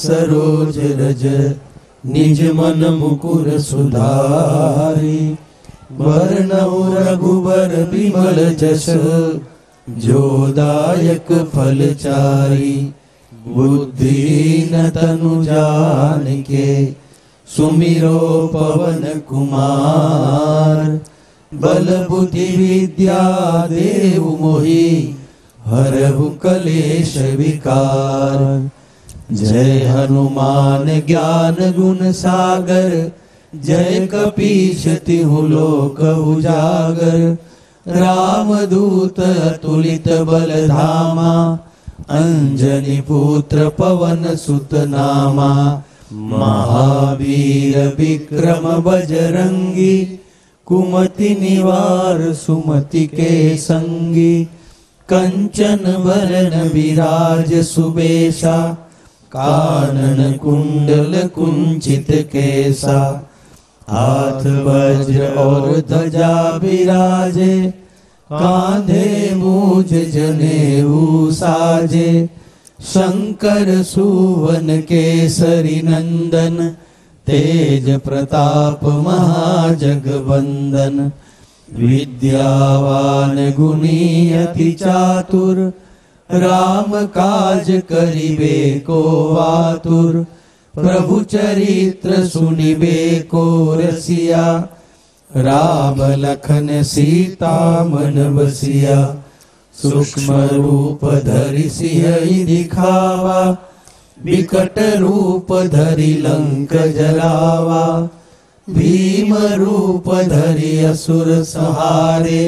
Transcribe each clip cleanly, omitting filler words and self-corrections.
सरोज रज निज मन मुकुर सुधारी। वर्णौ रघुबर बिमल जस जो दायक फलचारी। बुद्धिहीन तनु जानिके सुमिरो पवन कुमार। बल बुद्धि विद्या देव मोहि हरहु कलेश विकार। जय हनुमान ज्ञान गुण सागर जय कपीश तिहु लोक उजागर। रामदूत अतुलित बल धामा अंजनी पुत्र पवन सुत नामा। महावीर विक्रम बजरंगी कुमति निवार सुमति के संगी। कंचन वरण विराज सुबेशा कानन कुंडल कुंचित केसा। हाथ वज्र और ध्वजा विराजे कांधे मूज जनेऊ साजे। शंकर सुवन केसरी नंदन तेज प्रताप महाजगवंदन। विद्यावान गुणी अति चातुर राम काज करिबे को आतुर। प्रभु चरित्र सुनिबे को रसिया राम लखन सीता मन बसिया। सूक्ष्म रूप धरि सियहि दिखावा विकट रूप धरि लंक जलावा। भीम रूप धरि असुर संहारे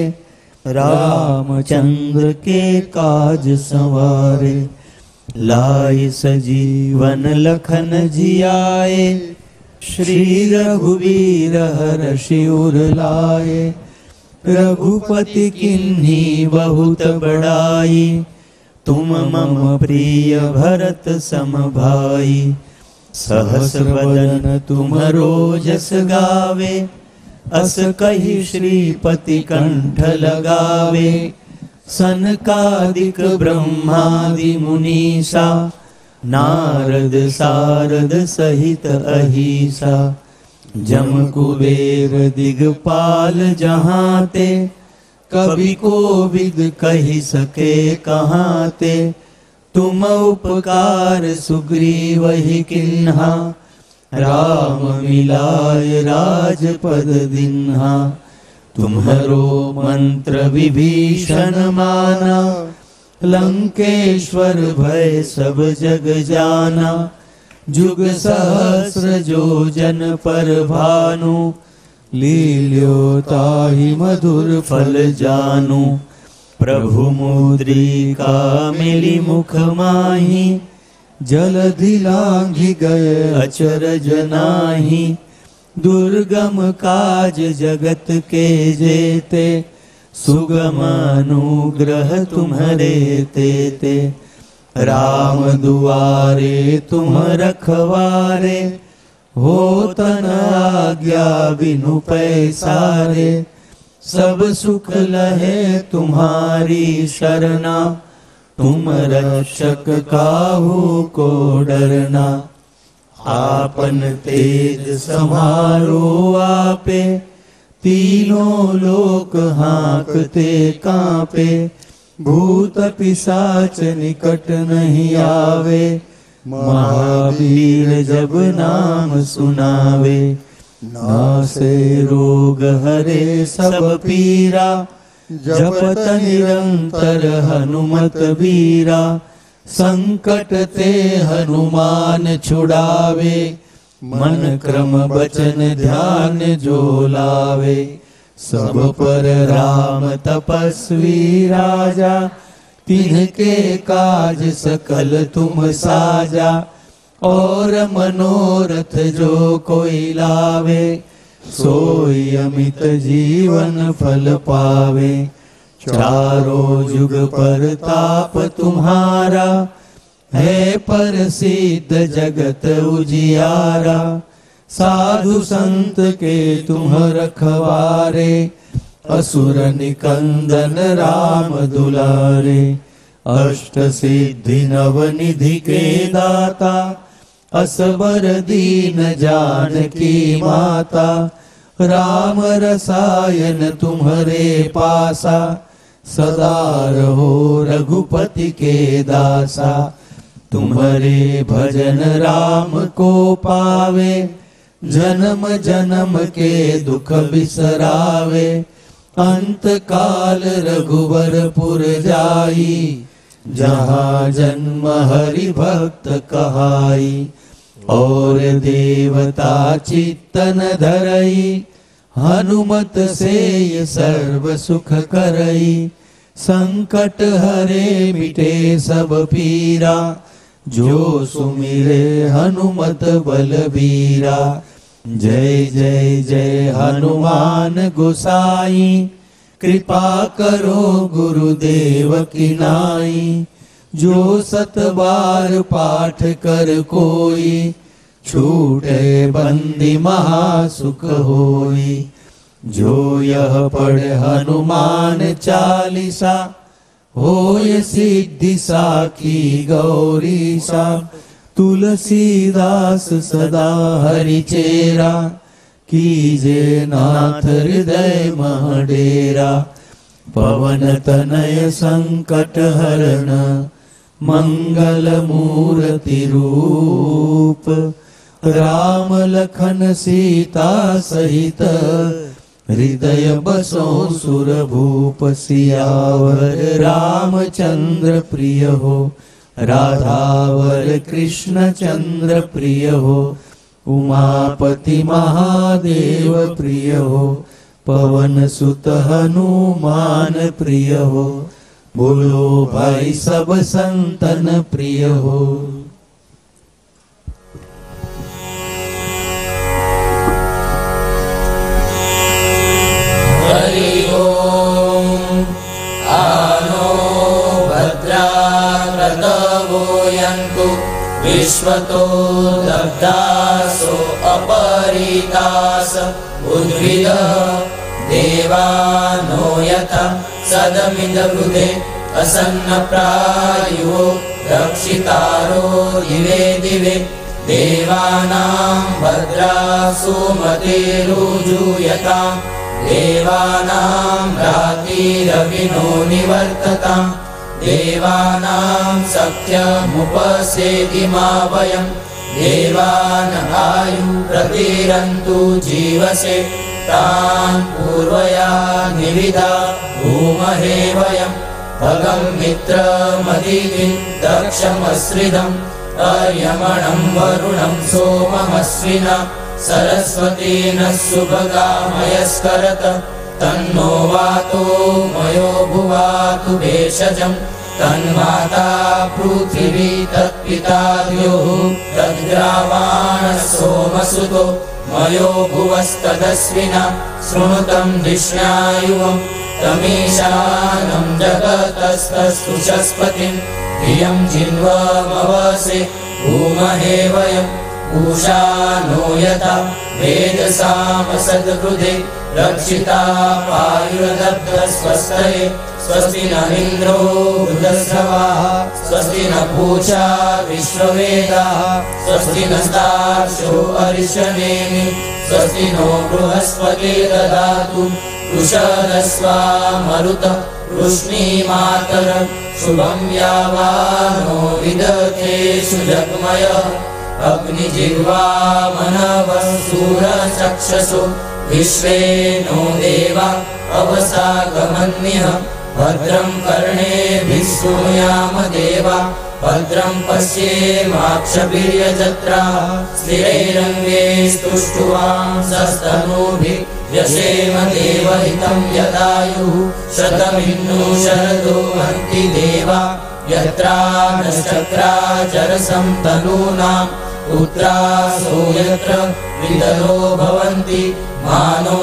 रामचंद्र के काज संवारे। लाए सजीवन लखन जियाए श्री रघुवीर हर्षि उर लाए। रघुपति किन्ही बहुत बड़ाई तुम मम प्रिय भरत सम भाई। सहस बदन तुमरो जस गावे अस कहि श्रीपति कंठ लगावे। सनकादिक ब्रह्मादि मुनीसा नारद सारद सहित अहिसा। जम कुबेर दिगपाल जहाँ ते कवि कोविद कहि सके कहाँ ते। तुम उपकार सुग्रीवहि किन्हा राम मिलाय राजपद दिन्हा। तुम्हरो मंत्र विभीषण माना लंकेश्वर भय सब जग जाना। जुग सहस्र जो जन पर भानु लील्यो ताहि मधुर फल जानू। प्रभु मुद्रिका मिली मुख माही जलधि लांघि गए अचरज नाही। दुर्गम काज जगत के जेते सुगम अनुग्रह तुम्हरे तेते। राम दुआरे तुम रखवारे होत न आज्ञा बिनु पैसारे। सब सुख लहे तुम्हारी शरणा तुम रक्षक काहू को डरना। आपन तेज समारो आपे तीनों लोक हाँकते कांपे। भूत पिशाच निकट नहीं आवे महावीर जब नाम सुनावे। नासे रोग हरे सब पीरा जपत निरंतर हनुमत बीरा। संकट ते हनुमान छुड़ावे मन क्रम बचन ध्यान जो लावे। सब पर राम तपस्वी राजा तिनके काज सकल तुम साजा। और मनोरथ जो कोई लावे सोई अमित जीवन फल पावे। चारों जुग पर ताप तुम्हारा है प्रसिद्ध जगत उजियारा। साधु संत के तुम रखवारे असुर निकंदन राम दुलारे। अष्ट सिद्धि नव निधि के दाता असबर दीन जानकी माता, राम रसायन तुम्हारे पासा, सदा रहो रघुपति के दासा। तुम्हारे भजन राम को पावे, जन्म जन्म के दुख बिसरावे। अंत काल रघुवरपुर जाई, जहाँ जन्म हरि भक्त कहाई। और देवता चित्तन धरई, हनुमत से सर्व सुख करई। संकट हरे मिटे सब पीरा, जो सुमिरे हनुमत बलबीरा। जय जय जय हनुमान गोसाई, कृपा करो गुरुदेव की नाई। जो सत बार पाठ कर कोई, छूटे बंदी महासुख होई। जो यह पढ़े हनुमान चालीसा, होय सिद्धि साखी गौरीसा। तुलसीदास सदा हरि चेरा, कीजे नाथ हृदय मह डेरा। पवन तनय संकट हरण, मंगल मूर्ति रूप। राम लखन सीता सहित, हृदय बसो सुरभूप। सियावर रामचंद्र प्रिय हो, राधावर कृष्ण चंद्र प्रिय हो। उमापति महादेव प्रिय हो, पवन सुत हनुमान प्रिय हो। बोलो भाई सब संतन प्रिय हो। हरि ओम। आनो भद्रा क्रतवो यन्तु, विश्वतो दग्धासो अपरितास। उद्भिद देवानो यथा सदमिदवृधे, असन्न प्रायुः रक्षितारो दिवे दिवे। देवानां भद्रा सुमतिरुजूयताम्, देवानां रातिरविनो निवर्तताम्। देवानां सख्यमुपसेति मा वयम्, देवान् आयु प्रतिरन्तु जीवसे। तान् पूर्वया निविदा भूमहे वयम्, भगं मित्रमदितिं दक्षमश्रिदम्। अर्यमणं वरुणं सोममश्विना, सरस्वती नः सुभगामयस्करत। तन्नो वातो मयो भुवातु भेषजम्, तन्माता पृथिवी तत्पिता द्योः। तद्ग्रावाणः सोमसुतो, मयो भुवस्तदस्विना। शृणुतं धिष्ण्यायुवम्, तमीशानं जगतस्तस्तुषस्पतिम्। धियं जिन्वमवसे भूमहे वयम्, पूषा नो यथा वेदसाम सद्गृधे। रक्षिता पायुरदब्धस्वस्तये, स्वस्ति न इन्द्रो वृद्धश्रवाः। स्वस्ति न पूषा विश्ववेदाः, स्वस्ति नस्तार्क्ष्यो अरिष्टनेमि। स्वस्ति नो बृहस्पतिर्दधातु, उषदस्वा मरुतः वृष्णीमातर। शुभं यावानो विदथेषु जग्मयः, अग्निजिह्वा मनवः सूरचक्षुषु। विश्वे नो देवा अवसागमन्यः, भद्रं कर्णेभिः शृणुयाम देवा। भद्रं पश्येमाक्षभिर्यजत्राः, स्थिरैरङ्गे स्तुष्टुवांसस्तनूभिः। यशेम देवहितं यदायुः, शतमिन्नो शरदो हन्ति देवा। यत्रा नश्चक्रा जरसं तनूनां, पुत्रासो यत्र विदरो भवन्ति। मानो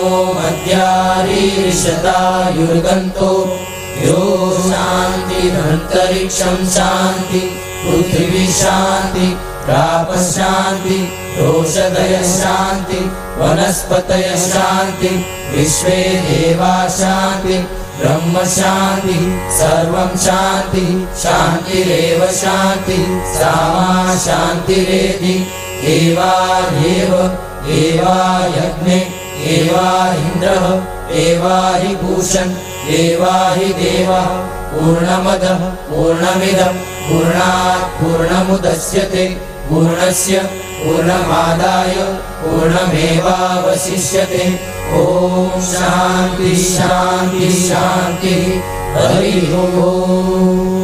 मद्यारीरिषतायुर्गन्तो, यो शान्तिरन्तरिक्षं शान्ति। पृथिवी शान्ति, प्रापः शान्ति, रोषधयः शान्ति, वनस्पतयः शान्ति। विश्वे देवा शान्ति, ब्रह्म शांति सर्वं शांति शांतिरेव शांति सामा शांतिरेधि एवार्येव एवा यज्ञे एवा इन्द्रः एवा हि भूषण एवा हि देवः पूर्णमदः पूर्णमिदं पूर्णात् पूर्णमुदच्यते पूर्णस्य पूर्णमादाय पूर्णमेवावशिष्यते। ओम शांति शांति शांति हरि ओम।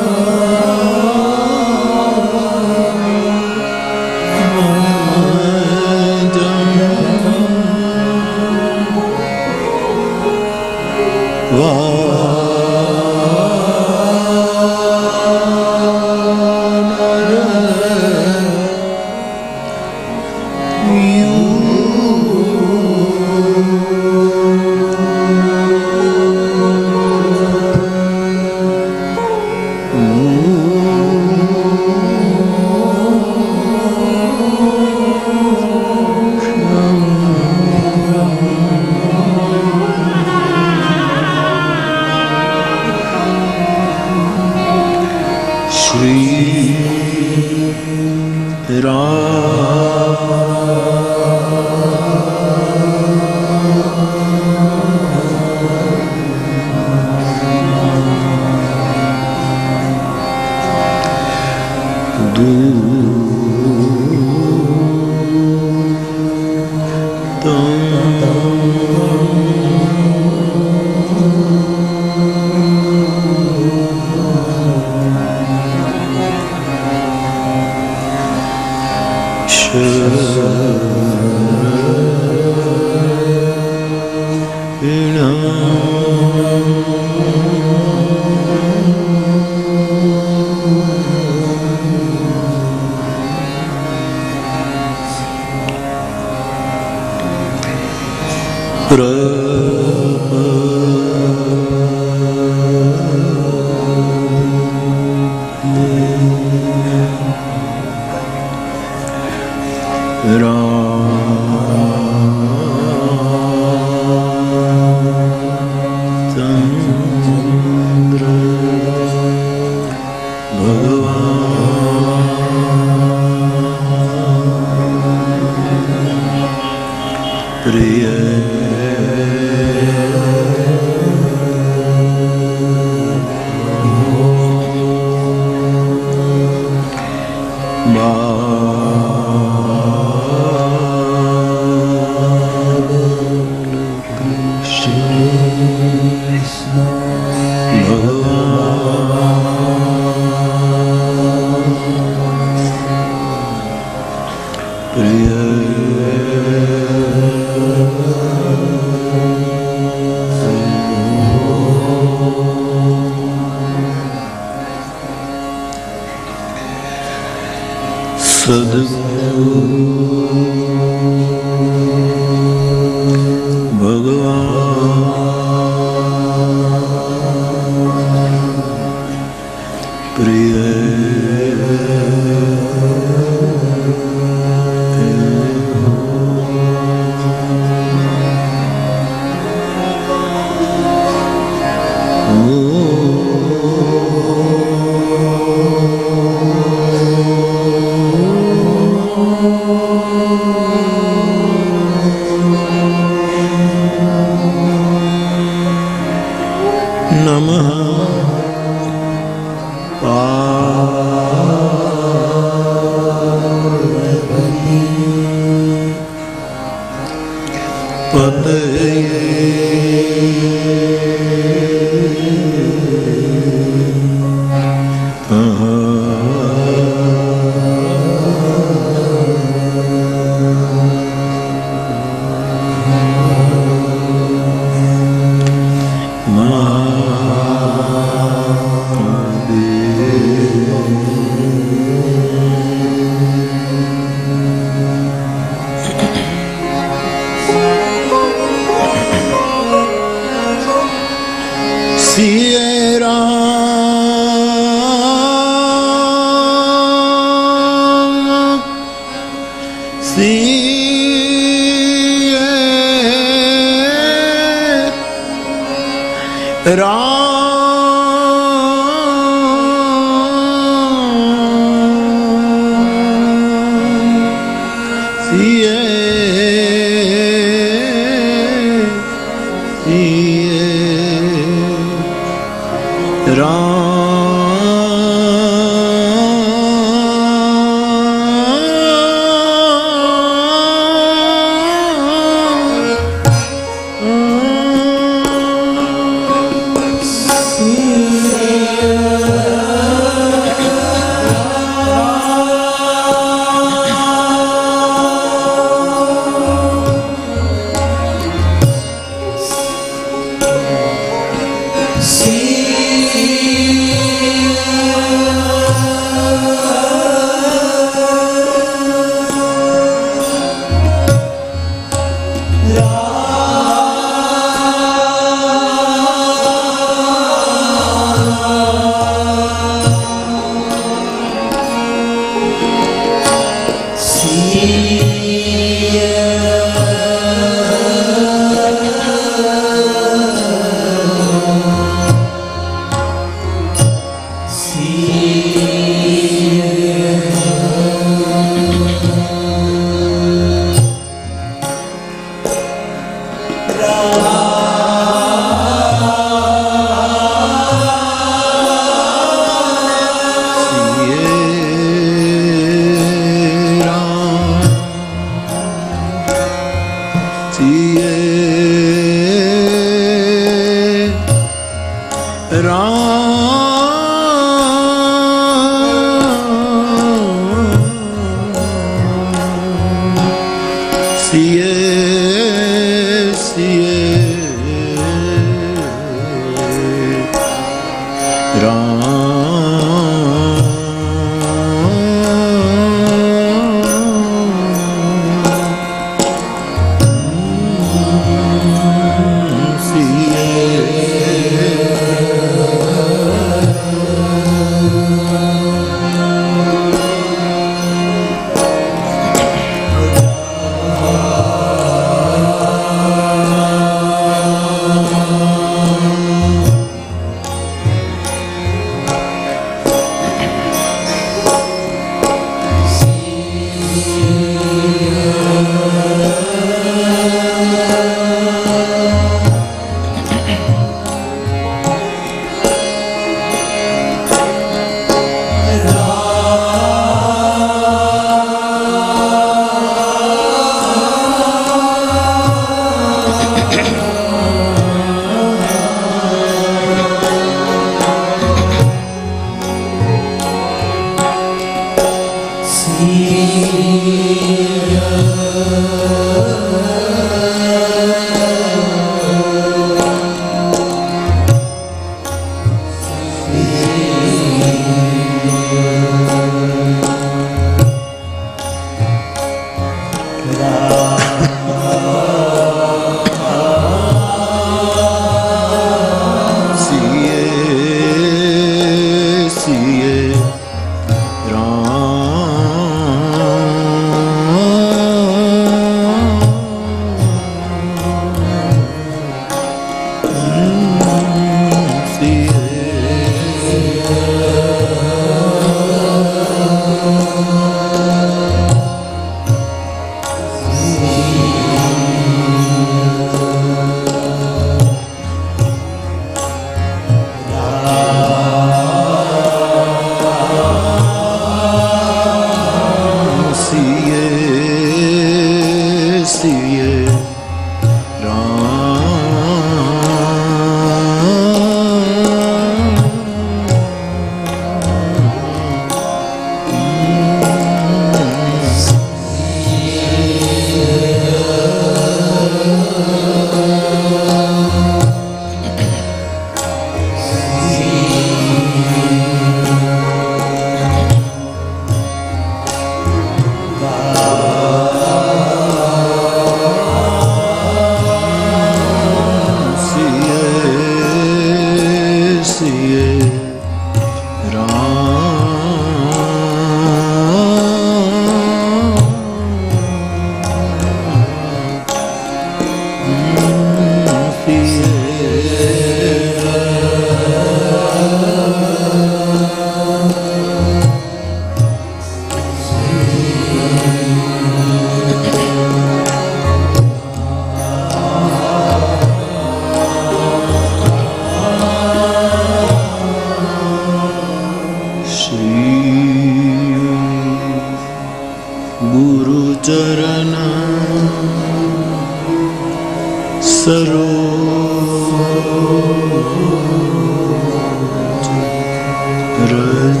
रज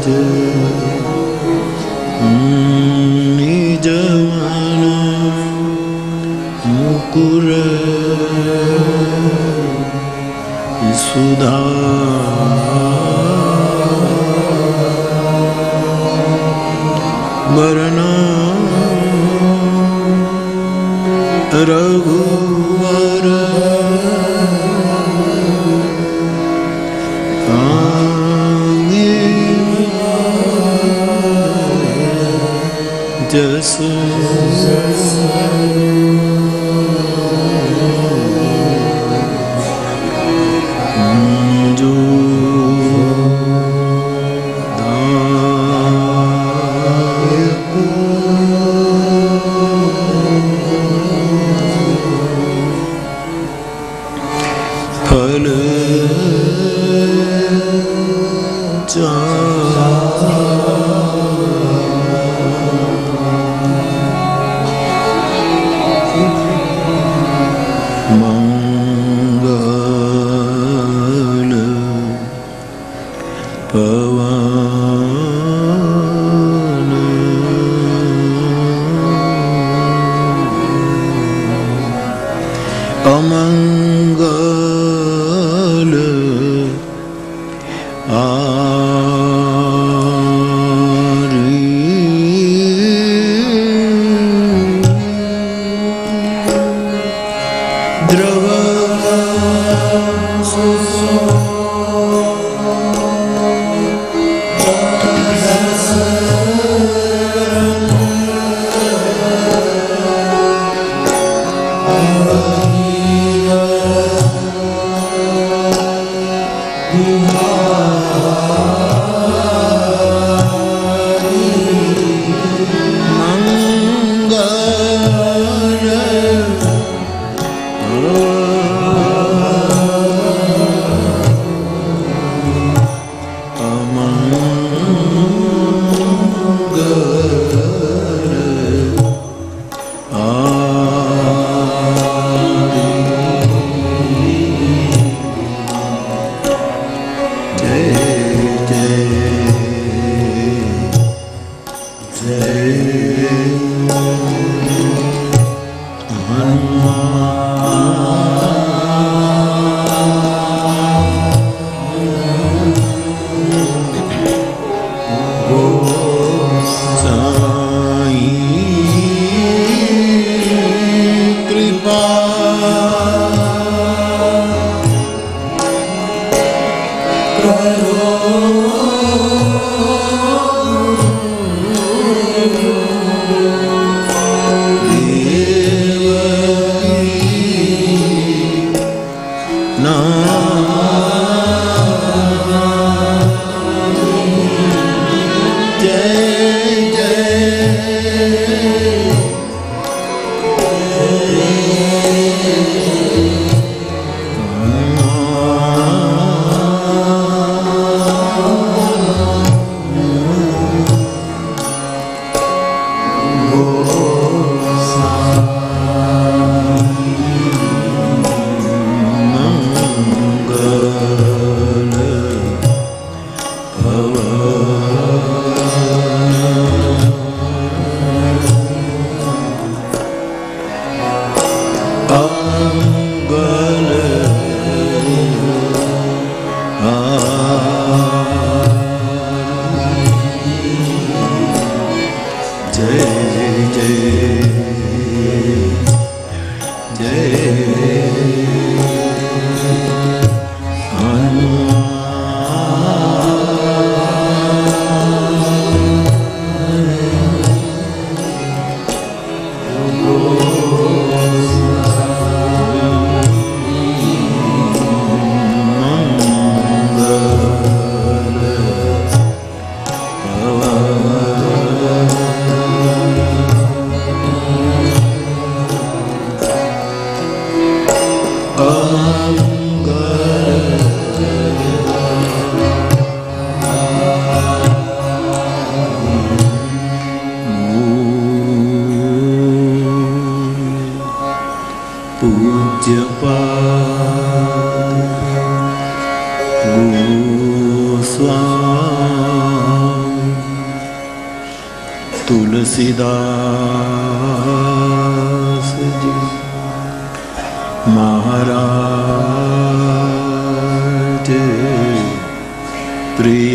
निजमन मुकुर सुधा वरना रघुवर जस जो फल मंगल पवन अमंगल पूज्य पाद तुलसीदास जी महाराज प्रिय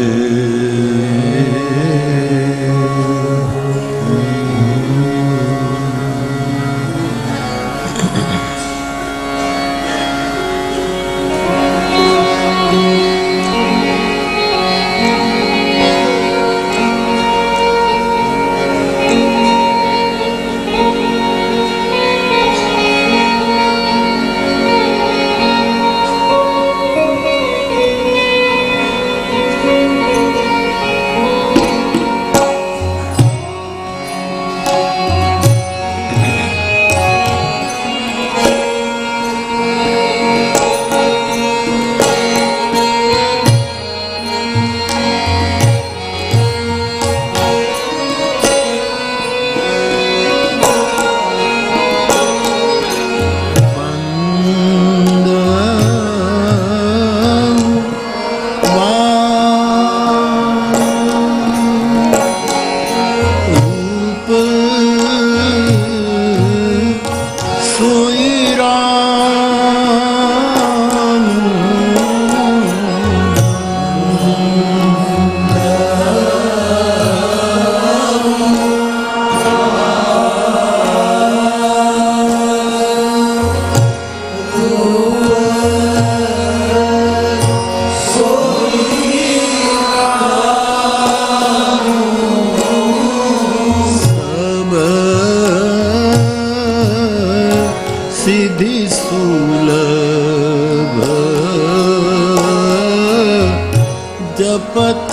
जपत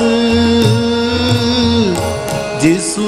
जिसु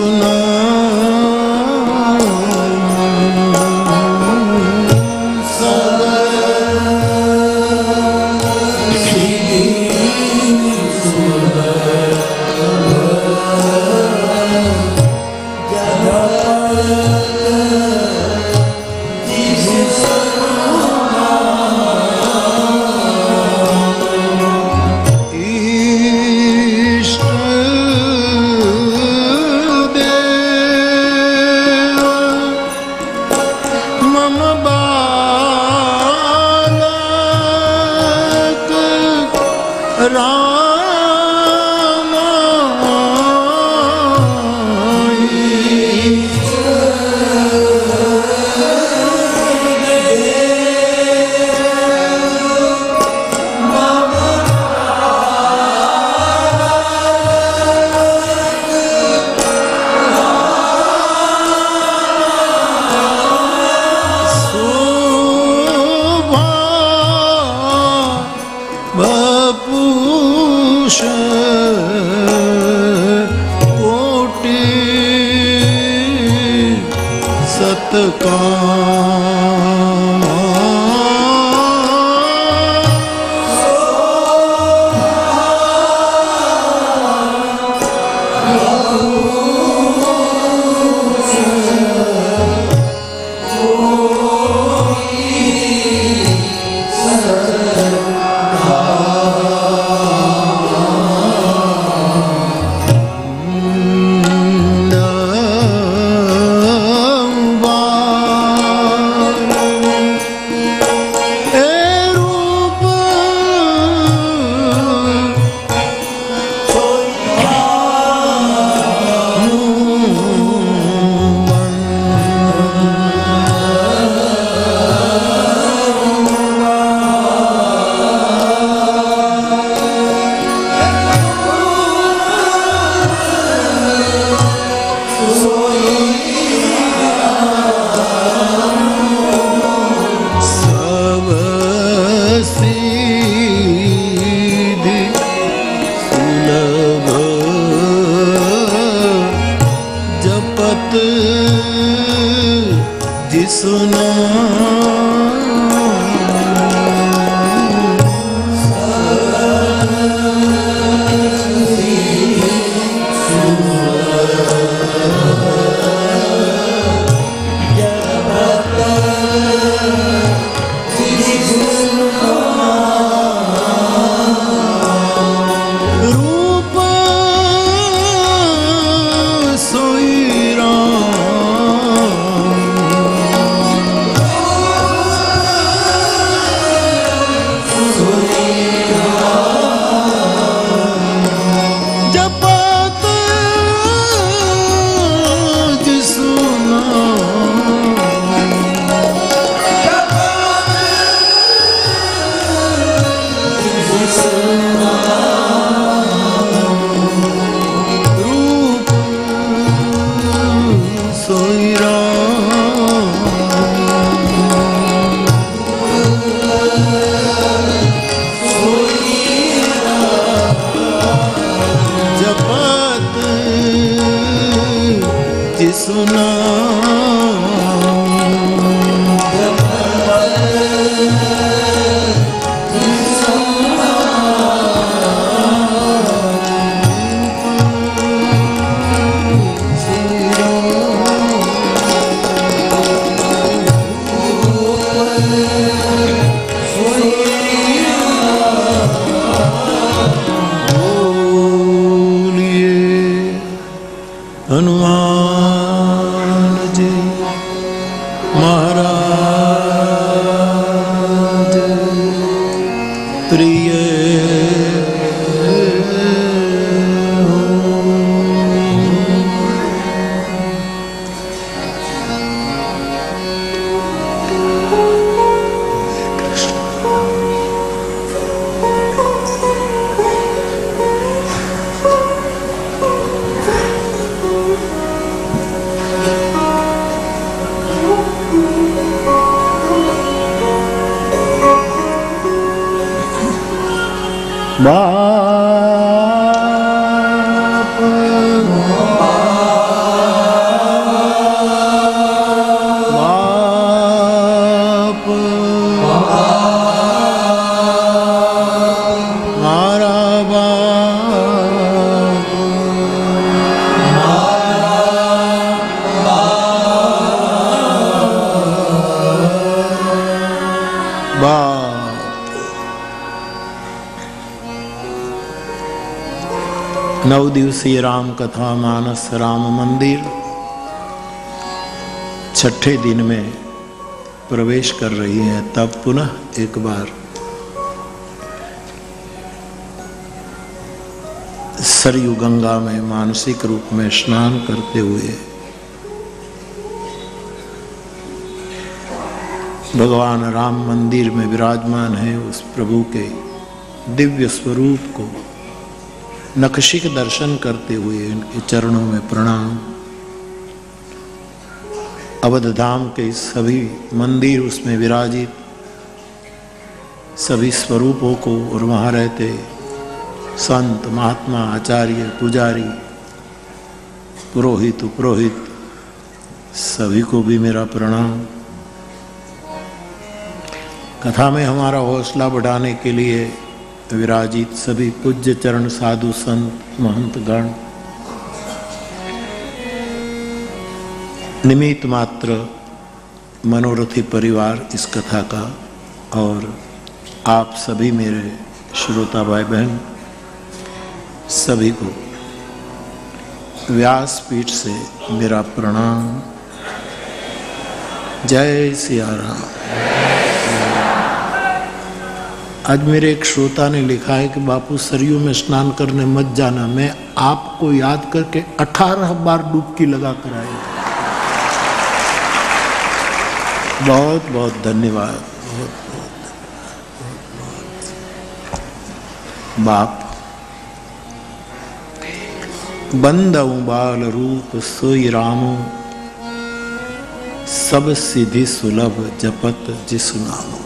बापू नौ दिवसीय राम कथा मानस राम मंदिर छठे दिन में प्रवेश कर रही है। तब पुनः एक बार सरयू गंगा में मानसिक रूप में स्नान करते हुए भगवान राम मंदिर में विराजमान है उस प्रभु के दिव्य स्वरूप को नखशिक दर्शन करते हुए उनके चरणों में प्रणाम। अवध धाम के सभी मंदिर उसमें विराजित सभी स्वरूपों को और वहाँ रहते संत महात्मा आचार्य पुजारी पुरोहित उपरोहित सभी को भी मेरा प्रणाम। कथा में हमारा हौसला बढ़ाने के लिए विराजित सभी पूज्य चरण साधु संत महंत गण, निमित्त मात्र मनोरथी परिवार इस कथा का, और आप सभी मेरे श्रोता भाई बहन सभी को व्यासपीठ से मेरा प्रणाम। जय सिया राम। आज मेरे एक श्रोता ने लिखा है कि बापू सरयू में स्नान करने मत जाना, मैं आपको याद करके 18 बार डुबकी लगा कर आया। बहुत बहुत धन्यवाद। बहुत बाप बंदऊ बाल रूप सोई रामो, सब सिद्धि सुलभ जपत जिसु नामो।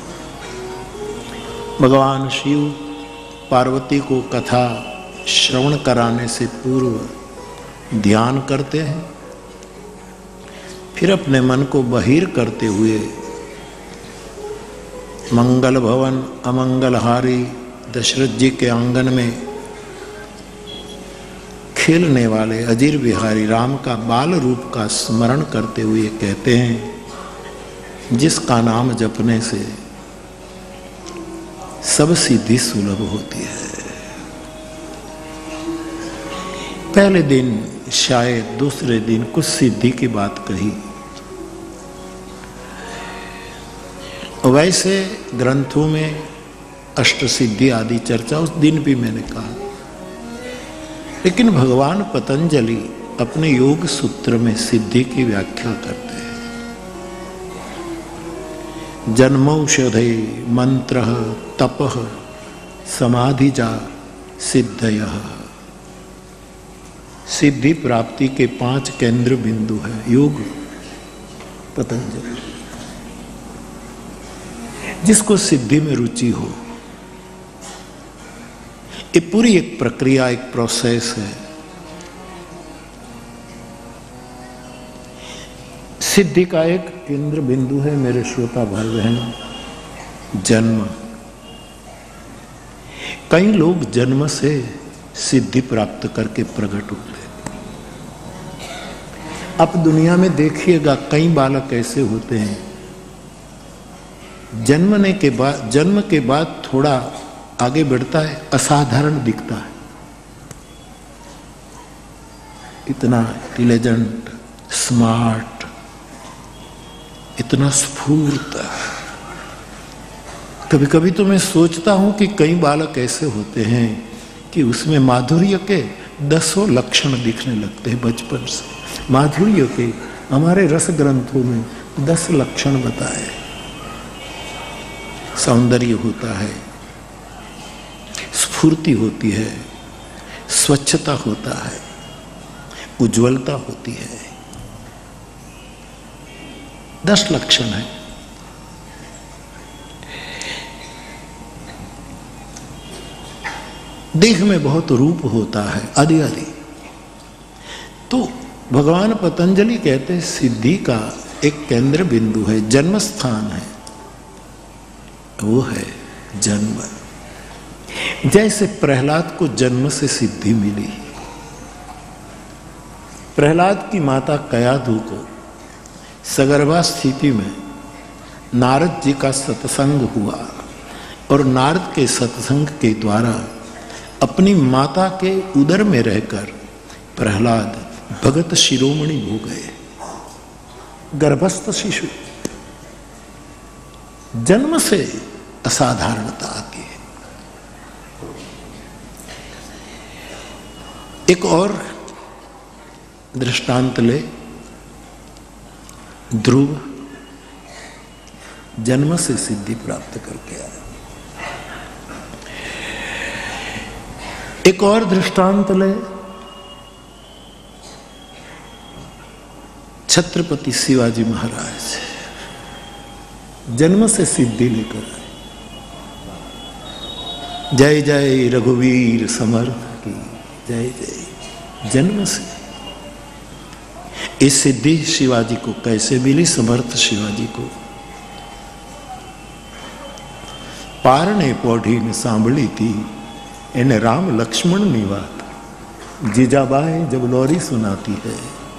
भगवान शिव पार्वती को कथा श्रवण कराने से पूर्व ध्यान करते हैं, फिर अपने मन को बहिर करते हुए मंगल भवन अमंगलहारी दशरथ जी के आंगन में खेलने वाले अजीर बिहारी राम का बाल रूप का स्मरण करते हुए कहते हैं, जिसका नाम जपने से सब सिद्धि सुलभ होती है। पहले दिन शायद दूसरे दिन कुछ सिद्धि की बात कही, वैसे ग्रंथों में अष्ट सिद्धि आदि चर्चा उस दिन भी मैंने कहा, लेकिन भगवान पतंजलि अपने योग सूत्र में सिद्धि की व्याख्या करते हैं। जन्मौषधे मंत्र तपः समाधिजा सिद्धयः। सिद्धि प्राप्ति के 5 केंद्र बिंदु है योग पतंजलि। जिसको सिद्धि में रुचि हो, ये पूरी एक प्रक्रिया एक प्रोसेस है। सिद्धि का एक केंद्र बिंदु है मेरे श्रोता भाई बहन, जन्म। कई लोग जन्म से सिद्धि प्राप्त करके प्रकट होते हैं। आप दुनिया में देखिएगा कई बालक ऐसे होते हैं, जन्म के बाद थोड़ा आगे बढ़ता है, असाधारण दिखता है, इतना इंटेलिजेंट स्मार्ट, इतना स्फूर्त। कभी कभी तो मैं सोचता हूं कि कई बालक ऐसे होते हैं कि उसमें माधुर्य के 10 लक्षण दिखने लगते हैं बचपन से। माधुर्य के हमारे रस ग्रंथों में 10 लक्षण बताए। सौंदर्य होता है, स्फूर्ति होती है, स्वच्छता होता है, उज्ज्वलता होती है। 10 लक्षण है। देह में बहुत रूप होता है आदि आदि। तो भगवान पतंजलि कहते हैं सिद्धि का एक केंद्र बिंदु है, जन्म स्थान है, वो है जन्म। जैसे प्रहलाद को जन्म से सिद्धि मिली, प्रहलाद की माता कयाधु को सगर्भा स्थिति में नारद जी का सत्संग हुआ और नारद के सत्संग के द्वारा अपनी माता के उदर में रहकर प्रहलाद भगत शिरोमणि हो गए। गर्भस्थ शिशु, जन्म से असाधारणता आती है। एक और दृष्टांत ले, ध्रुव जन्म से सिद्धि प्राप्त करके आया। एक और दृष्टांत ले, छत्रपति शिवाजी महाराज जन्म से सिद्धि लेकर आए। जय जय रघुवीर समर्थ की जय जय। जन्म से इस सिद्धि शिवाजी को कैसे मिली? समर्थ शिवाजी को पारणे पौढ़ी ने सांभली थी एने राम लक्ष्मण नी बात। जीजाबाई जब लोरी सुनाती है,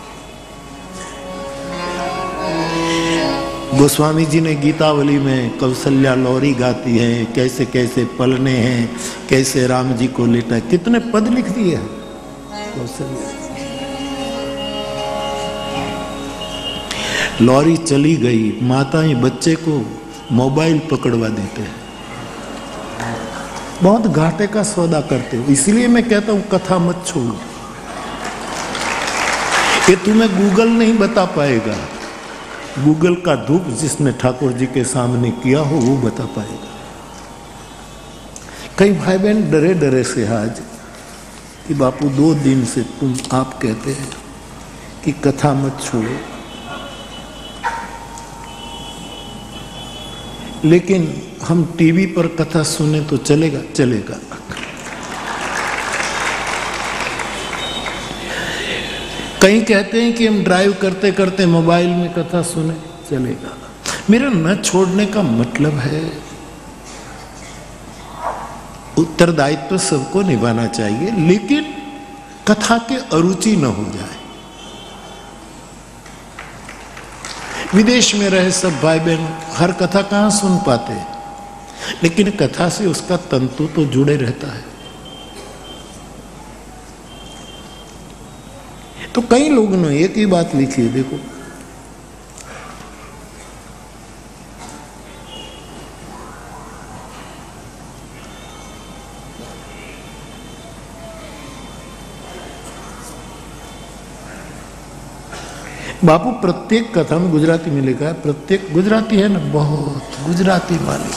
गोस्वामी जी ने गीतावली में कौशल्या लोरी गाती है, कैसे कैसे पलने हैं, कैसे राम जी को लेटा, कितने पद लिख दिए हैं कौशल्या। लोरी चली गई, माताएं बच्चे को मोबाइल पकड़वा देते हैं, बहुत घाटे का सौदा करते हो। इसलिए मैं कहता हूं कथा मत छोड़ो, ये तुम्हें गूगल नहीं बता पाएगा। गूगल का धूप जिसने ठाकुर जी के सामने किया हो वो बता पाएगा। कई भाई बहन डरे डरे से आज कि बापू 2 दिन से आप कहते हैं कि कथा मत छोड़ो, लेकिन हम टीवी पर कथा सुने तो चलेगा? चलेगा। कई कहते हैं कि हम ड्राइव करते करते मोबाइल में कथा सुने, चलेगा। मेरा न छोड़ने का मतलब है उत्तरदायित्व सबको निभाना चाहिए, लेकिन कथा के अरुचि न हो जाए। विदेश में रहे सब भाई बहन हर कथा कहां सुन पाते, लेकिन कथा से उसका तंतु तो जुड़े रहता है। तो कई लोगों ने एक ही बात लिखी है, देखो बापू प्रत्येक कथा में गुजराती में लिखा है, प्रत्येक गुजराती है ना, बहुत गुजराती वाली।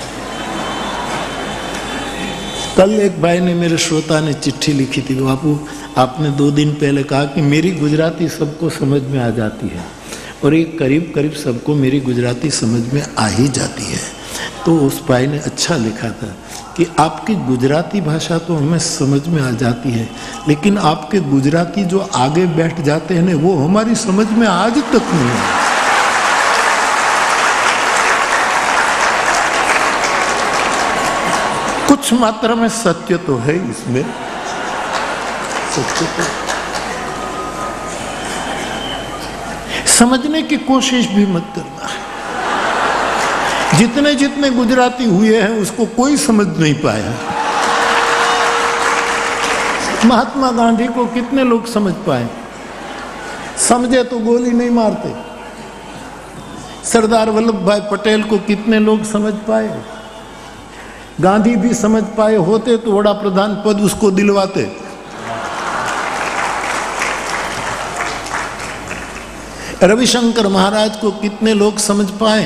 कल एक भाई ने, मेरे श्रोता ने चिट्ठी लिखी थी, बापू आपने 2 दिन पहले कहा कि मेरी गुजराती सबको समझ में आ जाती है, और ये करीब करीब सबको मेरी गुजराती समझ में आ ही जाती है। तो उस भाई ने अच्छा लिखा था कि आपकी गुजराती भाषा तो हमें समझ में आ जाती है, लेकिन आपके गुजराती जो आगे बैठ जाते हैं ना, वो हमारी समझ में आज तक नहीं है। कुछ मात्रा में सत्य तो है इसमें, सत्य तो समझने की कोशिश भी मत करना। जितने जितने गुजराती हुए हैं उसको कोई समझ नहीं पाया। महात्मा गांधी को कितने लोग समझ पाए? समझे तो गोली नहीं मारते। सरदार वल्लभ भाई पटेल को कितने लोग समझ पाए? गांधी भी समझ पाए होते तो वड़ा प्रधान पद उसको दिलवाते। रविशंकर महाराज को कितने लोग समझ पाए?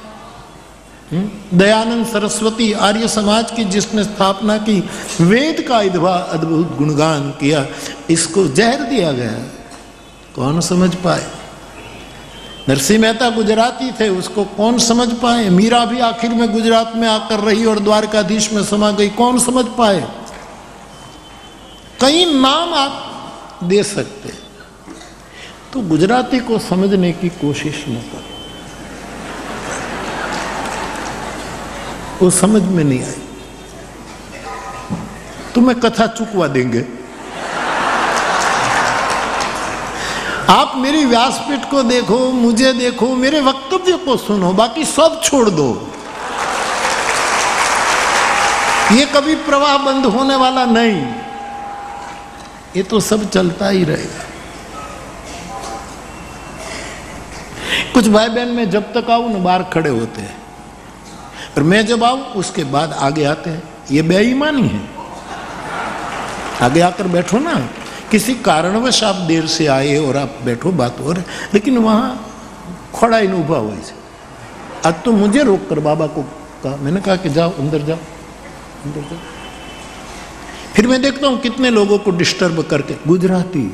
दयानंद सरस्वती आर्य समाज की जिसने स्थापना की, वेद का अद्भुत गुणगान किया, इसको जहर दिया गया, कौन समझ पाए? नरसिंह मेहता गुजराती थे, उसको कौन समझ पाए? मीरा भी आखिर में गुजरात में आकर रही और द्वारकाधीश में समा गई, कौन समझ पाए? कई नाम आप दे सकते हैं। तो गुजराती को समझने की कोशिश न करें, वो समझ में नहीं आई। तुम्हें कथा चुकवा देंगे। आप मेरी व्यासपीठ को देखो, मुझे देखो, मेरे वक्तव्य को सुनो, बाकी सब छोड़ दो। ये कभी प्रवाह बंद होने वाला नहीं, ये तो सब चलता ही रहेगा। कुछ भाई बहन में जब तक आऊं ना बाहर खड़े होते हैं, और मैं जब आऊं उसके बाद आगे आते हैं। ये बेईमानी है। आगे आकर बैठो ना, किसी कारणवश आप देर से आए और आप बैठो, बात हो रही, लेकिन वहां खड़ा ही उभा हुआ है। आज तो मुझे रोक कर बाबा को कहा, मैंने कहा कि जाओ अंदर जाओ, अंदर जाओ। फिर मैं देखता हूं कितने लोगों को डिस्टर्ब करके गुजराती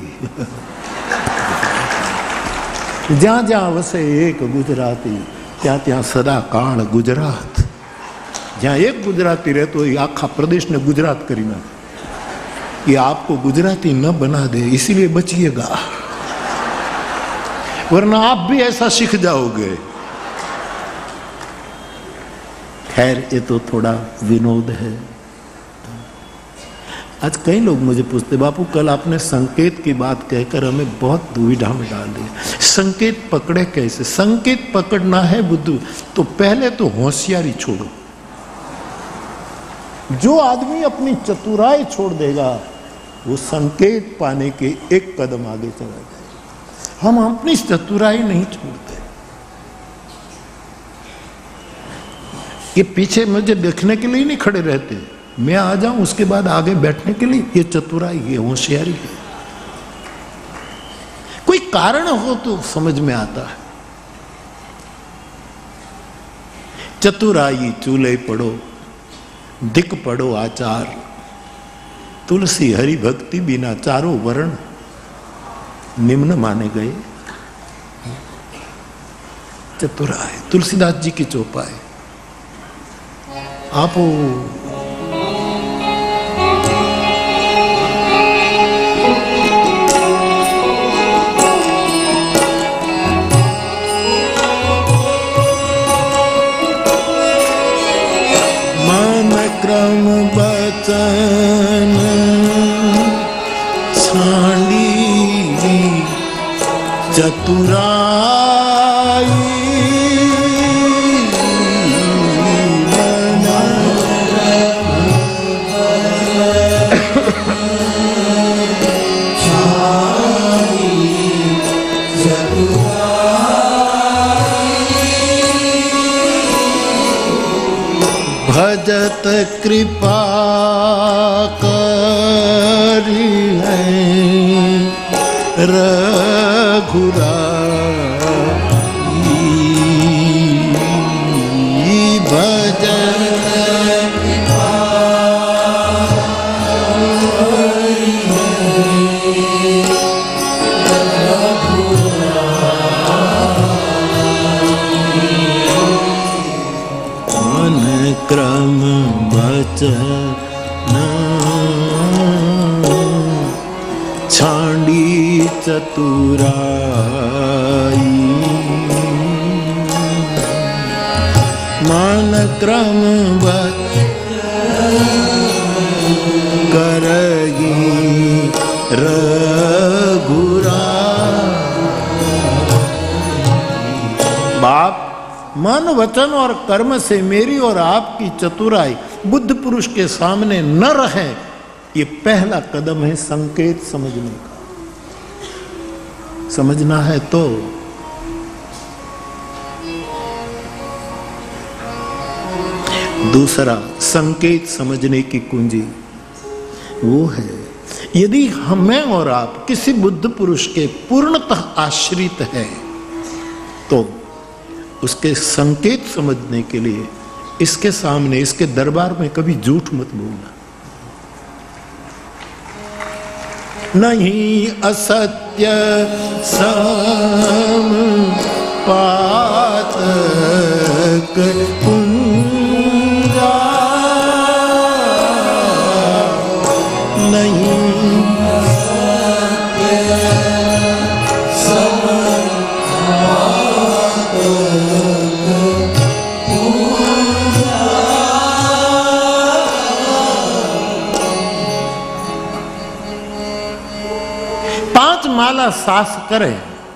ज्યાં જ્યાં વસે એક ગુજરાતી ત્યાં ત્યાં સદા કાળ ગુજરાત। જ્યાં એક ગુજરાતી રહેતો હોય આખા પ્રદેશને ગુજરાત કરી નાખે। ये आपको गुजराती न बना दे, इसीलिए बचिएगा, वरना आप भी ऐसा सीख जाओगे। खैर ये तो थोड़ा विनोद है। आज कई लोग मुझे पूछते, बापू कल आपने संकेत की बात कहकर हमें बहुत दुविधा में डाल दिया। संकेत पकड़े कैसे? संकेत पकड़ना है बुद्धू, तो पहले तो होशियारी छोड़ो। जो आदमी अपनी चतुराई छोड़ देगा वो संकेत पाने के एक कदम आगे चला जाएगा। हम अपनी चतुराई नहीं छोड़ते। ये पीछे मुझे देखने के लिए नहीं खड़े रहते, मैं आ जाऊं उसके बाद आगे बैठने के लिए। ये चतुराई, ये होशियारी है। कोई कारण हो तो समझ में आता है। चतुराई चूल्हे पड़ो, दिक पड़ो आचार, तुलसी हरि भक्ति बिना चारों वर्ण निम्न माने गए। चतुराई तुलसीदास जी की चौपाई। आप क्रम बचन छांडी चतुराई भजत कृपा करी है रघुराई। भजत कृपा करी है रघुराई। क्रम बचन छांडी चतुराई। मान क्रम करगी रघुराई। बाप मन वचन और कर्म से मेरी और आपकी चतुराई बुद्ध पुरुष के सामने न रहे, ये पहला कदम है संकेत समझने का। समझना है तो दूसरा संकेत समझने की कुंजी वो है, यदि हमें और आप किसी बुद्ध पुरुष के पूर्णतः आश्रित हैं तो उसके संकेत समझने के लिए इसके सामने, इसके दरबार में कभी झूठ मत बोलना। नहीं असत्य सम पातक पुंजा, नहीं माला सास करे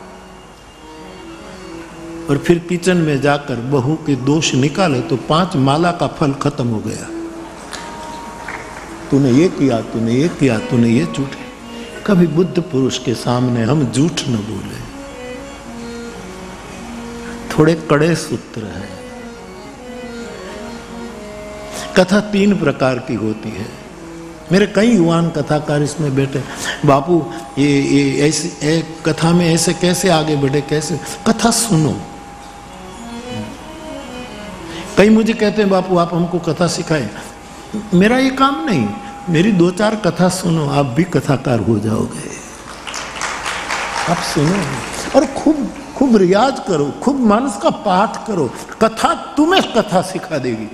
और फिर किचन में जाकर बहू के दोष निकाले तो 5 माला का फल खत्म हो गया। तूने ये किया, तूने ये किया, तूने ये झूठ। कभी बुद्ध पुरुष के सामने हम झूठ न बोले। थोड़े कड़े सूत्र हैं। कथा 3 प्रकार की होती है। मेरे कई युवान कथाकार इसमें बैठे, बापू ये ऐसे कथा में ऐसे कैसे आगे बढ़े, कैसे? कथा सुनो। कई मुझे कहते हैं बापू आप हमको कथा सिखाएं। मेरा ये काम नहीं, मेरी 2-4 कथा सुनो, आप भी कथाकार हो जाओगे। आप सुनो और खूब रियाज करो, खूब मानस का पाठ करो। कथा तुम्हें कथा सिखा देगी।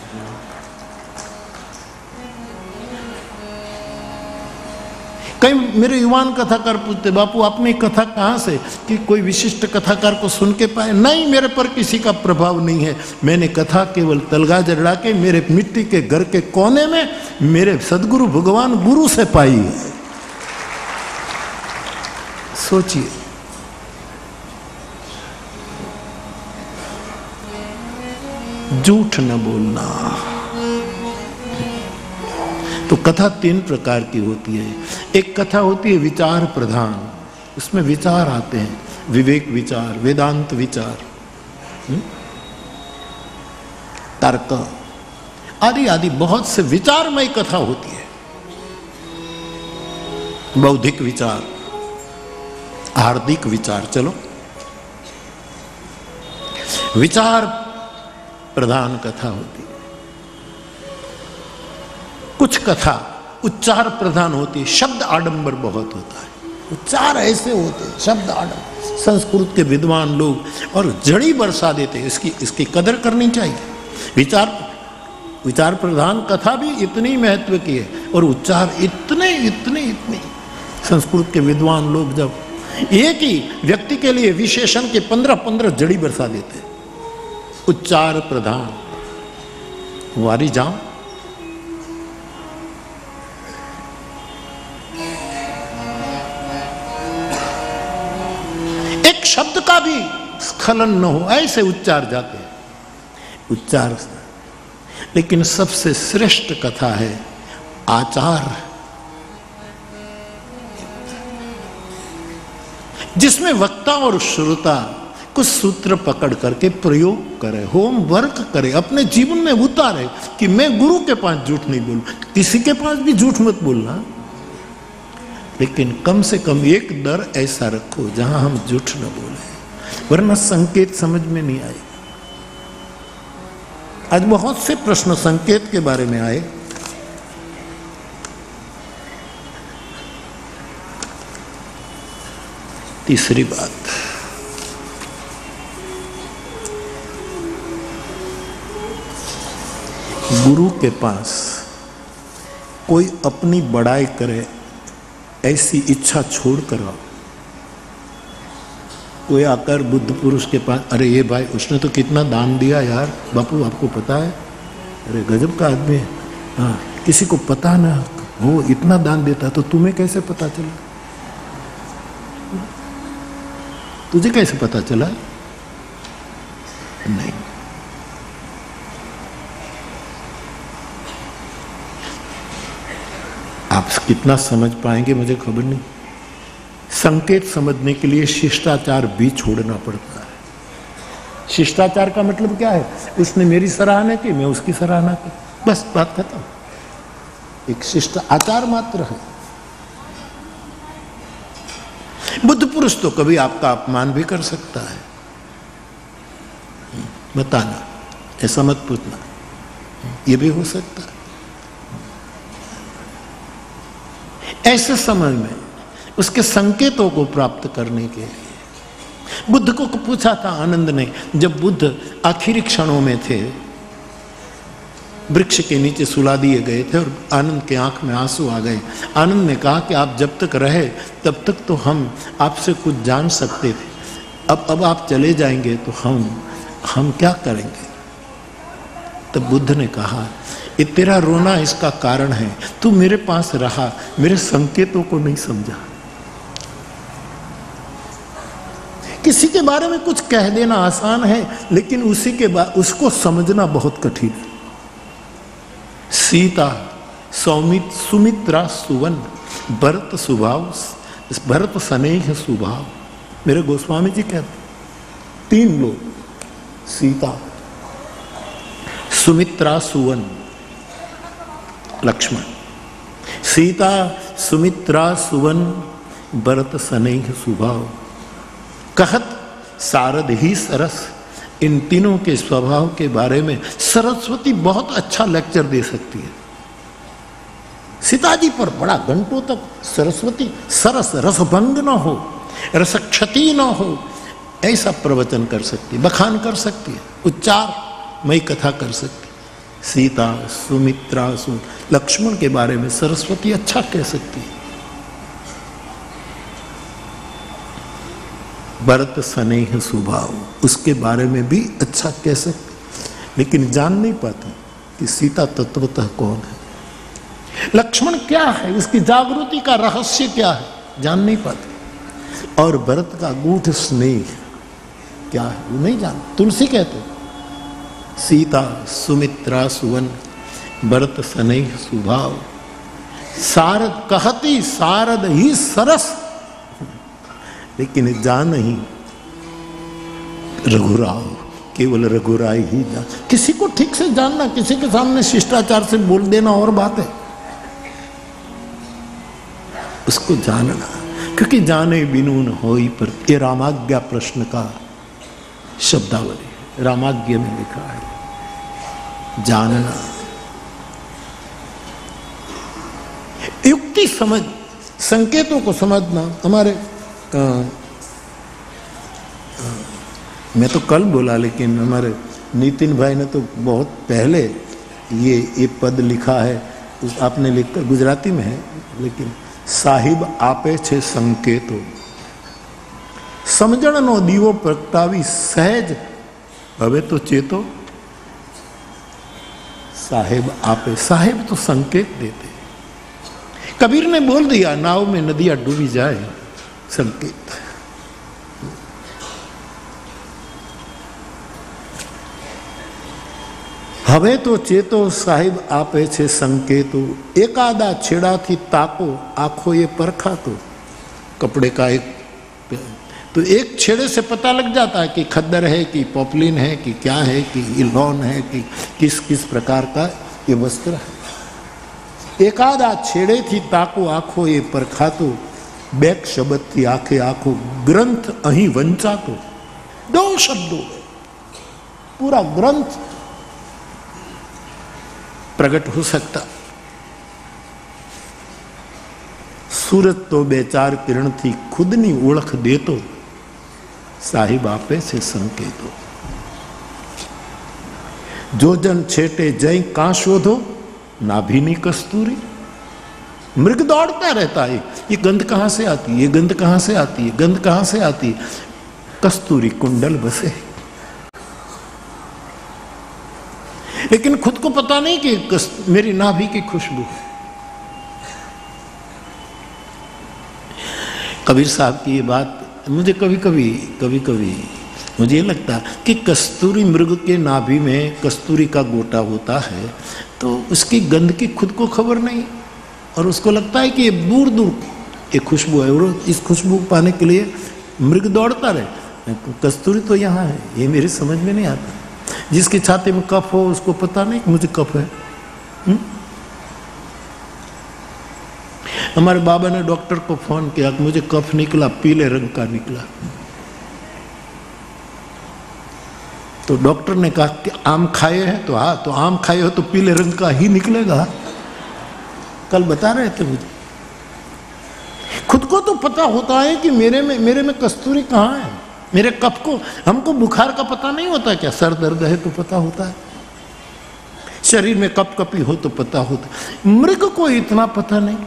कई मेरे युवान कथाकार पूछते, बापू आपने कथा कहाँ से कि कोई विशिष्ट कथाकार को सुन के पाए? नहीं, मेरे पर किसी का प्रभाव नहीं है। मैंने कथा केवल तलगा जड़ा के मेरे मिट्टी के घर के कोने में मेरे सदगुरु भगवान गुरु से पाई है। सोचिए, झूठ न बोलना। तो कथा 3 प्रकार की होती है। एक कथा होती है विचार प्रधान, उसमें विचार आते हैं, विवेक विचार, वेदांत विचार, तर्क आदि आदि बहुत से विचारमय कथा होती है। बौद्धिक विचार, हार्दिक विचार। चलो, विचार प्रधान कथा होती है। कुछ कथा उच्चार प्रधान होती है, शब्द आडंबर बहुत होता है। उच्चार ऐसे होते हैं, शब्द आडंबर। संस्कृत के विद्वान लोग और जड़ी बरसा देते हैं। इसकी कदर करनी चाहिए। विचार प्रधान कथा भी इतनी महत्व की है और उच्चार इतने संस्कृत के विद्वान लोग जब एक ही व्यक्ति के लिए विशेषण के 15 जड़ी बरसा देते। उच्चार प्रधान वारी जाओ। एक शब्द का भी स्खलन न हो, ऐसे उच्चार जाते हैं। उच्चार, लेकिन सबसे श्रेष्ठ कथा है आचार, जिसमें वक्ता और श्रोता कुछ सूत्र पकड़ करके प्रयोग करे, होमवर्क करे, अपने जीवन में उतारे कि मैं गुरु के पास झूठ नहीं बोलूं। किसी के पास भी झूठ मत बोलना, लेकिन कम से कम एक डर ऐसा रखो जहां हम झूठ न बोले, वरना संकेत समझ में नहीं आए। आज बहुत से प्रश्न संकेत के बारे में आए। तीसरी बात, गुरु के पास कोई अपनी बड़ाई करे ऐसी इच्छा छोड़ कर आओ। कोई आकर बुद्ध पुरुष के पास, अरे ये भाई उसने तो कितना दान दिया यार, बापू आपको पता है? अरे गजब का आदमी है। हाँ, किसी को पता ना हो इतना दान देता, तो तुम्हें कैसे पता चला? तुझे कैसे पता चला? नहीं। आप कितना समझ पाएंगे मुझे खबर नहीं। संकेत समझने के लिए शिष्टाचार भी छोड़ना पड़ता है। शिष्टाचार का मतलब क्या है? उसने मेरी सराहना की, मैं उसकी सराहना की, बस बात खत्म। एक शिष्ट आचार मात्र है। बुद्ध पुरुष तो कभी आपका अपमान भी कर सकता है। बताना, ऐसा मत पूछना, ये भी हो सकता है। ऐसे समय में उसके संकेतों को प्राप्त करने के लिए बुद्ध को पूछा था आनंद ने, जब बुद्ध आखिरी क्षणों में थे, वृक्ष के नीचे सुला दिए गए थे और आनंद के आंख में आंसू आ गए। आनंद ने कहा कि आप जब तक रहे तब तक तो हम आपसे कुछ जान सकते थे, अब आप चले जाएंगे तो हम क्या करेंगे? तब बुद्ध ने कहा, ये तेरा रोना इसका कारण है, तू मेरे पास रहा, मेरे संकेतों को नहीं समझा। किसी के बारे में कुछ कह देना आसान है, लेकिन उसी के बाद उसको समझना बहुत कठिन है। सीता, सुमित्रा, सुवन, भरत स्वभाव, भरत स्नेह स्वभाव। मेरे गोस्वामी जी कहते 3 लोग, सीता, सुमित्रा, सुवन, लक्ष्मण। सीता, सुमित्रा, सुवन, भरत स्नेह स्वभाव। कहत सारद ही सरस। इन तीनों के स्वभाव के बारे में सरस्वती बहुत अच्छा लेक्चर दे सकती है। सीता जी पर बड़ा घंटों तक सरस्वती सरस, रसभंग न हो, रस क्षति न हो, ऐसा प्रवचन कर सकती है, बखान कर सकती है, उच्चार मई कथा कर सकती है। सीता, सुमित्रा, लक्ष्मण के बारे में सरस्वती अच्छा कह सकती है। भरत स्नेह स्वभाव, उसके बारे में भी अच्छा कह सकते, लेकिन जान नहीं पाते कि सीता तत्वतः कौन है, लक्ष्मण क्या है, उसकी जागृति का रहस्य क्या है, जान नहीं पाते। और भरत का गूढ़ स्नेह क्या है वो नहीं जान। तुलसी कहते सीता, सुमित्रा, सुवन, भरत स्नेह स्वभाव। सारद कहती सारद ही सरस, लेकिन जान ही रघुराव, केवल रघुराय ही जान। किसी को ठीक से जानना, किसी के सामने शिष्टाचार से बोल देना और बात है, उसको जानना, क्योंकि जाने बिनु न होई पर। ये रामाज्ञा प्रश्न का शब्दावली, रामाज्ञा में लिखा है, जानना, युक्ति समझ, संकेतों को समझना। हमारे मैं तो कल बोला, लेकिन हमारे नितिन भाई ने तो बहुत पहले ये पद लिखा है, आपने लिखकर, गुजराती में है, लेकिन साहिब आपे छे संकेतो, समझण नो दीवो प्रगटावी सहज, हवे तो चेतो। साहिब आपे, साहिब तो संकेत देते। कबीर ने बोल दिया, नाव में नदियां डूबी जाए, संकेत। हवे तो चेतो साहिब आपे छे संकेतो, एकादा छेड़ा थी ताको आंखों ये परखा। तो कपड़े का एक, तो एक छेड़े से पता लग जाता है कि खद्दर है कि पॉपलिन है कि क्या है कि इलॉन है कि किस किस प्रकार का ये वस्त्र है। एकादा छेड़े थी ताको आंखों ये परखा। तो बेक शब्द थी आंखें आंखों, ग्रंथ अहीं वंचा। तो 2 शब्दों में पूरा ग्रंथ प्रकट हो सकता। सूरज तो 2-4 किरण थी खुदनी ओळख देतो, साहिब आपे से संकेतो। जो जन छेटे जय का शोधो, नाभिनी कस्तूरी। मृग दौड़ता रहता है, ये गंध कहां से आती है, ये गंध कहां से आती है, गंध कहां से आती है। कस्तूरी कुंडल बसे, लेकिन खुद को पता नहीं कि मेरी नाभि की खुशबू है। कबीर साहब की ये बात मुझे कभी कभी मुझे लगता कि कस्तूरी, मृग के नाभि में कस्तूरी का गोटा होता है, तो उसकी गंध की खुद को खबर नहीं, और उसको लगता है कि ये दूर दूर ये खुशबू है, और इस खुशबू पाने के लिए मृग दौड़ता रहे। कस्तूरी तो यहाँ है, ये मेरी समझ में नहीं आता। जिसकी छाती में कफ हो उसको पता नहीं कि मुझे कफ है। हमारे बाबा ने डॉक्टर को फोन किया कि मुझे कफ निकला, पीले रंग का निकला। तो डॉक्टर ने कहा कि आम खाए हैं, तो हाँ, तो आम खाए हो तो पीले रंग का ही निकलेगा। कल बता रहे थे मुझे। खुद को तो पता होता है कि मेरे में कस्तूरी कहाँ है, मेरे कफ को। हमको बुखार का पता नहीं होता क्या, सर दर्द है तो पता होता है, शरीर में कपकपी हो तो पता होता है। मृग को इतना पता नहीं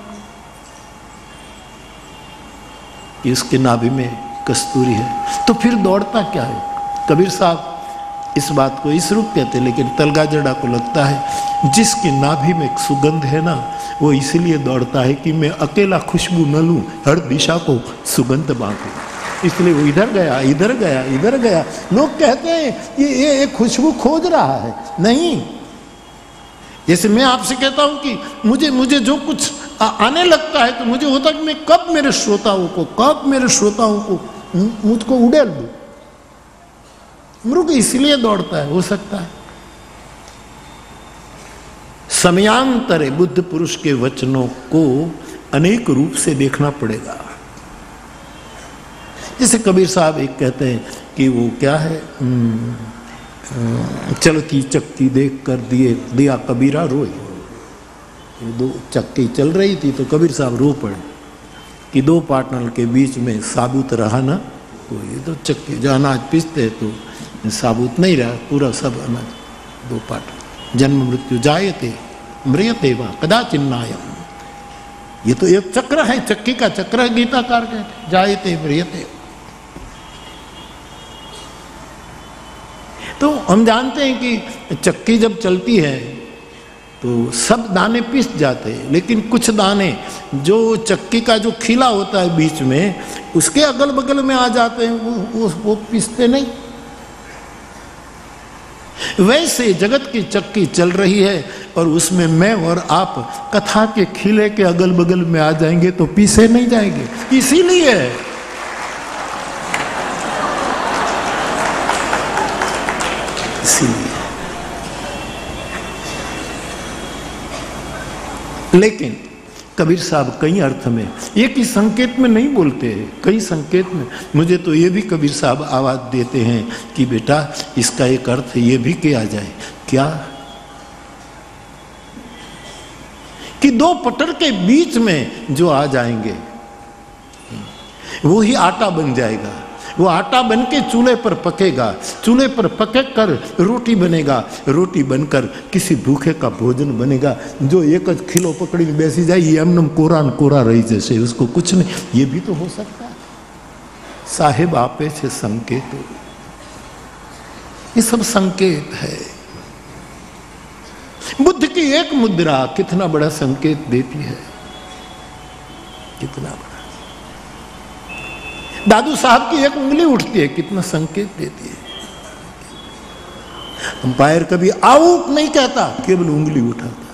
कि इसके नाभि में कस्तूरी है, तो फिर दौड़ता क्या है। कबीर साहब इस बात को इस रूप कहते, लेकिन तलगा जड़ा को लगता है जिसकी नाभि में सुगंध है ना, वो इसलिए दौड़ता है कि मैं अकेला खुशबू न लूं, हर दिशा को सुगंध बांटूं। इसलिए वो इधर गया, इधर गया, इधर गया। लोग कहते हैं ये खुशबू खोज रहा है। नहीं, जैसे मैं आपसे कहता हूं कि मुझे जो कुछ आने लगता है तो मुझे होता कि मैं कब मेरे श्रोताओं को मुझको उड़ेल दूं। मृग इसलिए दौड़ता है, हो सकता है। समयांतरे बुद्ध पुरुष के वचनों को अनेक रूप से देखना पड़ेगा। जैसे कबीर साहब एक कहते हैं कि वो क्या है, चलती चक्की देख कर दिया कबीरा रोए। दो चक्की चल रही थी तो कबीर साहब रो पड़े कि दो पार्टनर के बीच में साबुत रहा ना कोई। तो चक्की जो अनाज पीसते तो साबुत नहीं रहा, पूरा सब अनाज। दो पार्टनर जन्म मृत्यु जायते म्रियते वा कदाचिन्नायम। ये तो एक चक्र है, चक्की का चक्र है। गीताकार कहते जायते म्रियते। तो हम जानते हैं कि चक्की जब चलती है तो सब दाने पिस जाते हैं, लेकिन कुछ दाने जो चक्की का जो खिला होता है बीच में, उसके अगल बगल में आ जाते हैं, वो पिसते नहीं। वैसे जगत की चक्की चल रही है और उसमें मैं और आप कथा के खिले के अगल बगल में आ जाएंगे तो पीसे नहीं जाएंगे। इसीलिए लेकिन कबीर साहब कई अर्थ में, एक ही संकेत में नहीं बोलते हैं, कई संकेत में। मुझे तो ये भी कबीर साहब आवाज देते हैं कि बेटा इसका एक अर्थ ये भी किया जाए। क्या? कि दो पटर के बीच में जो आ जाएंगे वो ही आटा बन जाएगा। वो आटा बन के चूल्हे पर पकेगा, चूल्हे पर पक कर रोटी बनेगा, रोटी बनकर किसी भूखे का भोजन बनेगा। जो एक खिलो पकड़ी में बैसी जाए ये एमनम कोरा रही जैसे, उसको कुछ नहीं। ये भी तो हो सकता है। साहेब आपे छे संकेत, ये सब संकेत है। बुद्ध की एक मुद्रा कितना बड़ा संकेत देती है, कितना बड़ा। दादू साहब की एक उंगली उठती है, कितना संकेत देती है। अंपायर कभी आउट नहीं कहता, केवल उंगली उठाता है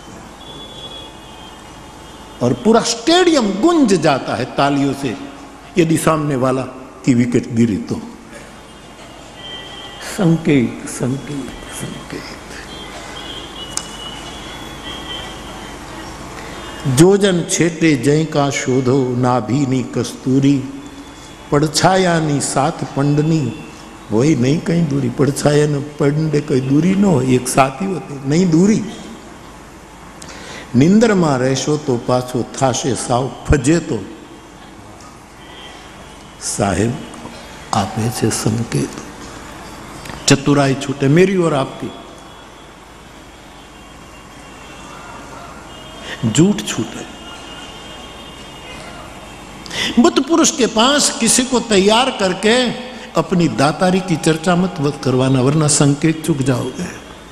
और पूरा स्टेडियम गूंज जाता है तालियों से यदि सामने वाला की विकेट गिरी तो। संकेत संकेत संकेत। जोजन छेटे जय का शोधो नाभीनी कस्तूरी, पड़छायानी साथ पंडनी, वही नहीं कहीं दूरी। पड़छाया न पंडे कहीं दूरी न हो, एक साथ ही होते, नहीं दूरी। निंदर में रहशो तो पाछो थाशे साव फजे तो, साहेब आपे छे संकेत। चतुराई छूटे मेरी और आपकी, झूठ छूटे। बुद्ध पुरुष के पास किसी को तैयार करके अपनी दातारी की चर्चा मत करवाना, वरना संकेत चुक जाओगे।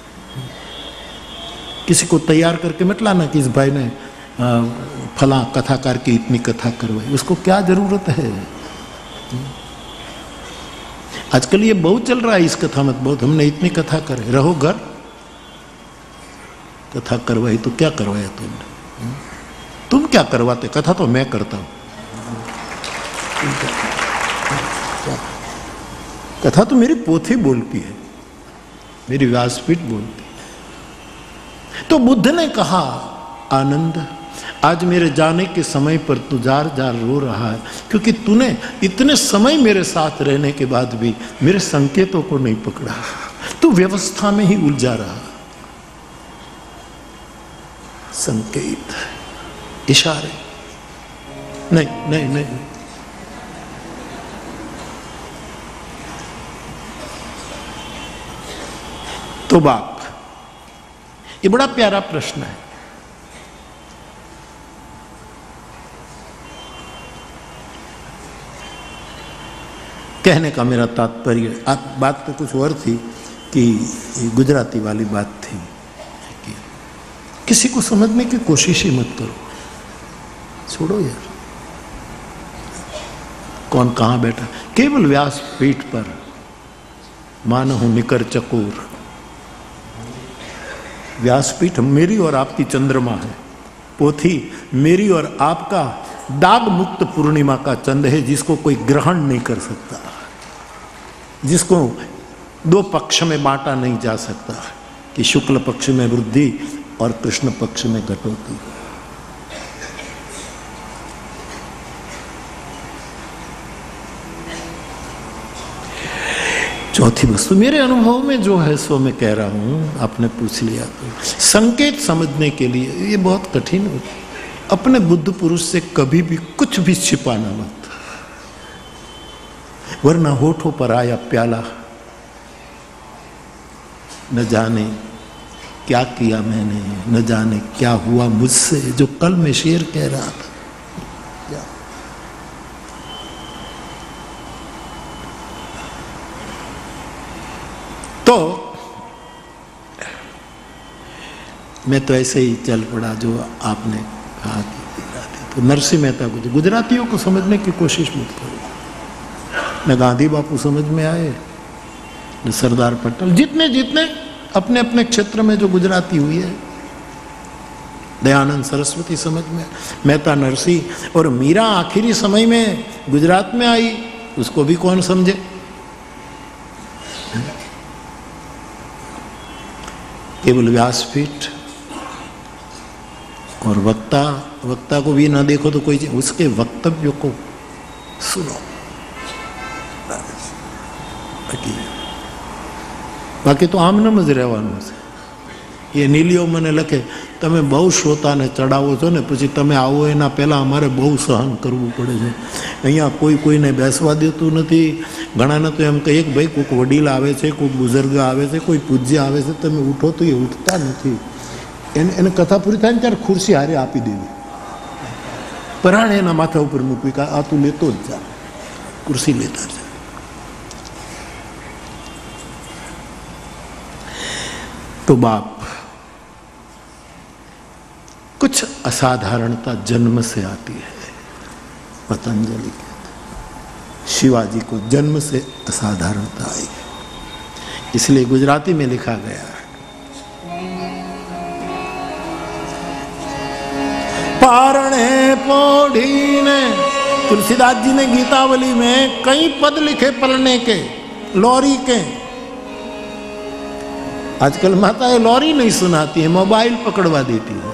किसी को तैयार करके मत लाना कि इस भाई ने फला कथाकार की इतनी कथा करवाई, उसको क्या जरूरत है। आजकल ये बहुत चल रहा है, इस कथा मत बहुत, हमने इतनी कथा करे, रहो घर। कथा करवाई तो क्या करवाया तुमने? तुम क्या करवाते? कथा तो मैं करता हूं। कथा तो मेरी पोथी बोलती है, मेरी व्यासपीठ बोलती है। तो बुद्ध ने कहा, आनंद आज मेरे जाने के समय पर तू जार जार रो रहा है, क्योंकि तूने इतने समय मेरे साथ रहने के बाद भी मेरे संकेतों को नहीं पकड़ा। तू व्यवस्था में ही उलझा रहा। संकेत, इशारे, नहीं नहीं नहीं। तो बाप, ये बड़ा प्यारा प्रश्न है। कहने का मेरा तात्पर्य, आप बात तो कुछ और थी कि गुजराती वाली बात थी कि किसी को समझने की कोशिश ही मत करो, छोड़ो यार। कौन कहाँ बैठा, केवल व्यासपीठ पर मानहु निकर चकोर। व्यासपीठ मेरी और आपकी चंद्रमा है, पोथी मेरी और आपका दाग मुक्त पूर्णिमा का चंद है, जिसको कोई ग्रहण नहीं कर सकता, जिसको दो पक्ष में बांटा नहीं जा सकता कि शुक्ल पक्ष में वृद्धि और कृष्ण पक्ष में कटौती। चौथी वस्तु मेरे अनुभव में जो है सो मैं कह रहा हूं, आपने पूछ लिया तो संकेत समझने के लिए ये बहुत कठिन होता है। अपने बुद्ध पुरुष से कभी भी कुछ भी छिपाना मत, वरना होठों पर आया प्याला, न जाने क्या किया मैंने, न जाने क्या हुआ मुझसे, जो कल मैं शेर कह रहा था। तो मैं तो ऐसे ही चल पड़ा जो आपने कहा कि गुजराती, तो नरसिंह मेहता को, गुजरातियों को समझने की कोशिश मत करो। न गांधी बापू समझ में आए, न सरदार पटेल, जितने जितने अपने अपने क्षेत्र में जो गुजराती हुई है, दयानंद सरस्वती समझ में, मेहता नरसिंह, और मीरा आखिरी समय में गुजरात में आई, उसको भी कौन समझे। केवल व्यासपीठ और वक्ता को भी ना देखो तो कोई, उसके वक्तव्य को सुनो। बाकी तो आमनाम ज રહેવાનું છે। એ નીલીઓ મને લખે, તમે બહુ શ્રોતાને ચડાવો છો ને, પછી તમે આવો એના પહેલાં અમારે બહુ સહન કરવું પડે છે। અહીંયા કોઈને બેસવા દેતું નથી। ઘણાને તો એમ કહીએ કે ભાઈ કોઈક વડીલ આવે છે, કોઈક બુઝુર્ગ આવે છે, કોઈ પૂજ્ય આવે છે, તમે ઉઠો તો એ ઉઠતા નથી। એને કથા પૂરી થાય ને ત્યારે ખુરશી હારે આપી દેવી, પરાણે એના માથા ઉપર મૂકવી કે આ તું લેતો જ જા, ખુરશી લેતા જા। तो बाप, कुछ असाधारणता जन्म से आती है। पतंजलि कहते शिवाजी को जन्म से असाधारणता आई, इसलिए गुजराती में लिखा गया है, पारणे पोढ़ीने। तुलसीदास जी ने गीतावली में कई पद लिखे पलने के, लौरी के। आजकल माताएं लॉरी नहीं सुनाती है, मोबाइल पकड़वा देती है,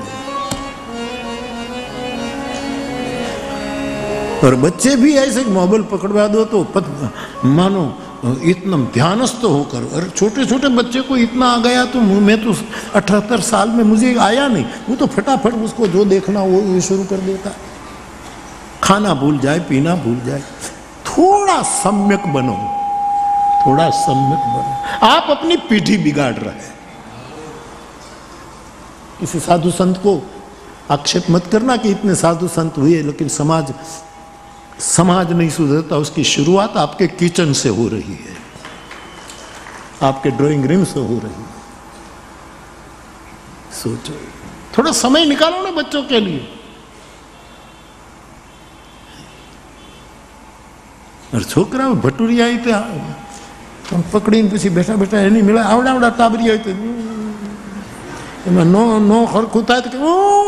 और बच्चे भी ऐसे मोबाइल पकड़वा दो तो मानो इतना ध्यानस्थ होकर। और छोटे छोटे बच्चे को इतना आ गया, तो मैं तो 78 साल में मुझे आया नहीं, वो तो फटाफट उसको जो देखना वो शुरू कर देता, खाना भूल जाए, पीना भूल जाए। थोड़ा सम्यक बनो, थोड़ा सम्यक बनो। आप अपनी पीढ़ी बिगाड़ रहे हैं। किसी साधु संत को आक्षेप मत करना कि इतने साधु संत हुए, लेकिन समाज नहीं सुधरता। उसकी शुरुआत आपके किचन से हो रही है, आपके ड्राइंग रूम से हो रही है। सोचो, थोड़ा समय निकालो ना बच्चों के लिए। और छोकरा भटूरिया आई थे, हम पकड़ीने પછી બેઠા બેઠા એની મેળા આવડા આવડા ટાબરી હોય તો એમાં નો ખરખું થાય તો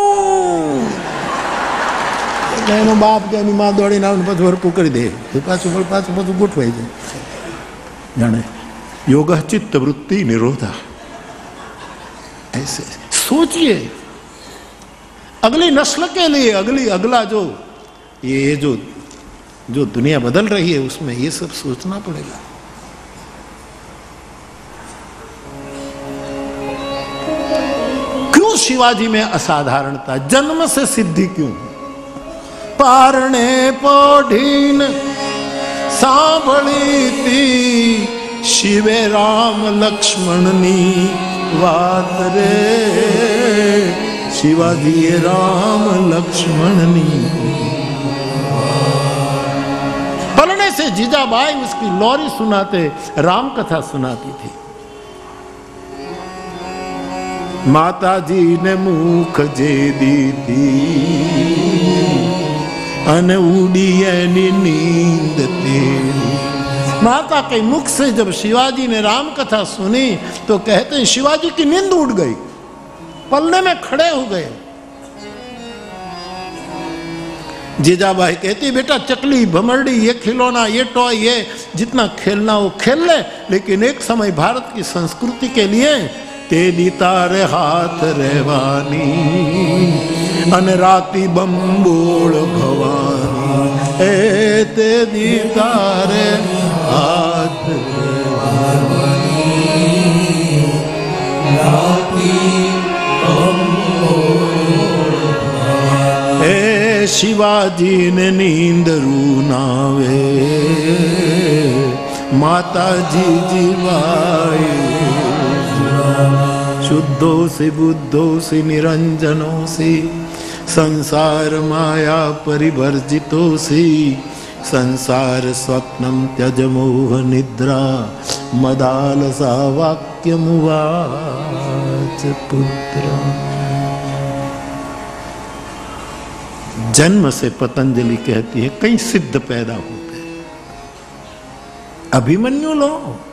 એનો બાપ કે એની માં દોડીને આવીને પાછું હરખું કરી દે, પાછું ગોઠવાઈ જાય। જાણે योग चित्त वृत्ति निरोधा। ऐसे सोचिए अगली नस्ल के लिए, अगला जो ये जो दुनिया बदल रही है उसमें ये सब सोचना पड़ेगा। क्यों शिवाजी में असाधारणता, जन्म से सिद्धि क्यों? पारणे पोढ़ीन सांभળી ती शिवे राम लक्ष्मणनी वात रे। शिवाजी राम लक्ष्मणनी। पलने से जीजाबाई उसकी लौरी सुनाते, राम कथा सुनाती थी। माता जी ने मुख जे दी थी, अन उड़ी नींद तेरी। माता के मुख से जब शिवाजी ने राम कथा सुनी तो कहते हैं शिवाजी की नींद उड़ गई, पलने में खड़े हो गए। जीजाबाई कहती बेटा चकली भमरडी ये खिलौना ये टॉय ये जितना खेलना वो खेल ले, लेकिन एक समय भारत की संस्कृति के लिए तेरी तारे हाथ रहवानी अनराती बम्बोड़ भवानी, ए तेरी तारे हाथ रहवानी ए शिवाजी ने नींद रूनावे माता जी जीवाए। शुद्धो से बुद्धो से निरंजनो से संसार माया परिवर्जितो से संसार स्वप्नम त्यज मोह निद्रा मदालसा वाक्यमुवाच पुत्र। जन्म से पतंजलि कहती है कई सिद्ध पैदा होते हैं। अभिमन्यु लो,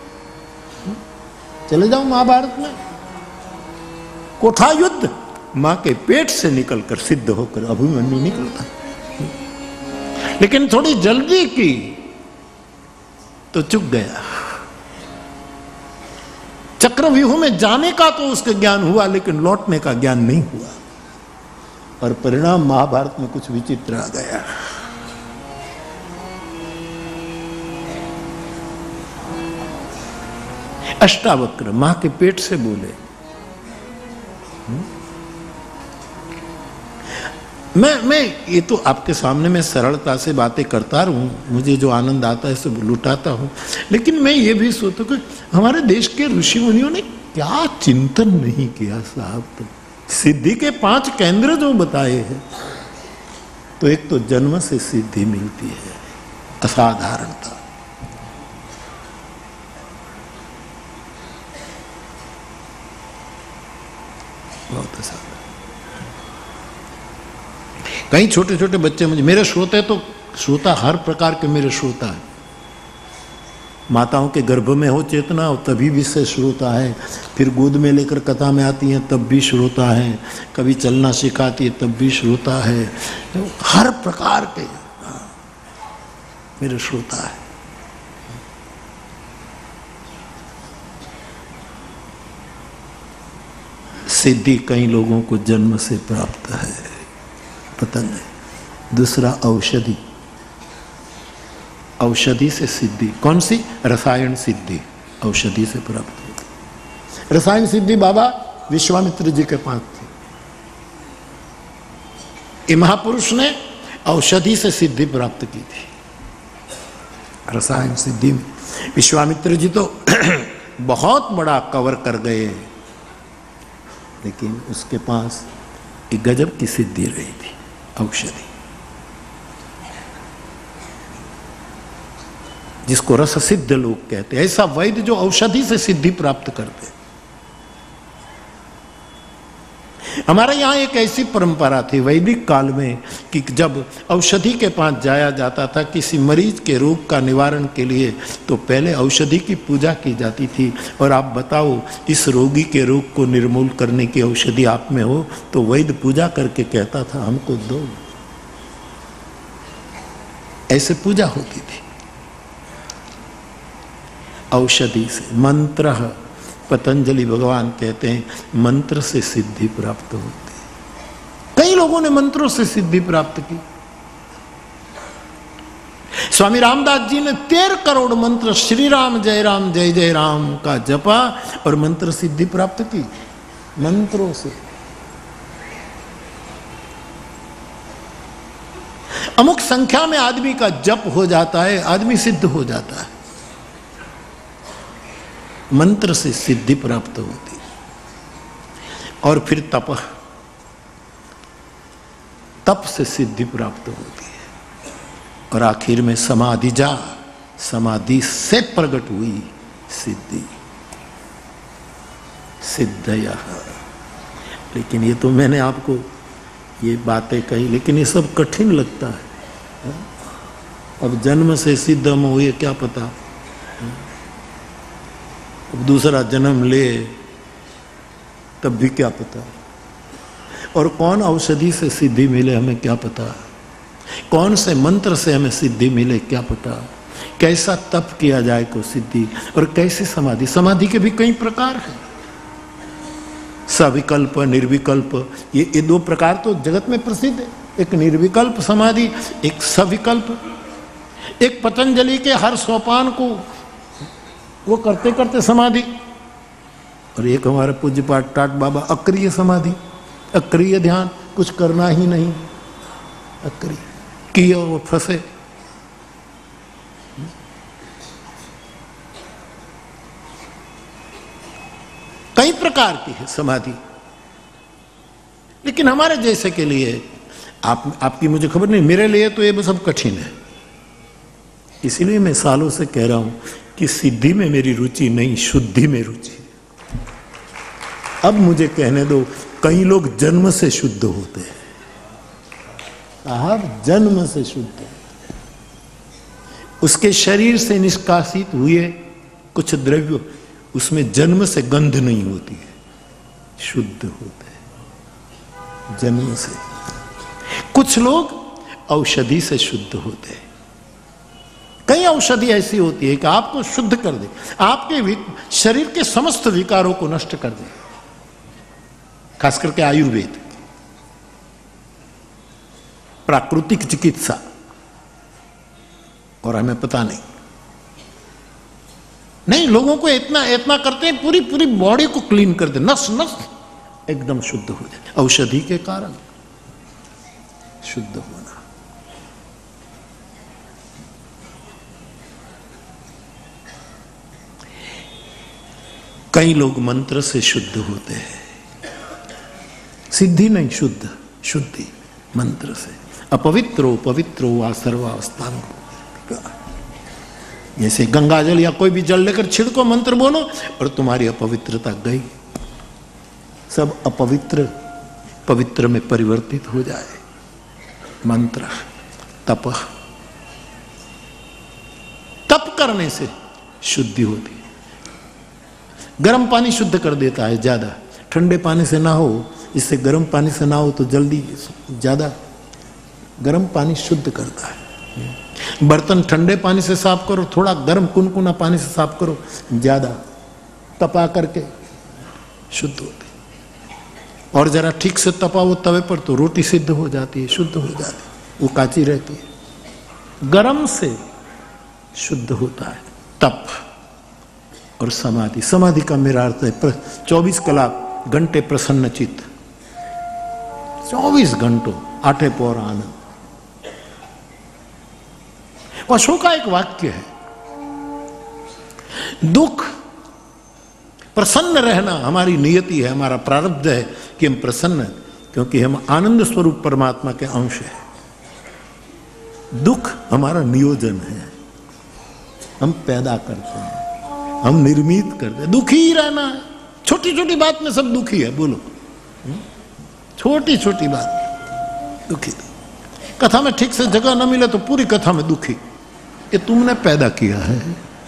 चले जाओ महाभारत में, कोठा युद्ध मां के पेट से निकलकर सिद्ध होकर अभिमन्यु निकलता, लेकिन थोड़ी जल्दी की तो चुक गया। चक्रव्यूह में जाने का तो उसके ज्ञान हुआ, लेकिन लौटने का ज्ञान नहीं हुआ, और परिणाम महाभारत में कुछ विचित्र आ गया। अष्टावक्र मां के पेट से बोले। मैं ये तो आपके सामने में सरलता से बातें करता रहूं, मुझे जो आनंद आता है सब लुटाता हूं, लेकिन मैं ये भी सोचता हूं कि हमारे देश के ऋषि मुनियों ने क्या चिंतन नहीं किया साहब। तो सिद्धि के 5 केंद्र जो बताए हैं, तो एक तो जन्म से सिद्धि मिलती है, असाधारणता, बहुत असाधारण। कई छोटे छोटे बच्चे मुझे, मेरे श्रोता तो श्रोता हर प्रकार के मेरे श्रोता है। माताओं के गर्भ में हो चेतना तभी भी से श्रोता है, फिर गोद में लेकर कथा में आती हैं तब भी श्रोता है, कभी चलना सिखाती है तब भी श्रोता है, हर प्रकार के मेरे श्रोता है। सिद्धि कई लोगों को जन्म से प्राप्त है, पता नहीं। दूसरा औषधि, औषधि से सिद्धि। कौन सी? रसायन सिद्धि औषधि से प्राप्त होती। रसायन सिद्धि बाबा विश्वामित्र जी के पास थी। ये महापुरुष ने औषधि से सिद्धि प्राप्त की थी, रसायन सिद्धि में। विश्वामित्र जी तो बहुत बड़ा कवर कर गए, लेकिन उसके पास एक गजब की सिद्धि रही थी, औषधि, जिसको रस सिद्ध लोग कहते हैं। ऐसा वैद्य जो औषधि से सिद्धि प्राप्त करते। हमारे यहां एक ऐसी परंपरा थी वैदिक काल में कि जब औषधि के पास जाया जाता था किसी मरीज के रोग का निवारण के लिए, तो पहले औषधि की पूजा की जाती थी। और आप बताओ, इस रोगी के रोग को निर्मूल करने की औषधि आप में हो, तो वैद्य पूजा करके कहता था हमको दो। ऐसे पूजा होती थी औषधि से। मंत्र, पतंजलि भगवान कहते हैं मंत्र से सिद्धि प्राप्त होती है। कई लोगों ने मंत्रों से सिद्धि प्राप्त की। स्वामी रामदास जी ने 13 करोड़ मंत्र श्री राम जय जय राम का जपा और मंत्र सिद्धि प्राप्त की मंत्रों से। अमुक संख्या में आदमी का जप हो जाता है, आदमी सिद्ध हो जाता है। मंत्र से सिद्धि प्राप्त होती। और फिर तप से सिद्धि प्राप्त होती है। और आखिर में समाधि समाधि से प्रकट हुई सिद्धि, सिद्धयः। लेकिन ये तो मैंने आपको ये बातें कही, लेकिन ये सब कठिन लगता है। अब जन्म से सिद्ध हम हुए क्या पता, अब दूसरा जन्म ले तब भी क्या पता, और कौन औषधि से सिद्धि मिले हमें क्या पता, कौन से मंत्र से हमें सिद्धि मिले क्या पता, कैसा तप किया जाए को सिद्धि, और कैसे समाधि। समाधि के भी कई प्रकार हैं, सविकल्प निर्विकल्प, ये दो प्रकार तो जगत में प्रसिद्ध है। एक निर्विकल्प समाधि, एक सविकल्प। एक पतंजलि के हर सोपान को वो करते करते समाधि, और एक हमारे पूज्य पाठ टाट बाबा अक्रिय समाधि, अक्रिय ध्यान, कुछ करना ही नहीं, अक्रिय किया वो फंसे। कई प्रकार की है समाधि, लेकिन हमारे जैसे के लिए, आपकी मुझे खबर नहीं, मेरे लिए तो ये सब कठिन है। इसीलिए मैं सालों से कह रहा हूं कि सिद्धि में मेरी रुचि नहीं, शुद्धि में रुचि। अब मुझे कहने दो, कई लोग जन्म से शुद्ध होते हैं, साहब जन्म से शुद्ध, उसके शरीर से निष्कासित हुए कुछ द्रव्य, उसमें जन्म से गंध नहीं होती है, शुद्ध होते हैं जन्म से। कुछ लोग औषधि से शुद्ध होते हैं। कई औषधि ऐसी होती है कि आपको शुद्ध कर दे, आपके शरीर के समस्त विकारों को नष्ट कर दे, खास करके आयुर्वेद, प्राकृतिक चिकित्सा, और हमें पता नहीं, लोगों को इतना करते हैं, पूरी पूरी बॉडी को क्लीन कर दे, नस नस एकदम शुद्ध हो जाए, औषधि के कारण शुद्ध होना। कई लोग मंत्र से शुद्ध होते हैं, सिद्धि नहीं, शुद्ध, शुद्धि मंत्र से। अपवित्रो पवित्रो वा सर्वावस्थान, जैसे गंगा जल या कोई भी जल लेकर छिड़को, मंत्र बोलो, और तुम्हारी अपवित्रता गई, सब अपवित्र पवित्र में परिवर्तित हो जाए। मंत्र, तप, तप करने से शुद्धि होती है। गर्म पानी शुद्ध कर देता है ज्यादा, ठंडे पानी से ना हो, इससे गर्म पानी से ना हो तो जल्दी ज्यादा, गर्म पानी शुद्ध करता है। बर्तन ठंडे पानी से साफ करो, थोड़ा गर्म कुनकुना पानी से साफ करो, ज्यादा तपा करके शुद्ध होती। और जरा ठीक से तपा वो तवे पर तो रोटी सिद्ध हो जाती है, शुद्ध हो जाती है, वो काची रहती है। गर्म से शुद्ध होता है तप और समाधि। समाधि का मेरा अर्थ है 24 घंटे प्रसन्न चित्त, 24 घंटों आठे पौर आनंद। अशोक का एक वाक्य है, दुख प्रसन्न रहना हमारी नियति है, हमारा प्रारब्ध है कि हम प्रसन्न हैं, क्योंकि हम आनंद स्वरूप परमात्मा के अंश हैं। दुख हमारा नियोजन है, हम पैदा करते हैं, हम निर्मित करते हैं। दुखी ही रहना है, छोटी छोटी बात में सब दुखी है, बोलो छोटी छोटी बात दुखी। कथा में ठीक से जगह न मिले तो पूरी कथा में दुखी, ये तुमने पैदा किया है,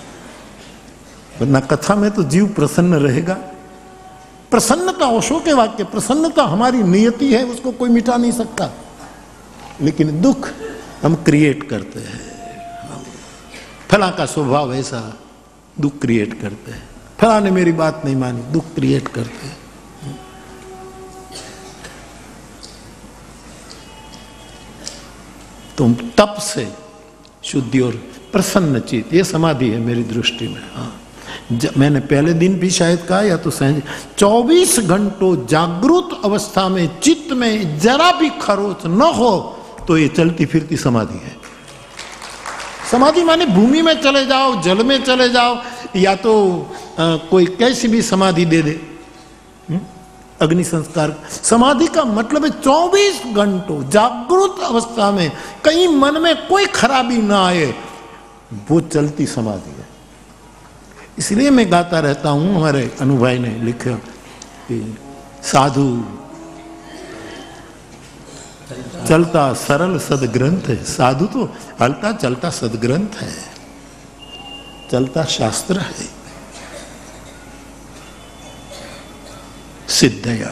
वरना कथा में तो जीव प्रसन्न रहेगा। प्रसन्नता, ओशो के वाक्य, प्रसन्नता हमारी नियति है, उसको कोई मिटा नहीं सकता। लेकिन दुख हम क्रिएट करते हैं, फला का स्वभाव ऐसा, दुख क्रिएट करते हैं। फला ने मेरी बात नहीं मानी, दुख क्रिएट करते हैं। तुम तप से शुद्धि और प्रसन्न चित्त, ये समाधि है मेरी दृष्टि में। हाँ, मैंने पहले दिन भी शायद कहा, या तो 24 घंटों जागृत अवस्था में चित्त में जरा भी खरोच न हो तो ये चलती फिरती समाधि है। समाधि माने भूमि में चले जाओ, जल में चले जाओ, या तो कोई कैसी भी समाधि दे दे, अग्नि संस्कार। समाधि का मतलब है 24 घंटों जागृत अवस्था में कहीं मन में कोई खराबी ना आए, वो चलती समाधि है। इसलिए मैं गाता रहता हूं, हमारे अनुभाई ने लिखा कि साधु चलता सरल सदग्रंथ है। साधु तो हलता चलता सदग्रंथ है, चलता शास्त्र है। सिद्धया,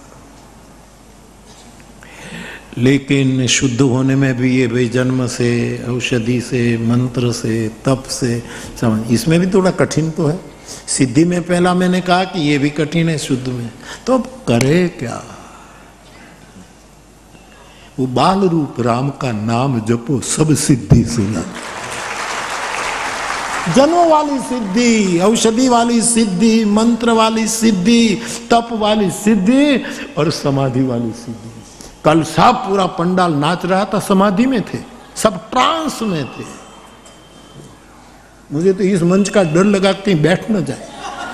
लेकिन शुद्ध होने में भी ये भाई जन्म से, औषधि से, मंत्र से, तप से, समझ, इसमें भी थोड़ा कठिन तो है। सिद्धि में पहला मैंने कहा कि ये भी कठिन है, शुद्ध में तो अब करे क्या? वो बाल रूप राम का नाम जपो सब सिद्धि सुना। जन्म वाली सिद्धि, औषधि वाली सिद्धि, मंत्र वाली सिद्धि, तप वाली सिद्धि और समाधि वाली सिद्धि। कल सब पूरा पंडाल नाच रहा था, समाधि में थे, सब ट्रांस में थे। मुझे तो इस मंच का डर लगा कहीं बैठ न जाए।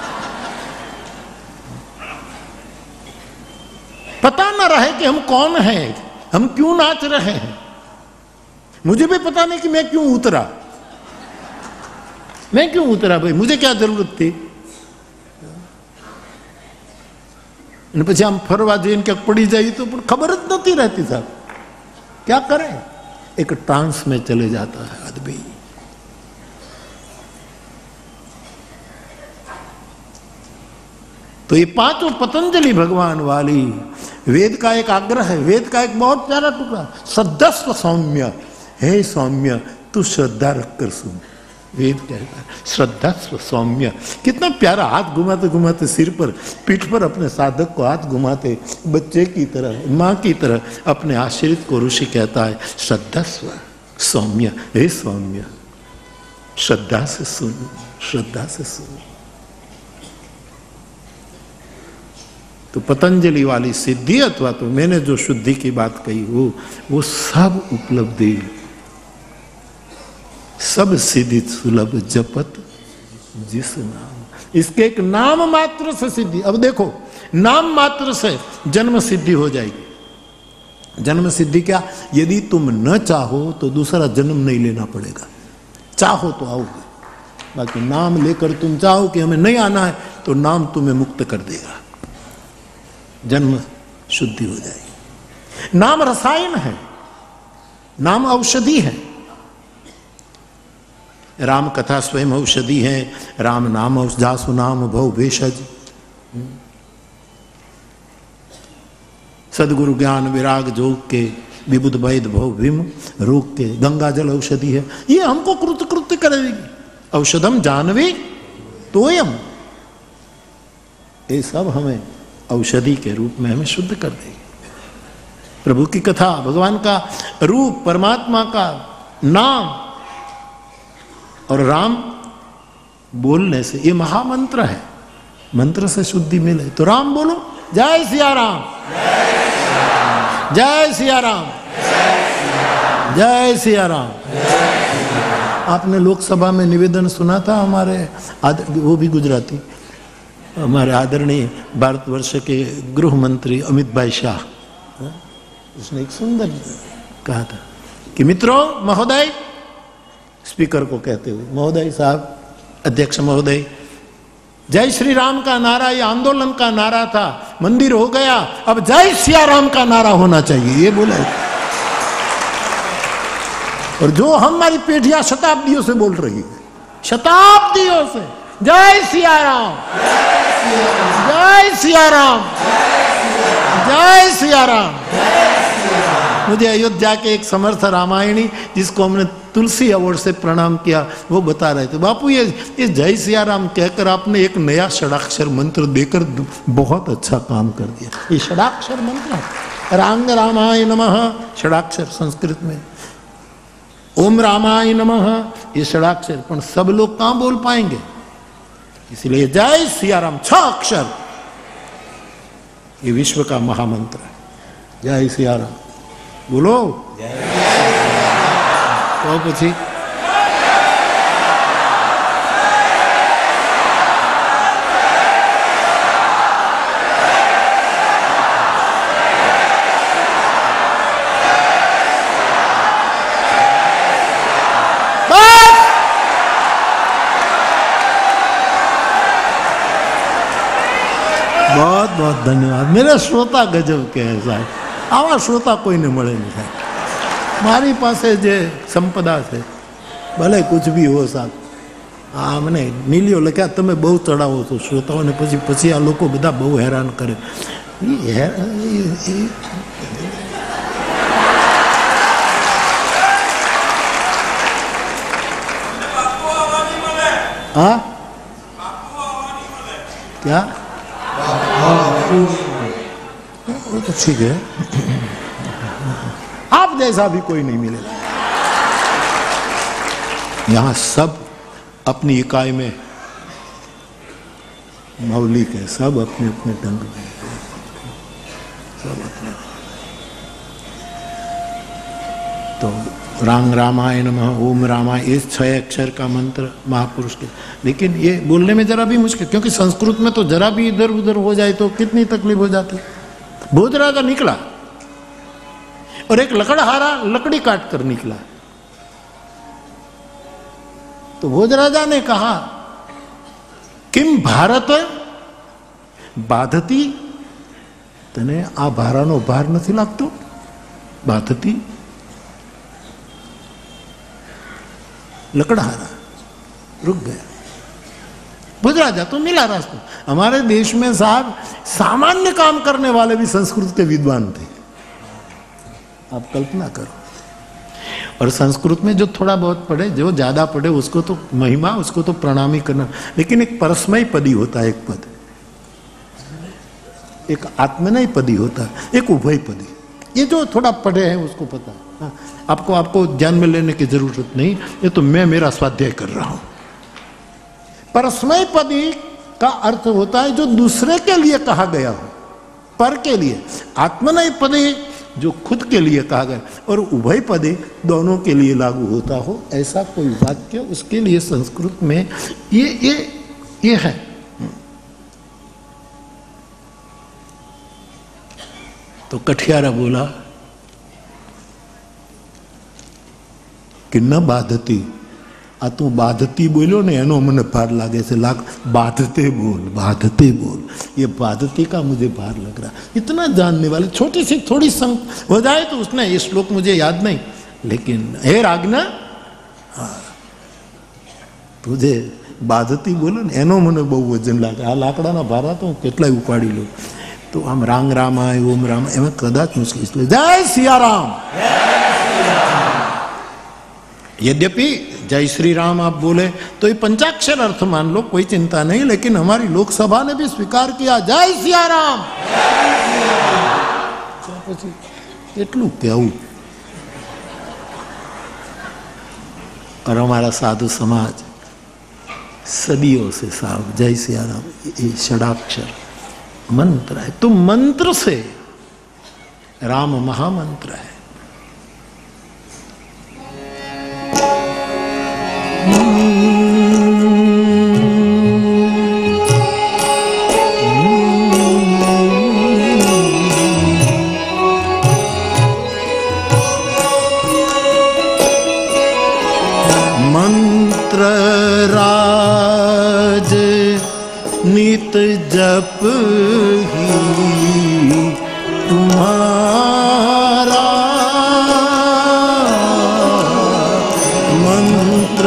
पता न रहे कि हम कौन हैं, हम क्यों नाच रहे हैं। मुझे भी पता नहीं कि मैं क्यों उतरा, मैं क्यों उतरा भाई, मुझे क्या जरूरत थी। પછી આમ ફરવા જઈને ક્યાંક પડી જાય तो खबर જ નથી रहती साहब, क्या करें। एक ट्रांस में चले जाता है आदमी। तो ये पांचों पतंजलि भगवान वाली वेद का एक आग्रह है, वेद का एक बहुत प्यारा टुकड़ा, सद्दस्व सौम्य, हे सौम्य तू श्रद्धा रखकर सुन। वेद कहता है श्रद्धास्व सौम्य। कितना प्यारा, हाथ घुमाते घुमाते सिर पर, पीठ पर अपने साधक को हाथ घुमाते, बच्चे की तरह, माँ की तरह अपने आश्रित को ऋषि कहता है श्रद्धास्व सौम्य, हे सौम्य श्रद्धा से सुन, श्रद्धा से सुन। तो पतंजलि वाली सिद्धि अथवा तो मैंने जो शुद्धि की बात कही वो सब उपलब्धि, सब सिद्धि सुलभ जपत जिस नाम। इसके एक नाम मात्र से सिद्धि। अब देखो, नाम मात्र से जन्म सिद्धि हो जाएगी। जन्म सिद्धि क्या? यदि तुम न चाहो तो दूसरा जन्म नहीं लेना पड़ेगा, चाहो तो आओगे। बाकी नाम लेकर तुम चाहो कि हमें नहीं आना है तो नाम तुम्हें मुक्त कर देगा, जन्म शुद्धि हो जाएगी। नाम रसायन है, नाम औषधि है। राम कथा स्वयं औषधि है, राम नाम जासु नाम भव भेषज। सदगुरु ज्ञान विराग जोग के, विबुध वैद भव भीम रोग के, गंगा जल औषधि है। ये हमको कृत कृत्य करेगी। औषधम जानवी तोयम, ये सब हमें औषधि के रूप में हमें शुद्ध कर देगी। प्रभु की कथा, भगवान का रूप, परमात्मा का नाम और राम बोलने से, ये महामंत्र है। मंत्र से शुद्धि मिले तो राम बोलो, जय सिया राम, जय सिया राम, जय सिया राम। आपने लोकसभा में निवेदन सुना था हमारे, वो भी गुजराती, हमारे आदरणीय भारतवर्ष के गृह मंत्री अमित भाई शाह, उसने एक सुंदर कहा था कि मित्रों, महोदय, स्पीकर को कहते हुए, महोदय साहब, अध्यक्ष महोदय, जय श्री राम का नारा ये आंदोलन का नारा था, मंदिर हो गया, अब जय सिया राम का नारा होना चाहिए, ये बोला। और जो हमारी पीढ़ियां शताब्दियों से बोल रही है, शताब्दियों से, जय सिया राम, जय सिया राम, जय सिया राम। मुझे अयोध्या के एक समर्थ रामायणी, जिसको हमने तुलसी अवार्ड से प्रणाम किया, वो बता रहे थे, बापू ये जय सिया राम कहकर आपने एक नया षडाक्षर मंत्र देकर बहुत अच्छा काम कर दिया। ये षडाक्षर मंत्र है, रांग रामाय नमः षडाक्षर संस्कृत में, ओम रामाय नमः ये षडाक्षर, पर सब लोग कहां बोल पाएंगे। इसलिए जय सिया राम 6 अक्षर, ये विश्व का महामंत्र है। जय सिया राम बोलो, तो પછી बहुत बहुत धन्यवाद। मेरे श्रोता गजब के हैं साहब। આવા શ્રોતા કોઈને મળે નહીં સાહેબ. મારી પાસે જે સંપદા છે ભલે કુછ ભી હો સાહેબ. આ મને નીલીઓ લખ્યા તમે બહુ ચડાવો છો શ્રોતાઓને, પછી આ લોકો બધા બહુ હેરાન કરે. हाँ क्या वो तो ठीक है, आप जैसा भी कोई नहीं मिलेगा. यहाँ सब अपनी इकाई में मौलिक है, सब अपने अपने ढंग में, सब अपने. तो रांग रामाय नमः, ओम रामाय, ये 6 अक्षर का मंत्र महापुरुष के. लेकिन ये बोलने में जरा भी मुश्किल, क्योंकि संस्कृत में तो जरा भी इधर उधर हो जाए तो कितनी तकलीफ हो जाती. भोजराजा निकला और एक लकड़हारा लकड़ी काट कर निकला. तो भोजराजा ने कहा किम भारत बाधती, तने आ भारानो भार नहीं लागतो, बाधती. लकड़हारा रुक गया. भोजराजा तो मिला रास्ता. हमारे देश में साहब सामान्य काम करने वाले भी संस्कृत के विद्वान थे, आप कल्पना करो. और संस्कृत में जो थोड़ा बहुत पढ़े, जो ज्यादा पढ़े उसको तो महिमा, उसको तो प्रणाम ही करना. लेकिन एक परस्मय पदी होता है, एक पद, एक आत्मनय पदी होता है, एक उभय पदी. ये जो थोड़ा पढ़े हैं उसको पता है. हाँ, आपको ध्यान में लेने की जरूरत नहीं, ये तो मैं मेरा स्वाध्याय कर रहा हूं. परस्मय पदी का अर्थ होता है जो दूसरे के लिए कहा गया हो, पर के लिए. आत्मनय पदी जो खुद के लिए कहा गया, और उभय पदी दोनों के लिए लागू होता हो, ऐसा कोई वाक्य, उसके लिए संस्कृत में ये है. तो कठियारा बोला कि न बाधती. आ तू बाधती बोलो ने एनो मने भार लागे से, बाधते बोल. ये बाधती का मुझे भार लग रहा. इतना जानने वाले, छोटी सी थोड़ी संग हो जाए तो उसने, ये श्लोक मुझे याद नहीं, लेकिन हे रागना तुझे बाधती बोलो ने एनो मने बहु वजन लागे. आ लाकडाना भारा तो કેટલાય ઉપાડી લો. तो आम रांग रामाय ओम राम एवं कदाच मुश्किल. जय सियाराम. यद्यपि जय श्री राम आप बोले तो ये पंचाक्षर अर्थ मान लो, कोई चिंता नहीं. लेकिन हमारी लोकसभा ने भी स्वीकार किया जय सियाराम. એટલું કહેવું. और हमारा साधु समाज सदियों से साहब जय सियाराम ये षडाक्षर मंत्र है. तो मंत्र से राम महामंत्र है. मंत्र राज नित जप ही तुम्हारा. मंत्र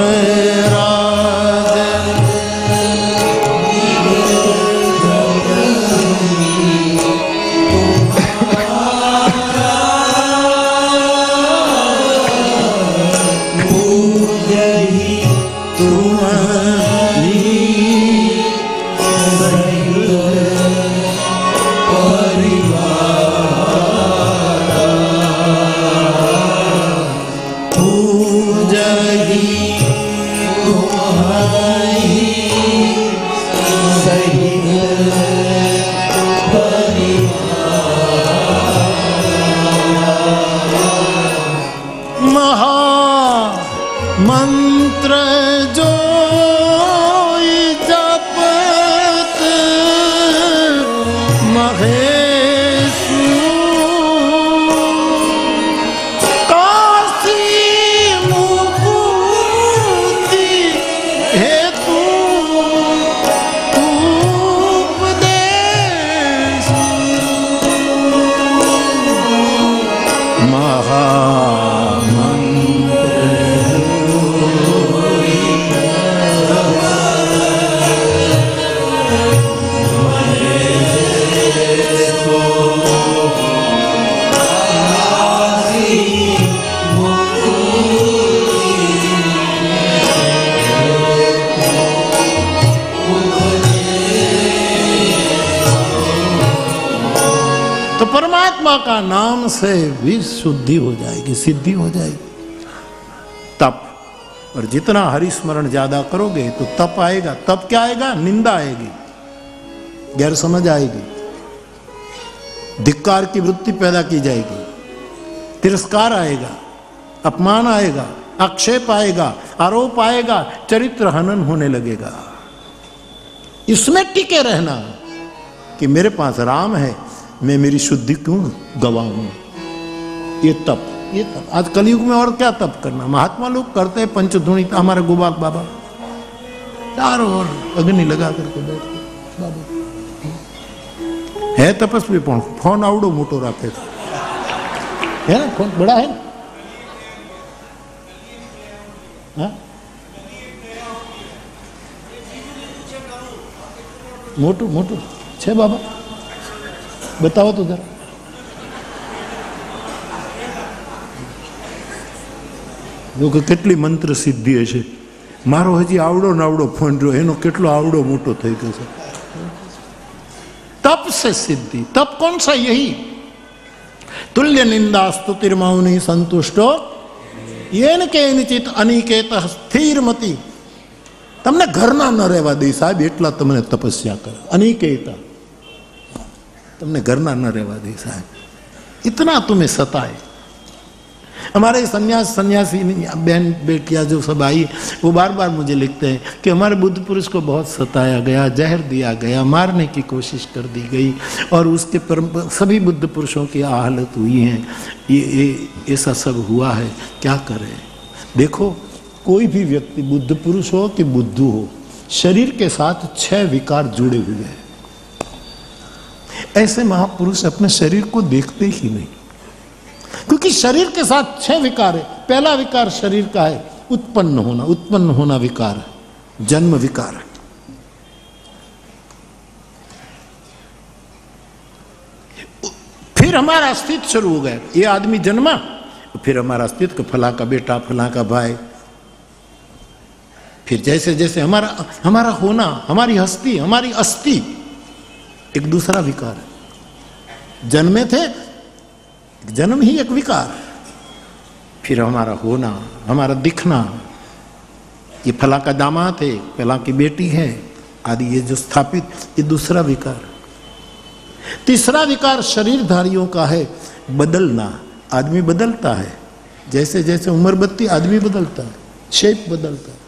तो परमात्मा का नाम से भी शुद्धि हो जाएगी, सिद्धि हो जाएगी। तप, और जितना हरि स्मरण ज्यादा करोगे तो तप आएगा। तप क्या आएगा? निंदा आएगी, गैर समझ आएगी, धिक्कार की वृत्ति पैदा की जाएगी, तिरस्कार आएगा, अपमान आएगा, आक्षेप आएगा, आरोप आएगा, चरित्र हनन होने लगेगा। इसमें टिके रहना कि मेरे पास राम है, मैं मेरी शुद्धि क्यों गवाऊं। ये तप, ये तप। आज कलयुग में और क्या तप करना। महात्मा लोग करते हैं पंचधूणी। हमारे गोबाक बाबा चारों ओर अग्नि लगा करके बैठते बाबा है तपस्वी। फोन आवड़ो मोटो राखे है ना, फोन बड़ा है ना, मोटू मोटू छे बाबा, बताओ तो जरा। જો કે કેટલી મંત્ર સિદ્ધિ હશે। મારો હજી આવડો નાવડો ફોન રહ્યો, એનો કેટલો આવડો મોટો થઈ ગયો છે। तप से सिद्धि। तप कौन सा? यही तुल्य निंदा स्तुतिर्मौनि संतुष्टो येन केनचित अनिकेत स्थिरमति। तमने घरना न रहवा दे साहब, एटला तमने तपस्या कर। अनिकेत, तमने घरना न रहवा दे साहब, इतना तुम्हें सताए। हमारे सन्यासी बहन बेटियां जो सब आई, वो बार बार मुझे लिखते हैं कि हमारे बुद्ध पुरुष को बहुत सताया गया, जहर दिया गया, मारने की कोशिश कर दी गई, और उसके सभी बुद्ध पुरुषों की हालत हुई है। ये ऐसा सब हुआ है, क्या करें। देखो, कोई भी व्यक्ति बुद्ध पुरुष हो कि बुद्धू हो, शरीर के साथ 6 विकार जुड़े हुए हैं। ऐसे महापुरुष अपने शरीर को देखते ही नहीं, क्योंकि शरीर के साथ 6 विकार है। पहला विकार शरीर का है, उत्पन्न होना। उत्पन्न होना विकार है, जन्म विकार है। फिर हमारा अस्तित्व शुरू हो गया। ये आदमी जन्मा, फिर हमारा अस्तित्व, फला का बेटा, फला का भाई। फिर जैसे जैसे हमारा होना, हमारी हस्ती, हमारी अस्थि, एक दूसरा विकार है। जन्मे थे, जन्म ही एक विकार। फिर हमारा होना, हमारा दिखना, ये फला का दामाद है, फला की बेटी है आदि, ये जो स्थापित, ये दूसरा विकार। तीसरा विकार शरीरधारियों का है, बदलना। आदमी बदलता है, जैसे जैसे उम्र बढ़ती आदमी बदलता है, शेप बदलता है,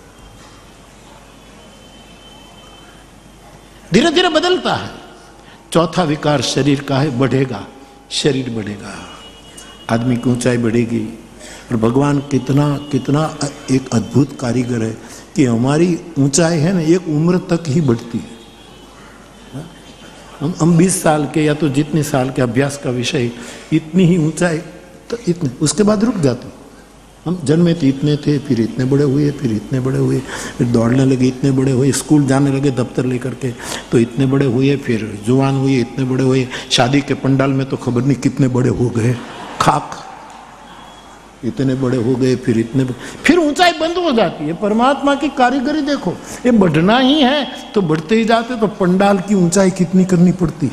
धीरे धीरे बदलता है। चौथा विकार शरीर का है, बढ़ेगा, शरीर बढ़ेगा, आदमी की ऊंचाई बढ़ेगी। और भगवान कितना कितना एक अद्भुत कारीगर है कि हमारी ऊंचाई है ना, एक उम्र तक ही बढ़ती है। हम 20 साल के या तो जितने साल के अभ्यास का विषय, इतनी ही ऊंचाई, तो इतने, उसके बाद रुक जाते। हम जन्मे तो इतने थे, फिर इतने बड़े हुए, फिर इतने बड़े हुए, फिर दौड़ने लगे, इतने बड़े हुए, स्कूल जाने लगे दफ्तर लेकर के, तो इतने बड़े हुए, फिर जवान हुए, इतने बड़े हुए, शादी के पंडाल में तो खबर नहीं कितने बड़े हो गए, खाक, इतने बड़े हो गए, फिर इतने, फिर ऊंचाई बंद हो जाती है। परमात्मा की कारीगरी देखो, ये बढ़ना ही है तो बढ़ते ही जाते, तो पंडाल की ऊंचाई कितनी करनी पड़ती।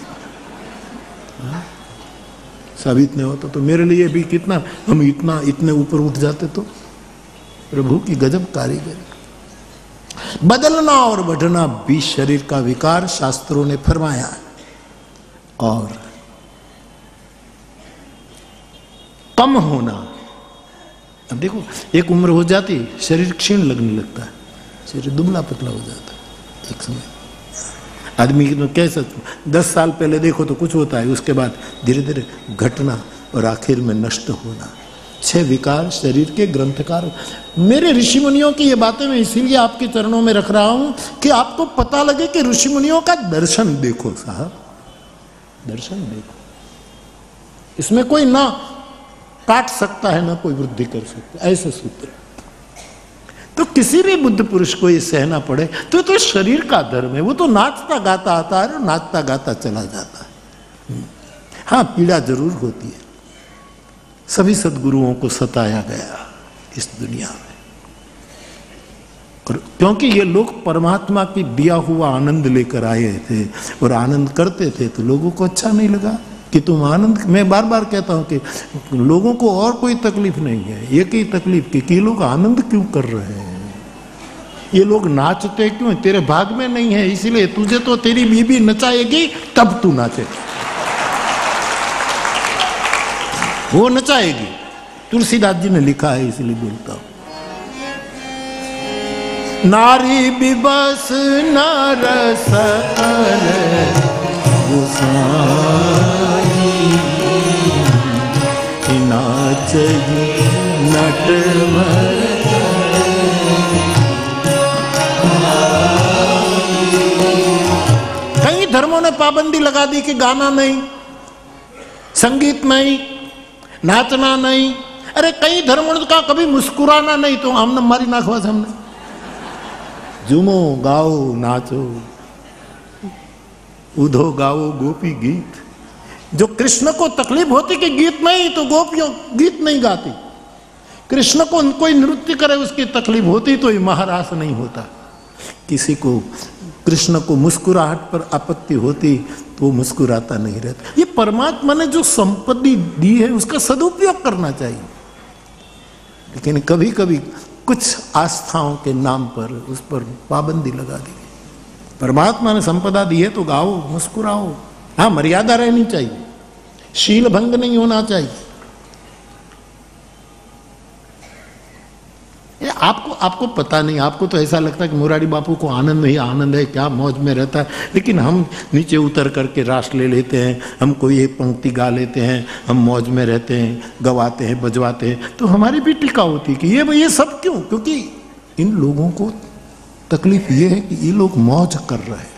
सब इतने होता तो मेरे लिए भी कितना, हम इतने ऊपर उठ जाते तो। प्रभु की गजब कारीगरी। बदलना और बढ़ना भी शरीर का विकार शास्त्रों ने फरमाया। और कम होना, अब देखो, एक उम्र हो जाती, शरीर क्षीण लगने लगता है, शरीर दुबला पतला हो जाता है एक समय। आदमी तो कैसे 10 साल पहले देखो तो कुछ होता है, उसके बाद धीरे धीरे घटना और आखिर में नष्ट होना। 6 विकार शरीर के ग्रंथकार। मेरे ऋषि मुनियों की ये बातें मैं इसीलिए आपके चरणों में रख रहा हूं कि आपको पता लगे कि ऋषि मुनियों का दर्शन देखो साहब, दर्शन देखो। इसमें कोई ना काट सकता है ना कोई वृद्धि कर सकता है, ऐसे सूत्र। तो किसी भी बुद्ध पुरुष को ये सहना पड़े तो शरीर का धर्म है। वो तो नाचता गाता आता है और नाचता गाता चला जाता है। हाँ, पीड़ा जरूर होती है। सभी सद्गुरुओं को सताया गया इस दुनिया में, और क्योंकि ये लोग परमात्मा की दिया हुआ आनंद लेकर आए थे और आनंद करते थे, तो लोगों को अच्छा नहीं लगा कि तुम आनंद। मैं बार बार कहता हूं कि लोगों को और कोई तकलीफ नहीं है, एक ही तकलीफ कि लोग आनंद क्यों कर रहे हैं, ये लोग नाचते क्यों, तेरे भाग में नहीं है, इसलिए तुझे तो तेरी बीबी नचाएगी तब तू नाचे, वो नचाएगी। तुलसीदास जी ने लिखा है, इसलिए बोलता हूं। नारी बिबस नरस नाच नट कई धर्मों ने पाबंदी लगा दी कि गाना नहीं, संगीत नहीं, नाचना नहीं। अरे कई धर्मों ने कहा कभी मुस्कुराना नहीं, तो हमने मारी नाखवा से हमने झूमो गाओ नाचो उधो गाओ गोपी गीत। जो कृष्ण को तकलीफ होती कि गीत नहीं, तो गोपियों गीत नहीं गाती। कृष्ण को कोई नृत्य करे उसकी तकलीफ होती तो ये महारास नहीं होता। किसी को कृष्ण को मुस्कुराहट पर आपत्ति होती तो वो मुस्कुराता नहीं रहता। ये परमात्मा ने जो संपत्ति दी है उसका सदुपयोग करना चाहिए, लेकिन कभी कभी कुछ आस्थाओं के नाम पर उस पर पाबंदी लगा दी। परमात्मा ने संपदा दी है तो गाओ, मुस्कुराओ। हाँ, मर्यादा रहनी चाहिए, शील भंग नहीं होना चाहिए। आपको पता नहीं, आपको तो ऐसा लगता है कि मुरारी बापू को आनंद ही आनंद है, क्या मौज में रहता है। लेकिन हम नीचे उतर करके रास ले लेते हैं, हम कोई एक पंक्ति गा लेते हैं, हम मौज में रहते हैं, गवाते हैं, बजवाते हैं, तो हमारी भी टीका होती है कि ये सब क्यों? क्योंकि इन लोगों को तकलीफ ये है कि ये लोग मौज कर रहे हैं।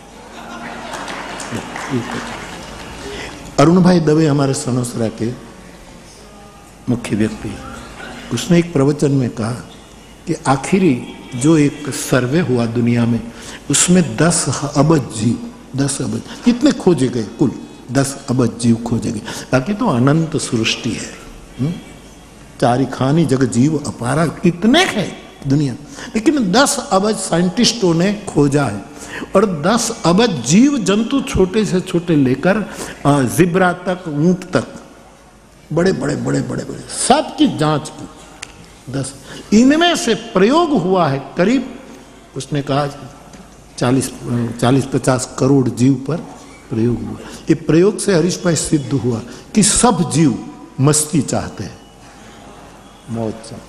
अरुण भाई दवे हमारे सनोसरा के मुख्य व्यक्ति, उसने एक प्रवचन में कहा कि आखिरी जो एक सर्वे हुआ दुनिया में, उसमें 10 अबज जीव, 10 अबज कितने खोजे गए, कुल 10 अबज जीव खोजे गए। बाकी तो अनंत सृष्टि है, चारि खानी जग जीव अपारा, कितने हैं दुनिया, लेकिन 10 अबज साइंटिस्टों ने खोजा है। और 10 अबज जीव जंतु, छोटे से छोटे लेकर जिब्रा तक, ऊंट तक, बड़े बड़े बड़े बड़े बड़े, सबकी जांच की। 10 इनमें से प्रयोग हुआ है करीब, उसने कहा 40-50 करोड़ जीव पर प्रयोग हुआ। ये प्रयोग से हरीश भाई सिद्ध हुआ कि सब जीव मस्ती चाहते हैं, मौज चाहते।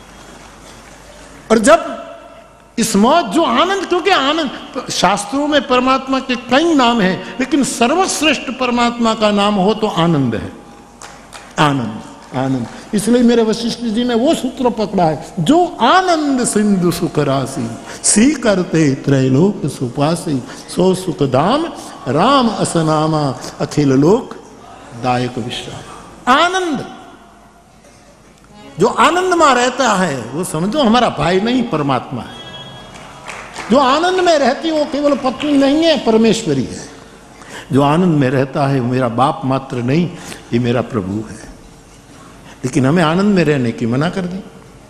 और जब इस मौज जो आनंद, क्योंकि आनंद शास्त्रों में परमात्मा के कई नाम हैं, लेकिन सर्वश्रेष्ठ परमात्मा का नाम हो तो आनंद है। आनंद आनंद, इसलिए मेरे वशिष्ठ जी ने वो सूत्र पकड़ा है, जो आनंद सिंधु सुख राशि सी करते त्रैलोक सुपासी, सो सुख धाम राम असनामा अखिल लोक दायक विश्राम। आनंद, जो आनंद में रहता है वो समझो हमारा भाई नहीं, परमात्मा है। जो आनंद में रहती है वो केवल पत्नी नहीं है, परमेश्वरी है। जो आनंद में रहता है वो मेरा बाप मात्र नहीं, ये मेरा प्रभु है। लेकिन हमें आनंद में रहने की मना कर दी।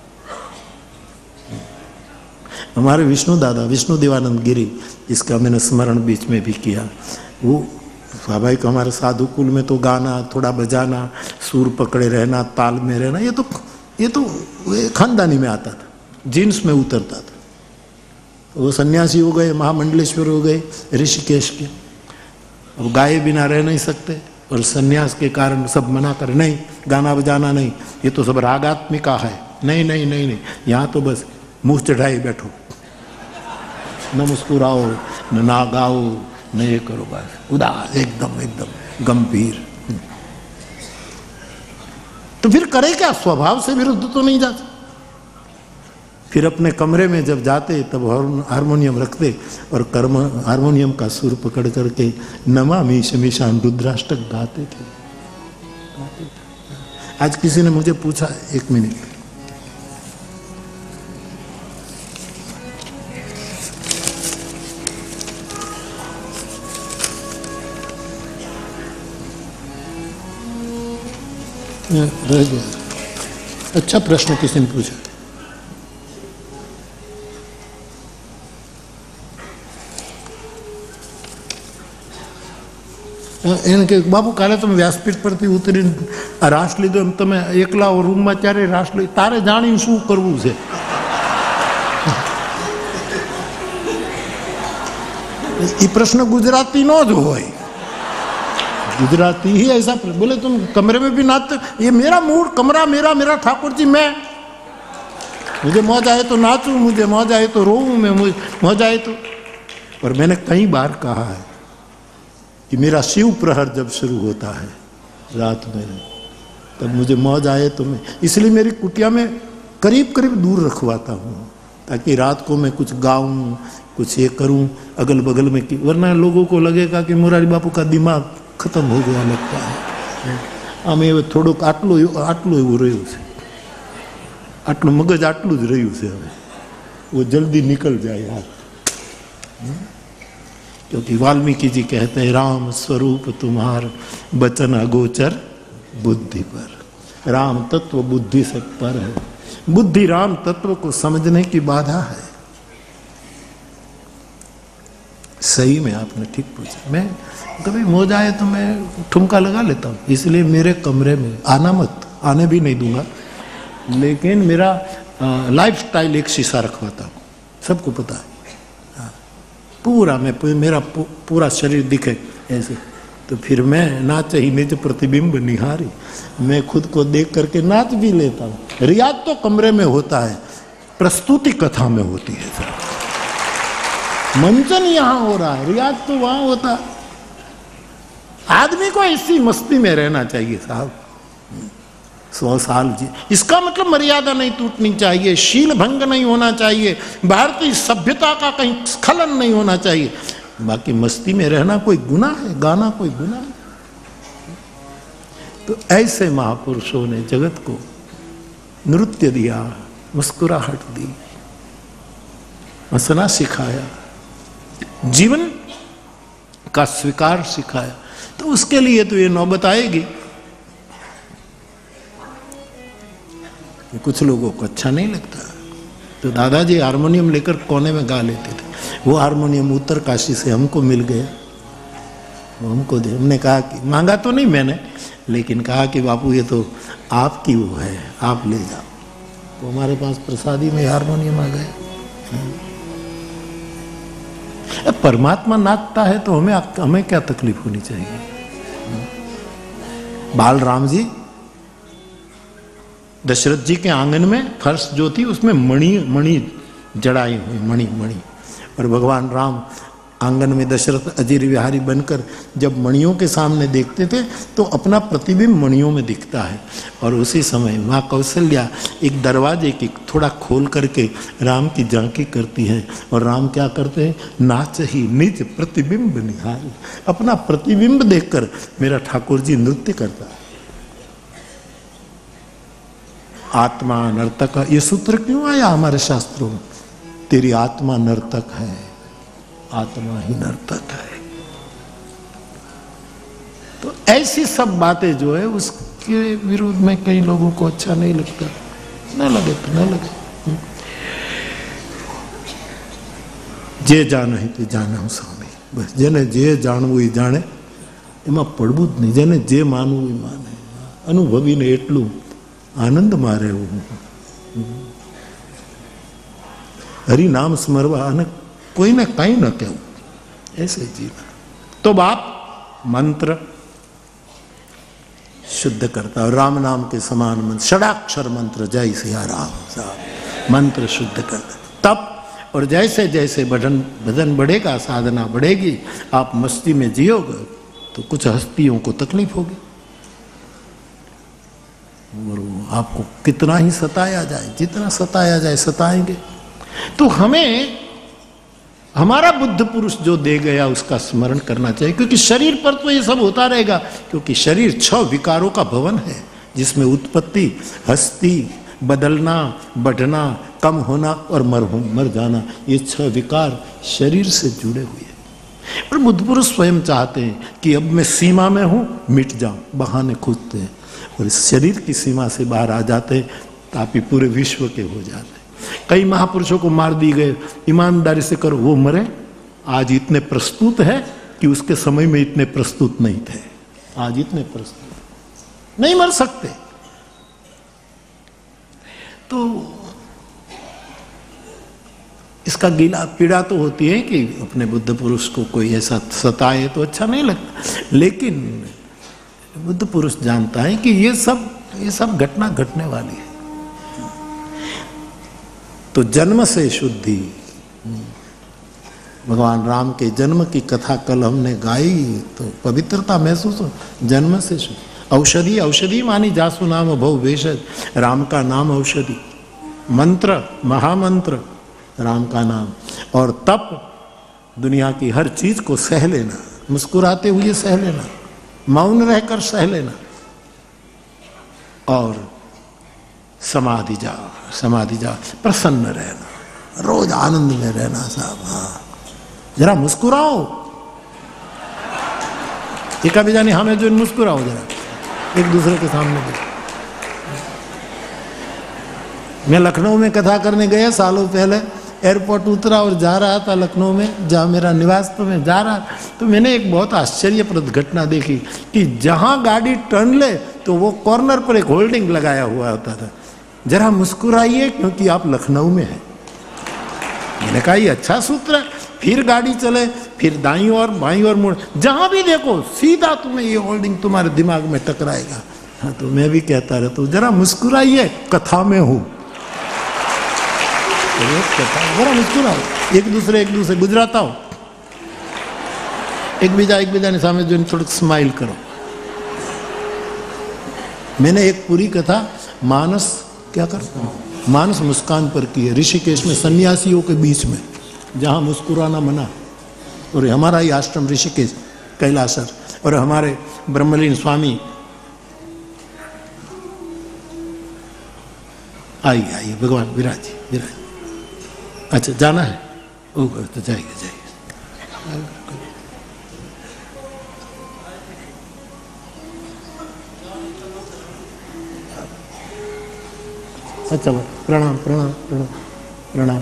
हमारे विष्णु दादा, विष्णु देवानंद गिरी, जिसका मैंने स्मरण बीच में भी किया, वो स्वाभाविक हमारे साधु कुल में तो गाना, थोड़ा बजाना, सुर पकड़े रहना, ताल में रहना, ये तो खानदानी में आता था, जीन्स में उतरता था। वो सन्यासी हो गए, महामंडलेश्वर हो गए ऋषिकेश के, अब गाए बिना रह नहीं सकते, और सन्यास के कारण सब मना कर, नहीं गाना बजाना नहीं, ये तो सब रागात्मिका है, नहीं नहीं नहीं नहीं, यहाँ तो बस मुंह चढ़ाई बैठो, न मुस्कुराओ, न ना गाओ, न ये करो, बस उदास, एकदम एकदम गंभीर। तो फिर करे क्या? स्वभाव से विरुद्ध तो नहीं जाता। फिर अपने कमरे में जब जाते तब हारमोनियम रखते और हारमोनियम का सुर पकड़ करके नमामि शमीशान रुद्राष्टक गाते थे। आज किसी ने मुझे पूछा, एक मिनट, रह गया। अच्छा प्रश्न किसी ने पूछा। એને કે બાપુ કાલે તમે વ્યાસપીઠ પરથી ઉતરીને રાસ લીધો, એમ તમે એકલા રૂમમાં ત્યારે રાસ લઈ, તારે જાણીને શું કરવું છે? ये प्रश्न गुजराती नो जो हो, गुजराती ही ऐसा बोले तुम कमरे में भी नाचते, ये मेरा मूड, कमरा मेरा, मेरा ठाकुर जी, मैं, मुझे मौज आए तो नाचूं, मुझे मौज आए तो रोऊं, मैं मौज आए तो। पर मैंने कई बार कहा है कि मेरा शिव प्रहर जब शुरू होता है रात में, तब मुझे मौज आए तो मैं, इसलिए मेरी कुटिया में करीब करीब दूर रखवाता हूँ, ताकि रात को मैं कुछ गाऊं, कुछ ये करूं अगल बगल में, कि वरना लोगों को लगेगा कि मोरारी बापू का दिमाग खत्म हो गया लगता है। आमे थोड़ोक आटलू एवं रह्यु छे, आटलू मगज आटलू ज रह्यु छे, हवे वो जल्दी निकल जाए यार। क्योंकि वाल्मीकि जी कहते हैं, राम स्वरूप तुम्हार बचन अगोचर बुद्धि पर। राम तत्व बुद्धि से पर है, बुद्धि राम तत्व को समझने की बाधा है। सही में आपने ठीक पूछा। मैं कभी मौज आए तो मैं ठुमका लगा लेता हूँ, इसलिए मेरे कमरे में आना मत, आने भी नहीं दूंगा, लेकिन मेरा लाइफ स्टाइल एक शीशा रखवाता हूँ, सबको पता है। पूरा मैं मेरा पूरा शरीर दिखे ऐसे, तो फिर मैं नाच ही निज प्रतिबिंब निहारी, मैं खुद को देख करके नाच भी लेता हूँ। रियाज तो कमरे में होता है, प्रस्तुति कथा में होती है सर। मंचन यहाँ हो रहा है, रियाज तो वहां होता है। आदमी को इसी मस्ती में रहना चाहिए साहब, 100 साल जी। इसका मतलब मर्यादा नहीं टूटनी चाहिए, शील भंग नहीं होना चाहिए, भारतीय सभ्यता का कहीं स्खलन नहीं होना चाहिए। बाकी मस्ती में रहना कोई गुनाह है, गाना कोई गुनाह है? तो ऐसे महापुरुषों ने जगत को नृत्य दिया, मुस्कुराहट दी, हंसना सिखाया, जीवन का स्वीकार सिखाया। तो उसके लिए तो ये नौबत आएगी कि कुछ लोगों को अच्छा नहीं लगता। तो दादाजी हारमोनियम लेकर कोने में गा लेते थे। वो हारमोनियम उत्तर काशी से हमको मिल गया, वो हमको दे। हमने कहा कि मांगा तो नहीं मैंने, लेकिन कहा कि बापू ये तो आपकी वो है, आप ले जाओ। तो हमारे पास प्रसादी में हारमोनियम आ गया। परमात्मा नाचता है तो हमें क्या तकलीफ होनी चाहिए? बाल राम जी दशरथ जी के आंगन में फर्श जो थी उसमें मणि जड़ाई हुई, मणि। और भगवान राम आंगन में दशरथ अजीर विहारी बनकर जब मणियों के सामने देखते थे तो अपना प्रतिबिंब मणियों में दिखता है। और उसी समय माँ कौशल्या एक दरवाजे की थोड़ा खोल करके राम की झांकी करती है, और राम क्या करते हैं? नाच ही निज प्रतिबिंब निहारी। अपना प्रतिबिंब देखकर मेरा ठाकुर जी नृत्य करता है। आत्मा नर्तक, ये सूत्र क्यों आया हमारे शास्त्रों में? तेरी आत्मा नर्तक है, आत्मा ही नर्तक है। तो ऐसी सब बातें जो है उसके विरोध में कई लोगों को अच्छा नहीं लगता। न लगे तो न लगे, जे जाने तो जाने स्वामी, बस जेने जे जानवू ई जाने, एमां पड़वू ज नहीं। जेने जे मानवू ई माने, अनुभवी ने एटलू आनंद में रहेवू। हरि नाम स्मरवा अने कोई ने कहीं न कहूं, ऐसे जीना। तो बाप मंत्र शुद्ध करता है, राम नाम के समान मंत्र, षडाक्षर मंत्र, जय सिया राम साहब, मंत्र शुद्ध करता। तब और जैसे जैसे भजन बढ़ेगा, साधना बढ़ेगी, आप मस्ती में जियोगे तो कुछ हस्तियों को तकलीफ होगी, और आपको कितना ही सताया जाए, जितना सताया जाए सताएंगे। तो हमें हमारा बुद्ध पुरुष जो दे गया उसका स्मरण करना चाहिए, क्योंकि शरीर पर तो ये सब होता रहेगा, क्योंकि शरीर 6 विकारों का भवन है। जिसमें उत्पत्ति, हस्ती, बदलना, बढ़ना, कम होना और मर जाना, ये 6 विकार शरीर से जुड़े हुए हैं। पर बुद्ध पुरुष स्वयं चाहते हैं कि अब मैं सीमा में हूं, मिट जाऊं, बहाने खोजते हैं और इस शरीर की सीमा से बाहर आ जाते हैं ताकि पूरे विश्व के हो जाते हैं। कई महापुरुषों को मार दी गए, ईमानदारी से करो, वो मरे। आज इतने प्रस्तुत है कि उसके समय में इतने प्रस्तुत नहीं थे। आज इतने प्रस्तुत नहीं मर सकते। तो इसका गिला पीड़ा तो होती है कि अपने बुद्ध पुरुष को कोई ऐसा सताए तो अच्छा नहीं लगता, लेकिन बुद्ध पुरुष जानता है कि ये सब घटना घटने वाली है। तो जन्म से शुद्धि, भगवान राम के जन्म की कथा कल हमने गाई तो पवित्रता महसूस हो। जन्म से शुद्धि, औषधि, औषधि मानी जासु नाम भव भेषज, राम का नाम औषधि, मंत्र, महामंत्र राम का नाम, और तप, दुनिया की हर चीज को सह लेना, मुस्कुराते हुए सह लेना, मौन रहकर सह लेना, और समाधि जाओ, प्रसन्न रहना, रोज आनंद में रहना साहब। हाँ, जरा मुस्कुराओ, एक भी जानी हमें जो मुस्कुराओ जरा एक दूसरे के सामने भी। मैं लखनऊ में कथा करने गया सालों पहले, एयरपोर्ट उतरा और जा रहा था लखनऊ में, जहाँ मेरा निवास तो मैं जा रहा, तो मैंने एक बहुत आश्चर्यप्रद घटना देखी कि जहाँ गाड़ी टर्न ले तो वो कॉर्नर पर एक होल्डिंग लगाया हुआ होता था, जरा मुस्कुराइए क्योंकि आप लखनऊ में हैं। मैंने कहा ये अच्छा सूत्र है। फिर गाड़ी चले, फिर दाईं और बाईं और मुड़, जहां भी देखो सीधा तुम्हें ये होल्डिंग तुम्हारे दिमाग में टकराएगा। हाँ, तो मैं भी कहता रहता हूँ जरा मुस्कुराइए, कथा में हूं, जरा मुस्कुराओ, एक दूसरे गुजराता हो, एक बीजा ने सामने जो थोड़ा स्माइल करो। मैंने एक पूरी कथा मानस मानस मुस्कान पर की है, ऋषिकेश में सन्यासियों के बीच में, जहां मुस्कुराना मना। और हमारा ही आश्रम ऋषिकेश कैलासर, और हमारे ब्रह्मलीन स्वामी आइए भगवान विराज। अच्छा जाना है, ओ तो जाइए। अच्छा प्रणाम प्रणाम प्रणाम प्रणाम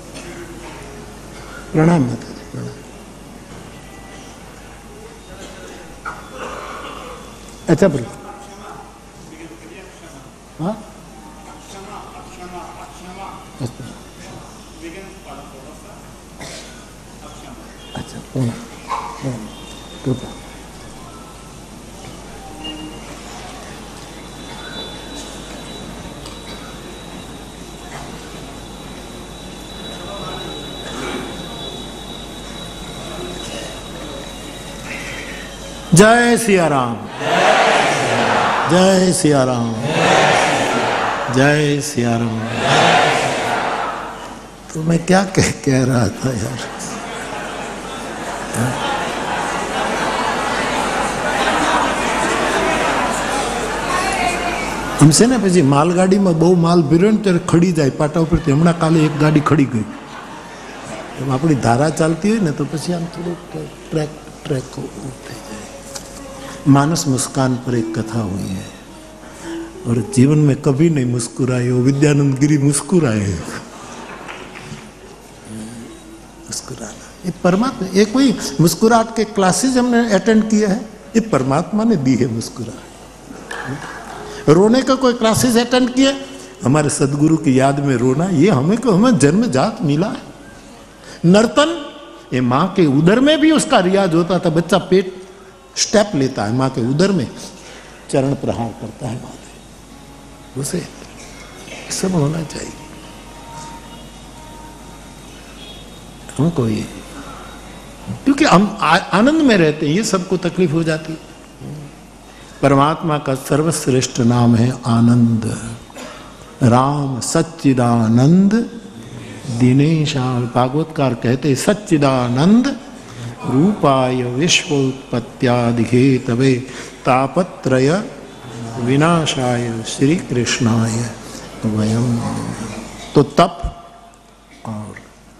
प्रणाम माता जी, प्रणाम। अच्छा बोलो। हाँ अच्छा कृपा। जय सिया राम, जय सिया राम, जय सिया राम। तो मैं क्या कह रहा था यार? हमसे ने પછી માલગાડીમાં બહુ માલ ભર્યો ને ત્યારે ખડી જાય પાટા ઉપરથી। હમણાં કાલે એક ગાડી ખડી ગઈ। આપણી ધારા ચાલતી હોય ને તો પછી આમ થોડું ટ્રેક થઈ જાય। मानस मुस्कान पर एक कथा हुई है, और जीवन में कभी नहीं मुस्कुराए हो विद्यानंद गिरी मुस्कुराए। मुस्कुराना ये परमात्मा, ये कोई मुस्कुराहट के क्लासेस हमने अटेंड किया है, ये परमात्मा ने दी है मुस्कुराहट। रोने का कोई क्लासेस अटेंड किया, हमारे सदगुरु की याद में रोना, ये हमें जन्मजात मिला है। नर्तन, ये माँ के उदर में भी उसका रियाज होता था। बच्चा पेट स्टेप लेता है, माँ के उदर में चरण प्रहार करता है, उसे सब होना चाहिए हमको ये, क्योंकि हम आनंद में रहते हैं, ये सबको तकलीफ हो जाती है। परमात्मा का सर्वश्रेष्ठ नाम है आनंद। राम सच्चिदानंद दिनेशा, भागवतकार कहते सच्चिदानंद रूपाय विश्वोत्पत्त्यादि हेतवे तापत्रय विनाशाय श्री कृष्णाय वयम। तो तप और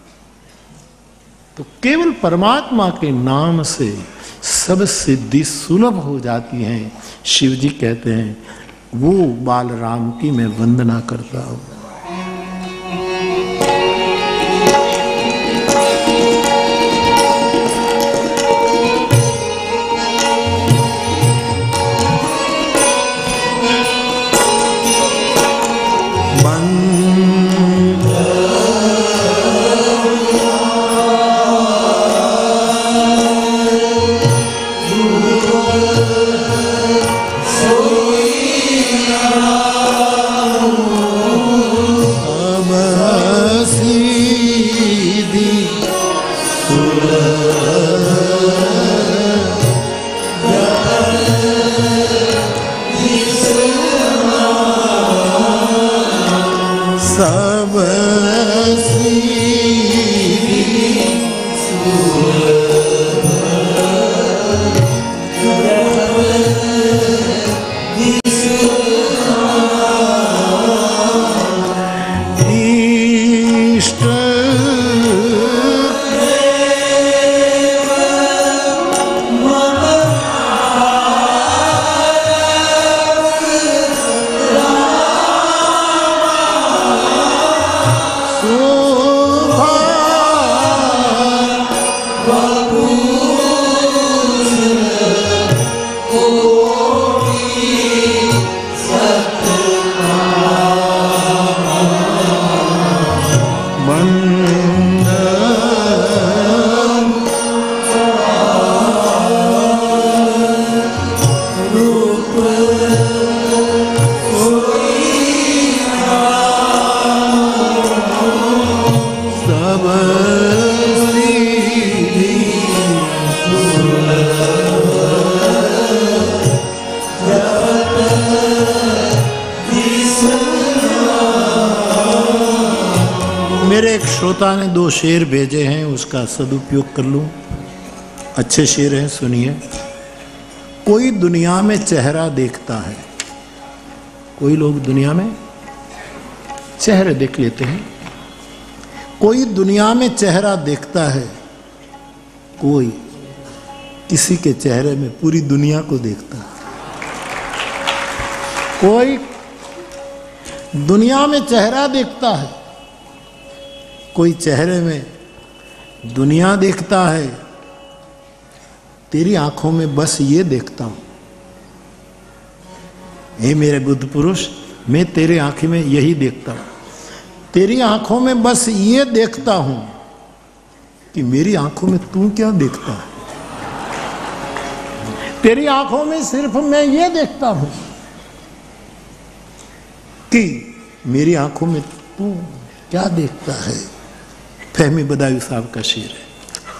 तो केवल परमात्मा के नाम से सब सिद्धि सुलभ हो जाती हैं। शिव जी कहते हैं वो बाल राम की मैं वंदना करता हूं। मेरे एक श्रोता ने 2 शेर भेजे हैं, उसका सदुपयोग कर लूं। अच्छे शेर हैं, सुनिए। कोई दुनिया में चेहरा देखता है, कोई लोग दुनिया में चेहरे देख लेते हैं। कोई दुनिया में चेहरा देखता है, कोई किसी के चेहरे में पूरी दुनिया को देखता है। कोई दुनिया में चेहरा देखता है, कोई चेहरे में दुनिया देखता है। तेरी आंखों में बस ये देखता हूं, हे मेरे बुद्ध पुरुष, मैं तेरी आंखों में यही देखता हूं। तेरी आंखों में बस ये देखता हूं कि मेरी आंखों में तू क्या देखता है। तेरी आंखों में सिर्फ मैं ये देखता हूं कि मेरी आंखों में तू क्या देखता है। फहमी बदायूं साहब का शेर है।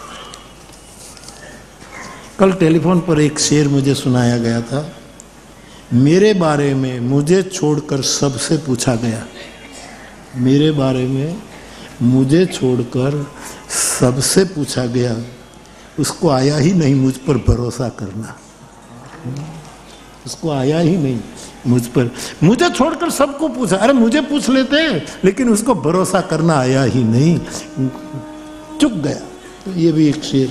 कल टेलीफोन पर एक शेर मुझे सुनाया गया था। मेरे बारे में मुझे छोड़कर सबसे पूछा गया, मेरे बारे में मुझे छोड़कर सबसे पूछा गया, उसको आया ही नहीं मुझ पर भरोसा करना। उसको आया ही नहीं मुझ पर, मुझे छोड़कर सबको पूछा। अरे मुझे पूछ लेते, लेकिन उसको भरोसा करना आया ही नहीं, चुक गया। तो ये भी एक शेर।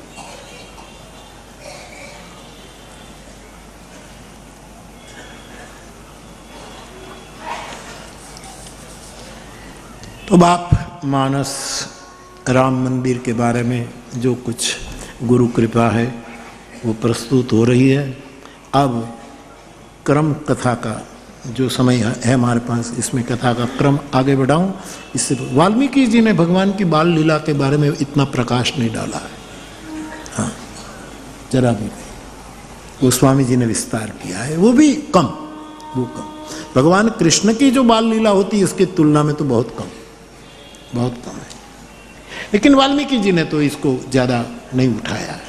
तो बाप मानस राम मंदिर के बारे में जो कुछ गुरु कृपा है वो प्रस्तुत हो रही है। अब क्रम कथा का जो समय है हमारे पास, इसमें कथा का क्रम आगे बढ़ाऊं। इससे वाल्मीकि जी ने भगवान की बाल लीला के बारे में इतना प्रकाश नहीं डाला है, हाँ जरा भी नहीं। गोस्वामी जी ने विस्तार किया है, वो भी कम, वो कम। भगवान कृष्ण की जो बाल लीला होती है उसकी तुलना में तो बहुत कम, बहुत कम है। लेकिन वाल्मीकि जी ने तो इसको ज्यादा नहीं उठाया है।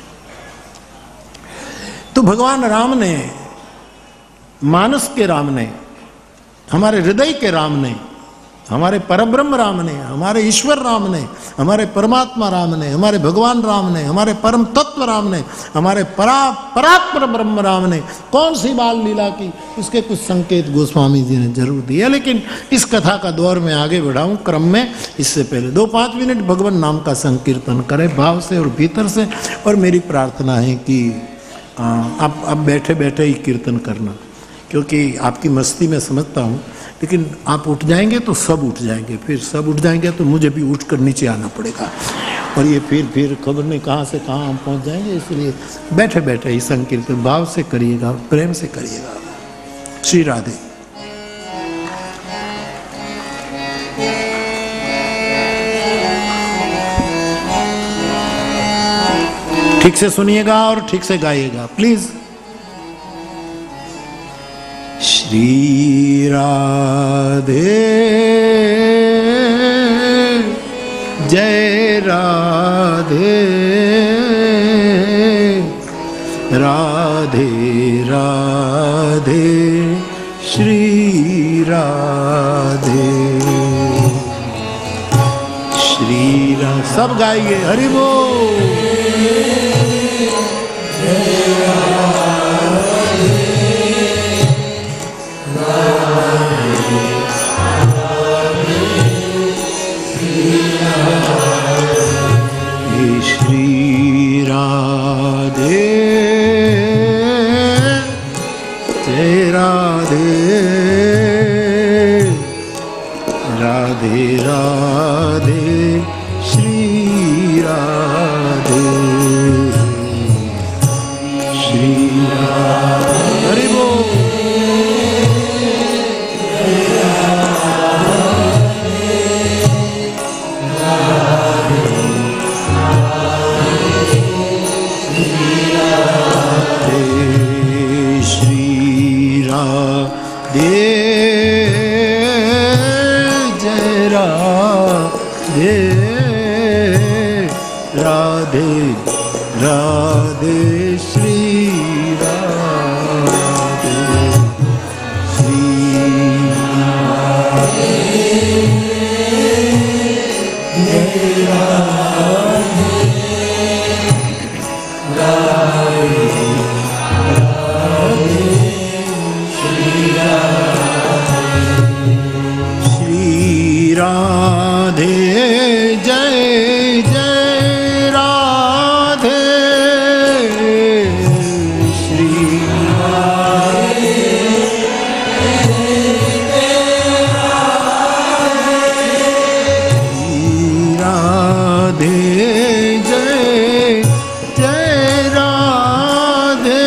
तो भगवान राम ने, मानस के राम ने, हमारे हृदय के राम ने हमारे परब्रह्म राम ने, हमारे ईश्वर राम ने, हमारे परमात्मा राम ने, हमारे भगवान राम ने, हमारे परम तत्व राम ने, हमारे परात्पर ब्रह्म राम ने कौन सी बाल लीला की, उसके कुछ संकेत गोस्वामी जी ने जरूर दिए। लेकिन इस कथा का दौर में आगे बढ़ाऊं क्रम में, इससे पहले 2-5 मिनट भगवान नाम का संकीर्तन करें भाव से और भीतर से। और मेरी प्रार्थना है कि आप बैठे बैठे ही कीर्तन करना, क्योंकि आपकी मस्ती में समझता हूँ, लेकिन आप उठ जाएंगे तो सब उठ जाएंगे, फिर सब उठ जाएंगे तो मुझे भी उठकर नीचे आना पड़ेगा, और ये फिर खबर नहीं कहाँ से कहाँ हम पहुँच जाएंगे। इसलिए बैठे बैठे ही संकीर्तन भाव से करिएगा, प्रेम से करिएगा। श्री राधे। ठीक से सुनिएगा और ठीक से गाइएगा प्लीज। श्री राधे जय राधे, राधे राधे श्री राधे। श्री राधे सब गाइए, हरि बोल। श्री राधे जय राधे, राधे राधे श्री राधे, श्री राधे। हरि बोल। राधे राधे श्री राधे, श्री राधे श्री राधे जय जय राधे, श्री राधे जय जय राधे,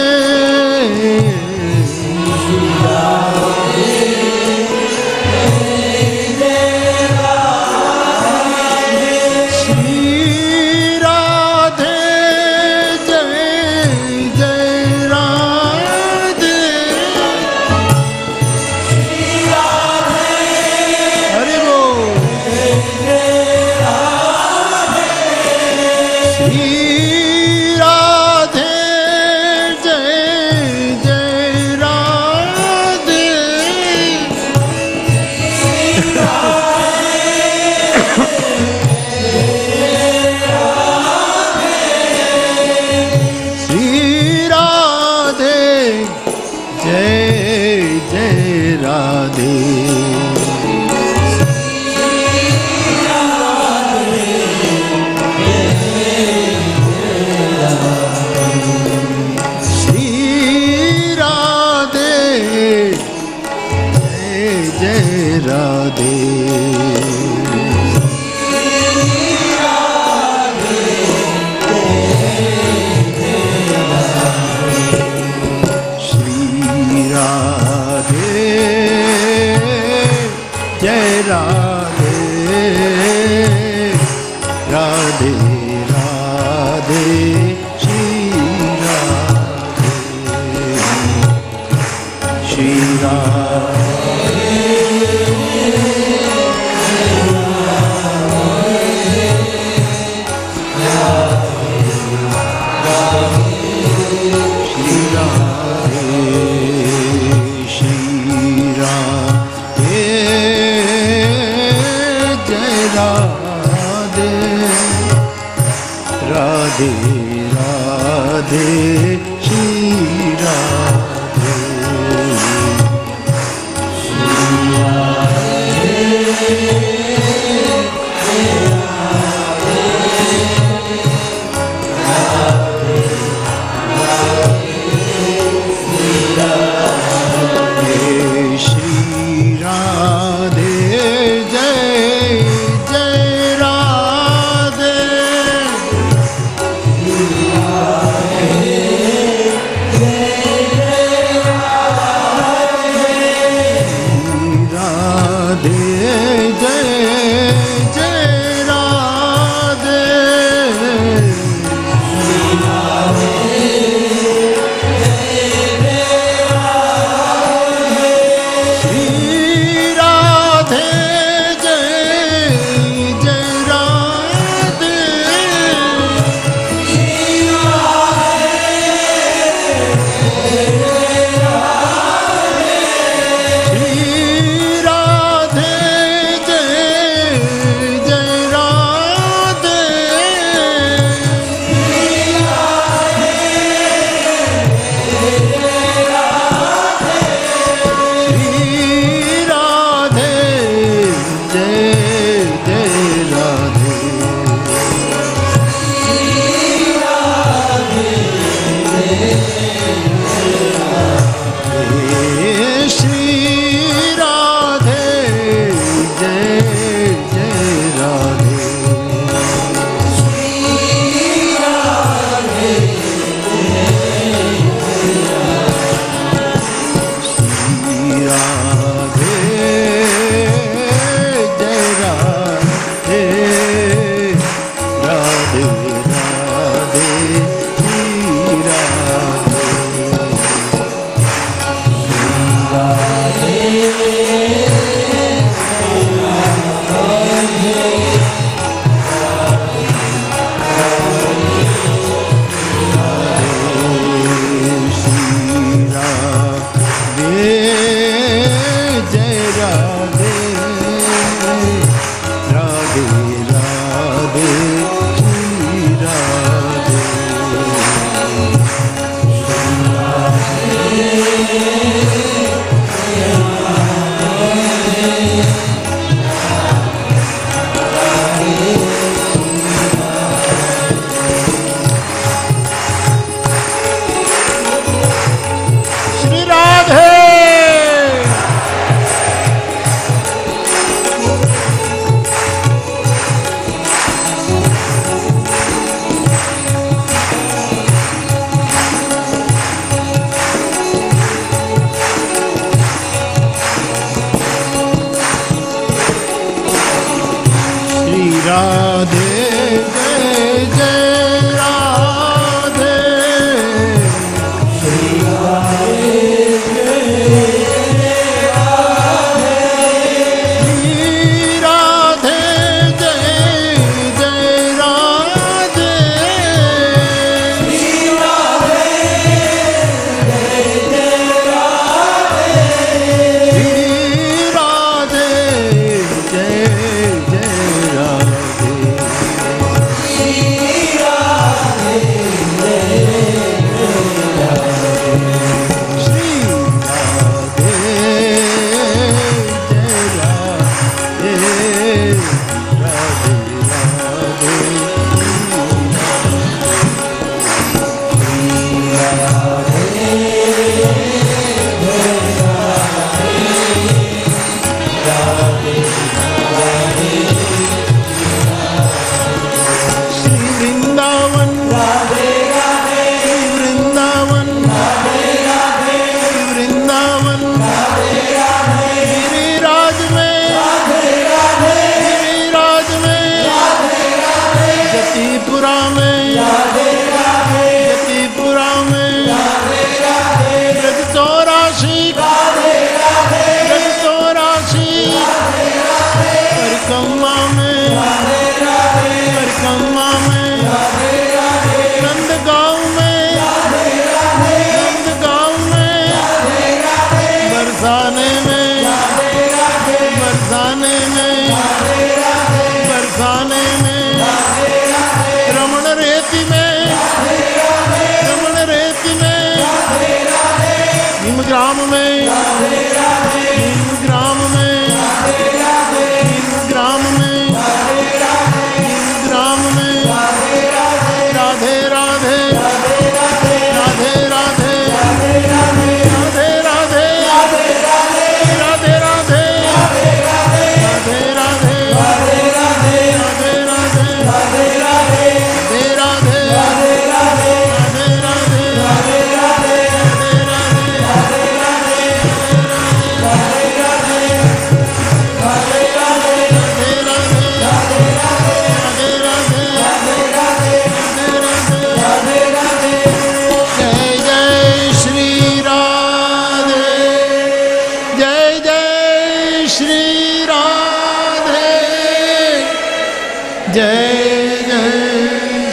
राधे राधे श्री राधे। बरसाने में रमण रेती में जय जय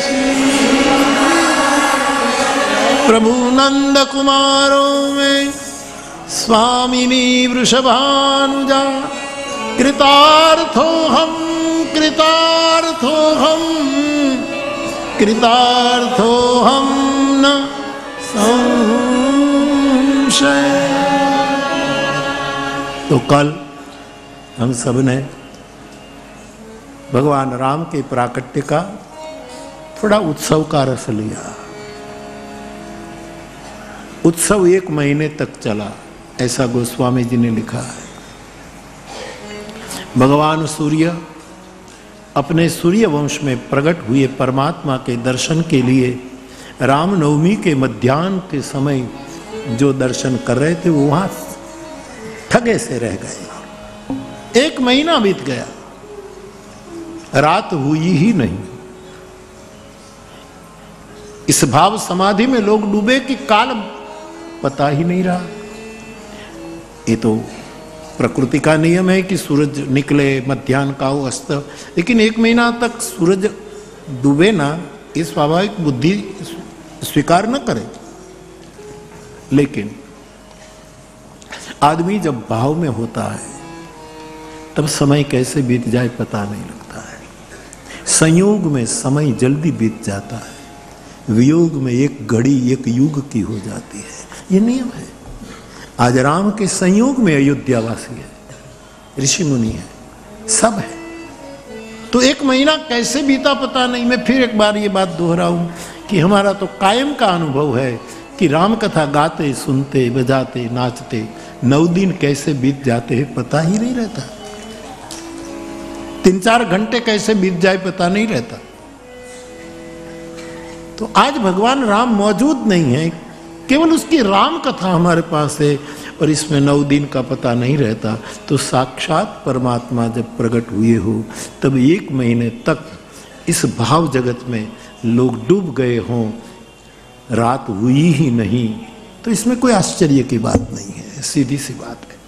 प्रभु नंद कुमारों में स्वामिनी वृषभानुजा कृतार्थो हम न संशय। तो कल हम सब ने भगवान राम के प्राकट्य का थोड़ा उत्सव का रस लिया। उत्सव 1 महीने तक चला, ऐसा गोस्वामी जी ने लिखा है। भगवान सूर्य अपने सूर्य वंश में प्रकट हुए परमात्मा के दर्शन के लिए रामनवमी के मध्याह्न के समय जो दर्शन कर रहे थे वो वहां ठगे से रह गए। 1 महीना बीत गया, रात हुई ही नहीं। इस भाव समाधि में लोग डूबे कि काल पता ही नहीं रहा। ये तो प्रकृति का नियम है कि सूरज निकले, मध्याह्न का हो, अस्त, लेकिन 1 महीना तक सूरज डूबे ना, ये स्वाभाविक बुद्धि स्वीकार न करे। लेकिन आदमी जब भाव में होता है तब समय कैसे बीत जाए पता नहीं लगता है। संयोग में समय जल्दी बीत जाता है, वियोग में एक घड़ी 1 युग की हो जाती है। ये नियम है। आज राम के संयोग में अयोध्यावासी है, ऋषि मुनि है, सब है। तो 1 महीना कैसे बीता पता नहीं। मैं फिर एक बार ये बात दोहराऊं कि हमारा तो कायम का अनुभव है कि राम कथा गाते, सुनते, बजाते, नाचते 9 दिन कैसे बीत जाते हैं पता ही नहीं रहता। 3-4 घंटे कैसे बीत जाए पता नहीं रहता। तो आज भगवान राम मौजूद नहीं है, केवल उसकी राम कथा हमारे पास है और इसमें 9 दिन का पता नहीं रहता। तो साक्षात परमात्मा जब प्रकट हुए हो तब 1 महीने तक इस भाव जगत में लोग डूब गए हों, रात हुई ही नहीं, तो इसमें कोई आश्चर्य की बात नहीं है, सीधी सी बात है।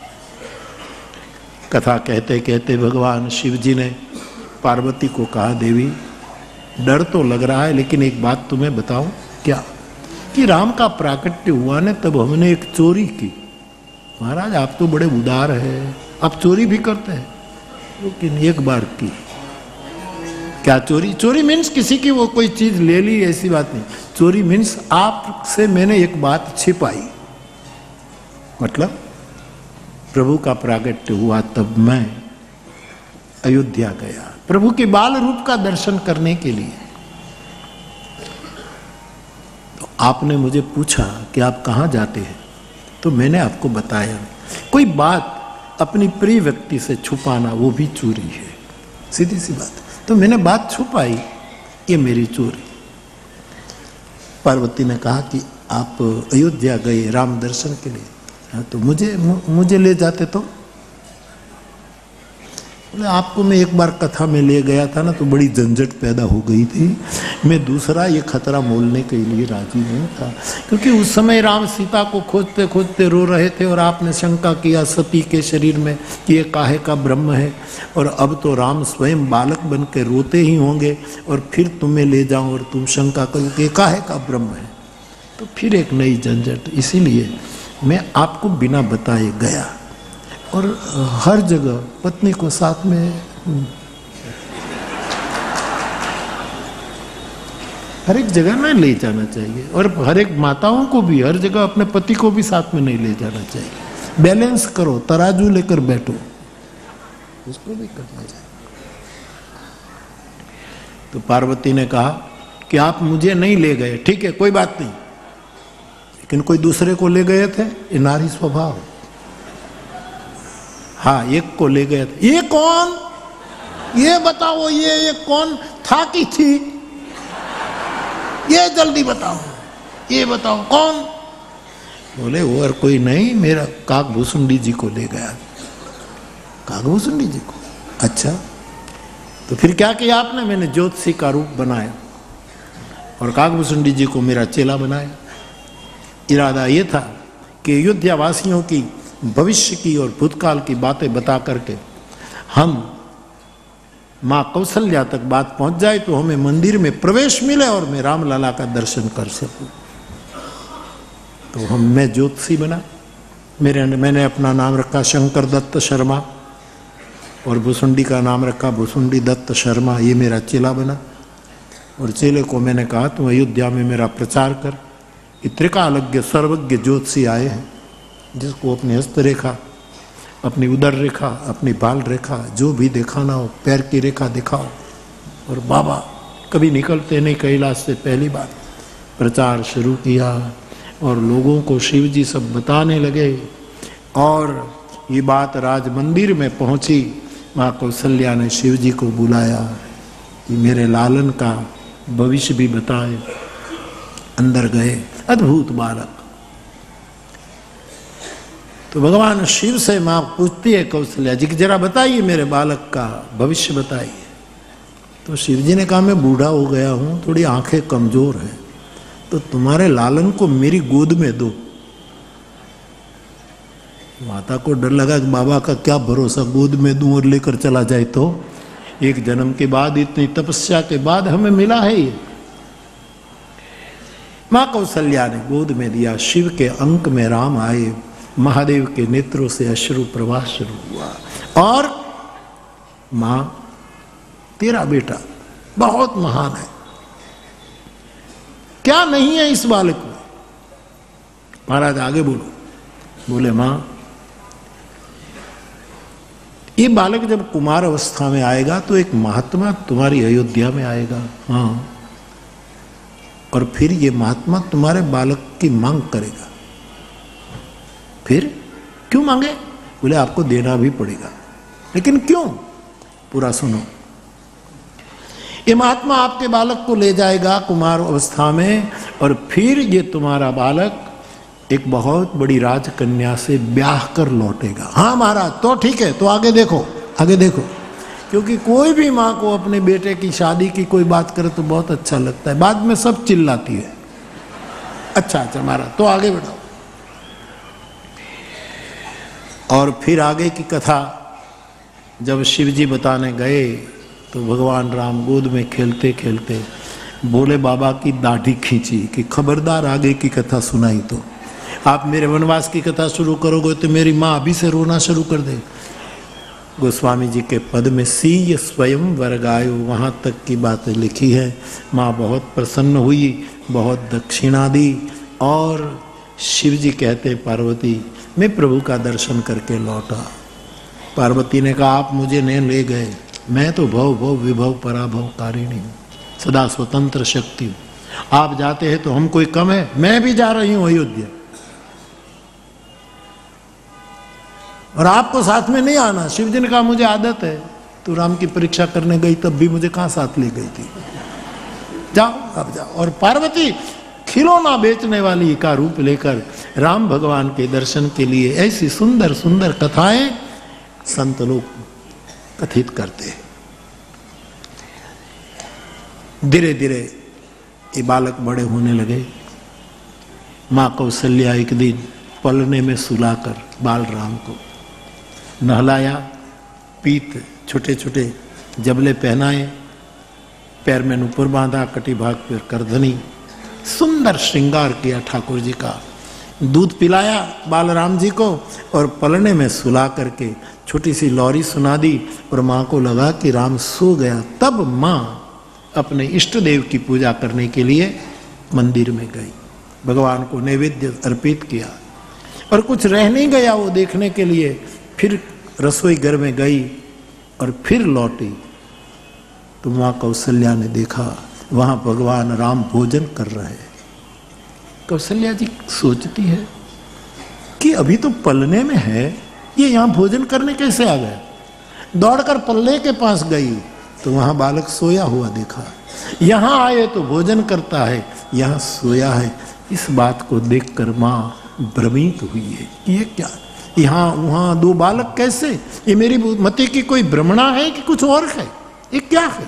कथा कहते कहते भगवान शिव जी ने पार्वती को कहा, देवी डर तो लग रहा है लेकिन एक बात तुम्हें बताऊं। क्या? कि राम का प्राकट्य हुआ ने तब हमने एक चोरी की। महाराज आप तो बड़े उदार हैं, आप चोरी भी करते हैं, लेकिन एक बार की। क्या चोरी? चोरी मीन्स किसी की वो कोई चीज ले ली, ऐसी बात नहीं। चोरी मीन्स आपसे मैंने एक बात छिपाई। मतलब प्रभु का प्राकट्य हुआ तब मैं अयोध्या गया प्रभु के बाल रूप का दर्शन करने के लिए। तो आपने मुझे पूछा कि आप कहाँ जाते हैं, तो मैंने आपको बताया। कोई बात अपनी प्रिय व्यक्ति से छुपाना वो भी चोरी है, सीधी सी बात। तो मैंने बात छुपाई, ये मेरी चोरी। पार्वती ने कहा कि आप अयोध्या गए राम दर्शन के लिए, हाँ, तो मुझे ले जाते तो। बोले आपको मैं एक बार कथा में ले गया था ना तो बड़ी झंझट पैदा हो गई थी, मैं दूसरा ये खतरा मोलने के लिए राजी नहीं था, क्योंकि उस समय राम सीता को खोजते खोजते रो रहे थे और आपने शंका किया सती के शरीर में कि ये काहे का ब्रह्म है, और अब तो राम स्वयं बालक बन के रोते ही होंगे और फिर तुम्हें ले जाऊं और तुम शंका करो कि ये काहे का ब्रह्म है। तो फिर एक नई झंझट। इसीलिए मैं आपको बिना बताए गया और हर जगह पत्नी को साथ में, हर एक जगह में ले जाना चाहिए, और हर एक माताओं को भी हर जगह अपने पति को भी साथ में नहीं ले जाना चाहिए। बैलेंस करो, तराजू लेकर बैठो, उसको भी करना चाहिए। तो पार्वती ने कहा कि आप मुझे नहीं ले गए, ठीक है कोई बात नहीं, लेकिन कोई दूसरे को ले गए थे, ये नारी स्वभाव। हाँ, एक को ले गए थे। ये कौन? ये बताओ, ये कौन था कि थी? ये जल्दी बताओ, ये बताओ कौन? बोले वो और कोई नहीं, मेरा काकभूसुंडी जी को ले गया। काकभूसुंडी जी को? अच्छा, तो फिर क्या किया आपने? मैंने ज्योतिषी का रूप बनाया और काकभूसुंडी जी को मेरा चेला बनाया। इरादा ये था कि अयोध्या वासियों की भविष्य की और भूतकाल की बातें बता करके हम माँ कौशल्या तक बात पहुंच जाए तो हमें मंदिर में प्रवेश मिले और मैं रामलला का दर्शन कर सकूं। तो मैं ज्योतिषी बना। मैंने अपना नाम रखा शंकर दत्त शर्मा और भुसुंडी का नाम रखा भुसुंडी दत्त शर्मा। ये मेरा चेला बना और चेले को मैंने कहा तुम अयोध्या में मेरा प्रचार कर। ये त्रिकालज्ञ सर्वज्ञ ज्योतिषी आए हैं जिसको अपनी हस्तरेखा, अपनी उदर रेखा, अपनी बाल रेखा जो भी दिखाना हो, पैर की रेखा दिखाओ। और बाबा कभी निकलते नहीं कैलाश से, पहली बार प्रचार शुरू किया और लोगों को शिव जी सब बताने लगे। और ये बात राज मंदिर में पहुंची। माँ कौशल्या ने शिव जी को बुलाया कि मेरे लालन का भविष्य भी बताए। अंदर गए, अद्भुत बालक। तो भगवान शिव से माँ पूछती है कौशल्या जी कि जरा बताइए मेरे बालक का भविष्य बताइए। तो शिव जी ने कहा मैं बूढ़ा हो गया हूँ, थोड़ी आंखें कमजोर हैं, तो तुम्हारे लालन को मेरी गोद में दो। माता को डर लगा कि बाबा का क्या भरोसा, गोद में दूं और लेकर चला जाए तो। एक जन्म के बाद, इतनी तपस्या के बाद हमें मिला है ये। माँ कौशल्या ने गोद में दिया। शिव के अंक में राम आए। महादेव के नेत्रों से अश्रु प्रवाह शुरू हुआ। और मां तेरा बेटा बहुत महान है, क्या नहीं है इस बालक में। महाराज आगे बोलो। बोले मां ये बालक जब कुमार अवस्था में आएगा तो एक महात्मा तुम्हारी अयोध्या में आएगा। हाँ, और फिर ये महात्मा तुम्हारे बालक की मांग करेगा। फिर क्यों मांगे? बोले आपको देना भी पड़ेगा। लेकिन क्यों? पूरा सुनो। ये महात्मा आपके बालक को ले जाएगा कुमार अवस्था में और फिर ये तुम्हारा बालक एक बहुत बड़ी राजकन्या से ब्याह कर लौटेगा। हाँ महाराज, तो ठीक है, तो आगे देखो, आगे देखो। क्योंकि कोई भी माँ को अपने बेटे की शादी की कोई बात करे तो बहुत अच्छा लगता है, बाद में सब चिल्लाती है। अच्छा अच्छा महाराज, तो आगे बढ़ाओ। और फिर आगे की कथा जब शिव जी बताने गए तो भगवान राम गोद में खेलते खेलते बोले बाबा की दाढ़ी खींची कि खबरदार आगे की कथा सुनाई तो आप मेरे वनवास की कथा शुरू करोगे तो मेरी माँ अभी से रोना शुरू कर दे। गोस्वामी जी के पद में सीय स्वयं वर्गायो, वहाँ तक की बातें लिखी है। माँ बहुत प्रसन्न हुई, बहुत दक्षिणा दी और शिव जी कहते पार्वती मैं प्रभु का दर्शन करके लौटा। पार्वती ने कहा आप मुझे नहीं ले गए, मैं तो भव भव विभव पराभव कारिणी हूँ, सदा स्वतंत्र शक्ति हूँ। आप जाते हैं तो हम कोई कम है? मैं भी जा रही हूँ अयोध्या और आपको साथ में नहीं आना। शिव जी ने कहा मुझे आदत है, तू राम की परीक्षा करने गई तब भी मुझे कहाँ साथ ले गई थी, जाओ अब जाओ। और पार्वती खिलौना बेचने वाली का रूप लेकर राम भगवान के दर्शन के लिए ऐसी सुंदर सुंदर कथाएं संत लोग कथित करते हैं। धीरे धीरे ये बालक बड़े होने लगे। माँ कौशल्या एक दिन पलने में सुलाकर बाल राम को नहलाया, पीत छोटे छोटे जबले पहनाए, पैर में नुपुर बांधा, कटी भाग पर करधनी, सुंदर श्रृंगार किया ठाकुर जी का, दूध पिलाया बालराम जी को और पलने में सुला करके छोटी सी लौरी सुना दी और माँ को लगा कि राम सो गया। तब माँ अपने इष्ट देव की पूजा करने के लिए मंदिर में गई, भगवान को नैवेद्य अर्पित किया और कुछ रह नहीं गया वो देखने के लिए। फिर रसोई घर में गई और फिर लौटी तो माँ कौशल्या ने देखा वहां भगवान राम भोजन कर रहे हैं। कौशल्या जी सोचती है कि अभी तो पलने में है, ये यहाँ भोजन करने कैसे आ गए। दौड़कर पल्ले के पास गई तो वहां बालक सोया हुआ देखा। यहाँ आए तो भोजन करता है, यहाँ सोया है। इस बात को देखकर माँ भ्रमित हुई है कि ये क्या, यहाँ वहां दो बालक कैसे, ये मेरी मति की कोई भ्रमणा है कि कुछ और है, ये क्या है।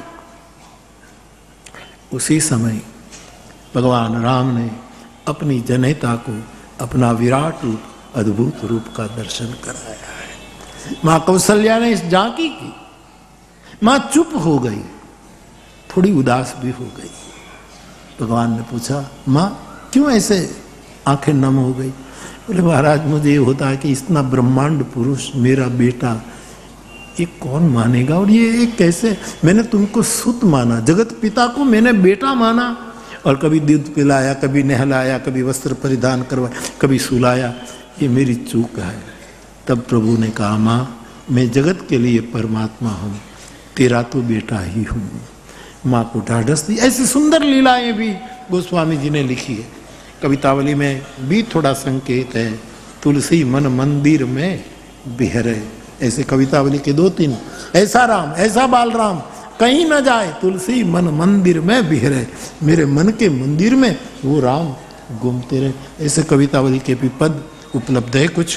उसी समय भगवान राम ने अपनी जनता को अपना विराट रूप, अद्भुत रूप का दर्शन कराया है। माँ कौशल्या ने इस झांकी की। मां चुप हो गई, थोड़ी उदास भी हो गई। भगवान ने पूछा, मां क्यों ऐसे आंखें नम हो गई? बोले महाराज मुझे ये होता है कि इतना ब्रह्मांड पुरुष मेरा बेटा, ये कौन मानेगा? और ये कैसे, मैंने तुमको सुत माना, जगत पिता को मैंने बेटा माना, और कभी दूध पिलाया, कभी नहलाया, कभी वस्त्र परिधान करवाया, कभी सुलाया, ये मेरी चूक है। तब प्रभु ने कहा, मां मैं जगत के लिए परमात्मा हूँ, तेरा तो बेटा ही हूँ। माँ को ढाढ़स दी। ऐसी सुंदर लीलाएं भी गोस्वामी जी ने लिखी है। कवितावली में भी थोड़ा संकेत है, तुलसी मन मंदिर में बिहरे, ऐसे कवितावली के 2-3। ऐसा राम, ऐसा बाल राम कहीं न जाए, तुलसी मन मंदिर में बिहरे, मेरे मन के मंदिर में वो राम घूमते रहे। ऐसे कवितावली के भी पद उपलब्ध है कुछ।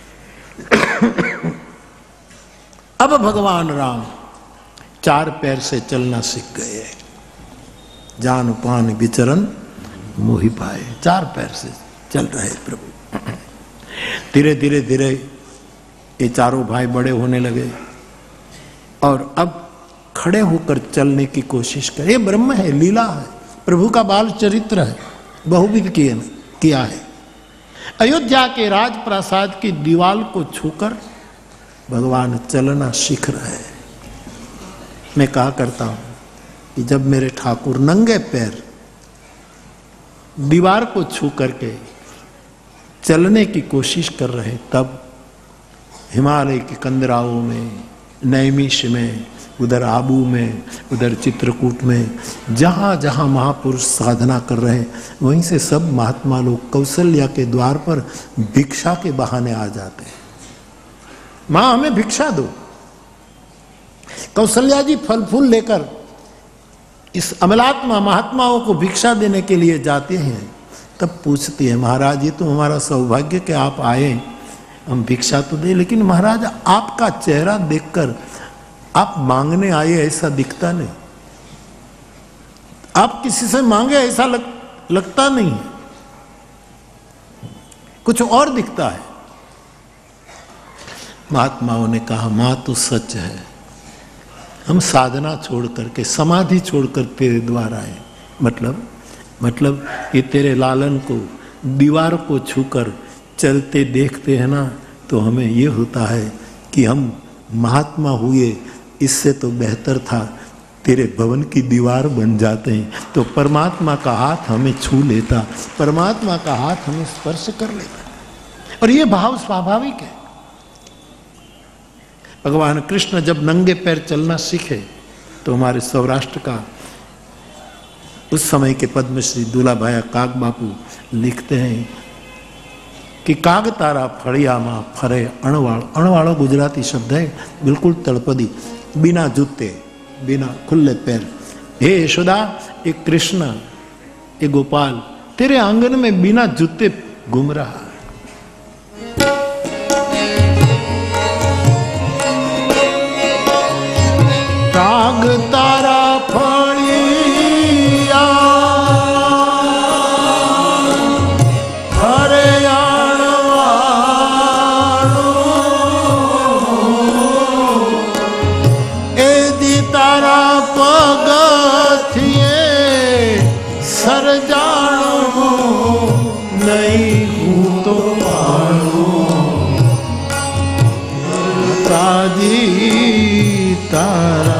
अब भगवान राम 4 पैर से चलना सीख गए। जान पान विचरण मोहि पाए, 4 पैर से चल रहे प्रभु। धीरे धीरे धीरे ये चारों भाई बड़े होने लगे और अब खड़े होकर चलने की कोशिश करें। ये ब्रह्म है, लीला है, प्रभु का बाल चरित्र है, बहुविध किया है। अयोध्या के राजप्रासाद की दीवार को छूकर भगवान चलना सीख रहे हैं। मैं कहा करता हूं कि जब मेरे ठाकुर नंगे पैर दीवार को छू करके चलने की कोशिश कर रहे, तब हिमालय के कंदराओं में, नैमिष में, उधर आबू में, उधर चित्रकूट में, जहां जहां महापुरुष साधना कर रहे हैं, वहीं से सब महात्मा लोग कौशल्या के द्वार पर भिक्षा के बहाने आ जाते हैं। मां हमें भिक्षा दो। कौशल्या जी फल फूल लेकर इस अमलात्मा महात्माओं को भिक्षा देने के लिए जाते हैं। तब पूछती है, महाराज ये तो हमारा सौभाग्य कि आप आए, हम भिक्षा तो दे, लेकिन महाराज आपका चेहरा देखकर आप मांगने आए ऐसा दिखता नहीं, आप किसी से मांगे ऐसा लगता नहीं है, कुछ और दिखता है। महात्माओं ने कहा, मां तो सच है, हम साधना छोड़ करके, समाधि छोड़कर तेरे द्वार आए। मतलब ये तेरे लालन को दीवार को छूकर चलते देखते हैं ना, तो हमें ये होता है कि हम महात्मा हुए, इससे तो बेहतर था तेरे भवन की दीवार बन जाते हैं, तो परमात्मा का हाथ हमें छू लेता, परमात्मा का हाथ हमें स्पर्श कर लेता। और ये भाव स्वाभाविक है। भगवान कृष्ण जब नंगे पैर चलना सीखे तो हमारे सौराष्ट्र का उस समय के पद्मश्री दूलाभाया काग बापू लिखते हैं कि काग तारा फड़ियामा फरे अणवाड़। अणवाड़ो गुजराती शब्द है, बिल्कुल तड़पदी, बिना जूते, बिना खुले पैर। हे यशोदा, ये कृष्ण, ये गोपाल तेरे आंगन में बिना जूते घूम रहा है। काग तारा फड़िया फरे अणवाड़ो, एदी तारा पगथिए सरजाणो, नहीं हूँ तो पाणो ताजी तारा।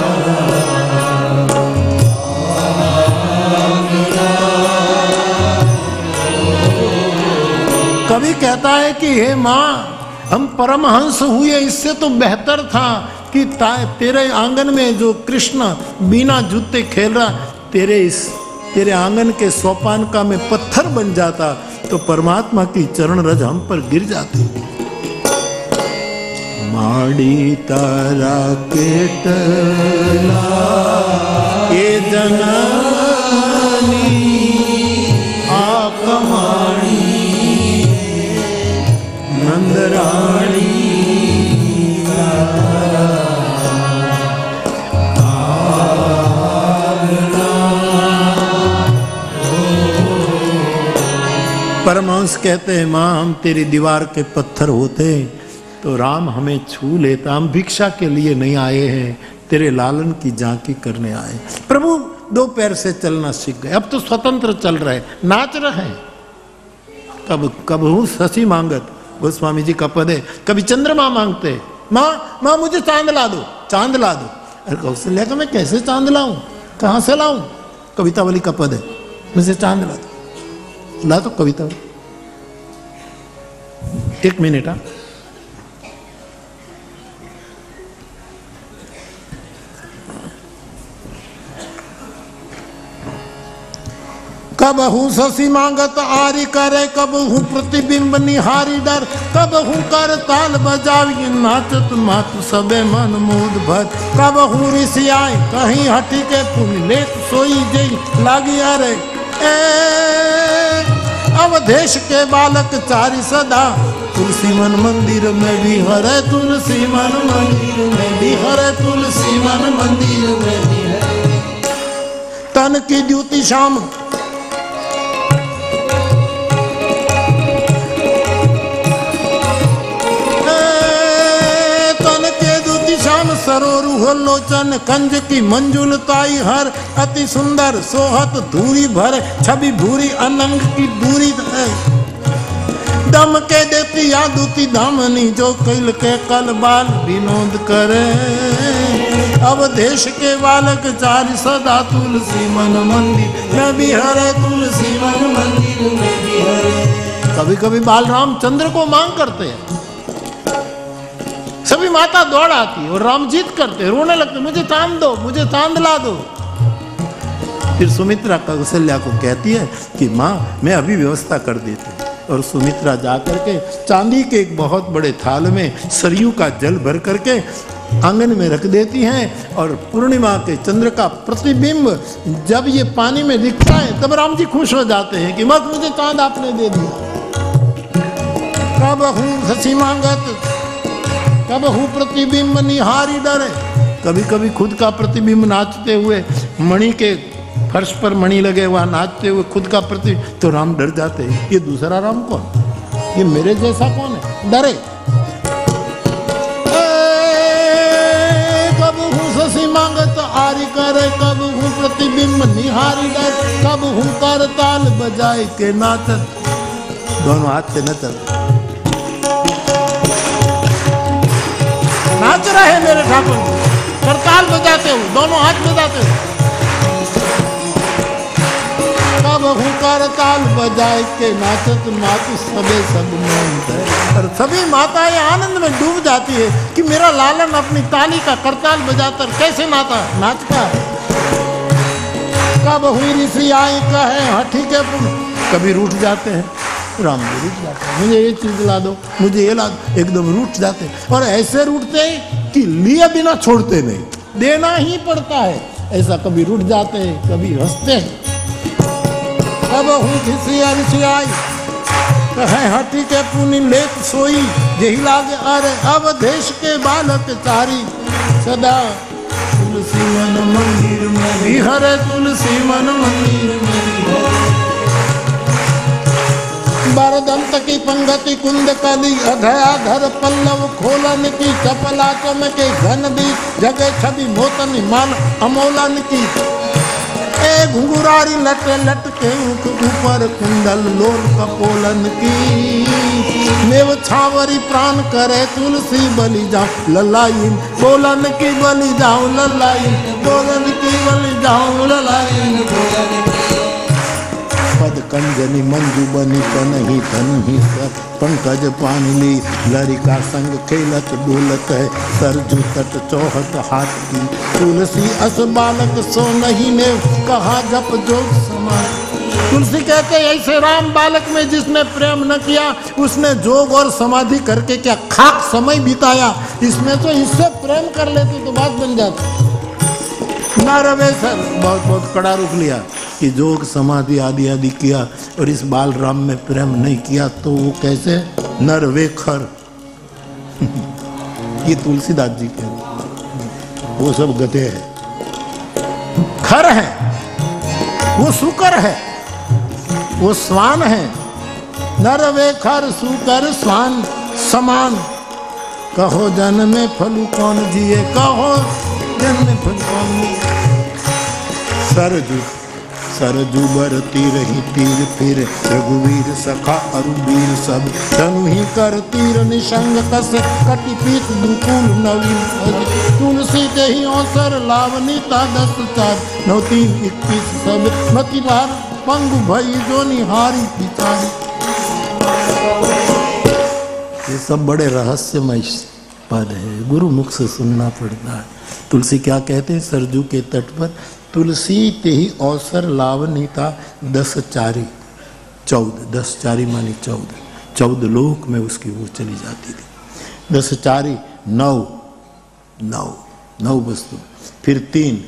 कवि कहता है कि हे माँ, हम परमहंस हुए, इससे तो बेहतर था कि तेरे आंगन में जो कृष्ण बिना जूते खेल रहा, तेरे आंगन के सोपान का में पत्थर बन जाता, तो परमात्मा की चरण रज हम पर गिर जाती। माड़ी तारा केटला ये जननी आकमाणी नंदराणी परमहंस कहते हैं, मां हम तेरी दीवार के पत्थर होते, तो राम हमें छू लेता। हम भिक्षा के लिए नहीं आए हैं, तेरे लालन की झांकी करने आए। प्रभु दो पैर से चलना सीख गए, अब तो स्वतंत्र चल रहे, नाच रहे हैं। कब हूँ शशि मांगत, गोस्वामी जी का पद है। कभी चंद्रमा मांगते, माँ माँ मुझे चांद ला दो, चांद ला दो। अरे कौशल्या का मैं कैसे चांद लाऊं, कहां से लाऊं? कवितावली का पद है, मुझे चांद ला दो, ला दो कविता। एक मिनट। कब हूँ शशि मांगत आरी करे, कब हूँ प्रतिबिंब निहारी डर, कब हूँ कर ताल बजावी नाचत मातु सबे मन मोद भर। कब हूँ ऋषि आए कहीं हटी के पुण्य लेत सोई जई लागी अरे अवधेश के बालक चारी सदा, तुलसी मन मंदिर में भी हरे, तुलसी मन मंदिर में भी हरे, तुलसी मन मंदिर में भी हरे। तन की द्युति शाम सरोरुह लोचन कंज की मंजुलताई हर, अति सुंदर सोहत धूरी भर, छवि भूरी अनंग की दूरी दम के देती यादुती दामनी, जो कैल के कल बाल विनोद करे। अब देश के बालक चारि सदा, तुलसी मन मंदिर में भी हरे, तुलसी मन मंदिर में भी हरे। कभी कभी बाल रामचंद्र को मांग करते हैं, सभी माता दौड़ आती है और राम जीत करते, रोने लगते, मुझे चांद दो, मुझे चांद ला दो। फिर सुमित्रा कौशल्या को कहती है कि माँ मैं अभी व्यवस्था कर देती हूँ। और सुमित्रा जाकर के चांदी के एक बहुत बड़े थाल में सरयू का जल भर करके आंगन में रख देती हैं। और पूर्णिमा के चंद्र का प्रतिबिंब जब ये पानी में दिखता है, तब राम जी खुश हो जाते हैं कि मत मुझे चांद आपने दे दिया। कब हूँ शशि मांगत, कब हूँ प्रतिबिंब निहारी डरे। कभी कभी खुद का प्रतिबिंब नाचते हुए, मणि के फर्श पर मणि लगे वहां नाचते हुए खुद का प्रतिबिंब, तो राम डर जाते हैं, ये दूसरा राम कौन, ये मेरे जैसा कौन है, डरे। कब हूँ शशि मांगत आरी करे, कब हूँ प्रतिबिंब निहारी डरे, कब हूँ कर ताल बजाए के नाचत, दोनों हाथ से नचत नाच रहे मेरे ठाकुर, करताल बजाते हो, दोनों हाथ बजाते हो। कब हूँ करताल बजाए के नाचत मातु सबे सब मोहित है। और सभी माताएं आनंद में डूब जाती है कि मेरा लालन अपनी ताली का करताल बजाकर कैसे नाचता है। कब हुई ऋषि आए कहे हठी के पुण्य, कभी रूठ जाते हैं, राम जी रूठ जाते हैं, मुझे ये चीज ला दो, मुझे ये ला दो, एकदम रूठ जाते हैं। और ऐसे रूठते हैं कि लिए बिना छोड़ते नहीं, देना ही पड़ता है। ऐसा कभी रूठ जाते हैं, कभी हंसते हैं। कब हूँ ऋषि आई कहे हठी के पुण्य लेत सोई यही लागे अरे, अब देश के बालक चारी सदा, तुलसी मन मंदिर में भी हरे, तुलसी मन मंदिर में भी हरे। बरदंत की पंगति कुंद कली अधया धर पल्लव खोलन की, चपला चमके घन दी जगह छवि मोतन मान अमोलन की। ए घुंघरारी लट लट के ऊपर कुंडल लोल कपोलन की, मेव छावरी प्राण करे तुलसी बलि जाऊं ललाइन, बोलन की बलि जाऊं ललाइन, बोलन की बलि जाऊं ललाइन, बोलन की। पद कंजनी मंजू बनी कनही धन ही सब, पंकज पानी लरिका संग खेलत डोलत है, सरजू तट चौहत हाथ की, तुलसी अस बालक सो नहीं ने कहा जप जोग समान। तुलसी कहते ऐसे राम बालक में जिसने प्रेम न किया, उसने जोग और समाधि करके क्या खाक समय बिताया, इसमें तो इससे प्रेम कर लेते तो बात बन जाती। न रवे सर बहुत बहुत कड़ा रुख लिया कि जोग समाधि आदि आदि किया और इस बाल राम में प्रेम नहीं किया तो वो कैसे नर वे खर। ये तुलसीदास जी के, वो सब गधे हैं, खर है, वो सुकर है, वो स्वान है। नर वे खर सुकर स्वान समान, कहो जन में फलू कौन जिए, कहो जन में फलू कौन जिए। सरजू सरजू बरती रही तीर फिर, रघुवीर सखा अरुवीर सब, धनु ही कर तीर निशंग कस, कटि पीत दुकुल नवीन सज। तुलसी के ही अवसर लावनीता 10 4 9 3 21 सब, मति लार पंगु भई जो निहारी पिचारी। ये सब बड़े रहस्यमय पद है, गुरु मुख से सुनना पड़ता है। तुलसी क्या कहते हैं सरजू के तट पर, तुलसी ते ही अवसर लावनीता 10 4 14, 10 4 मानी 14 लोक में उसकी वो चली जाती थी। 10 4 9 वस्तु, फिर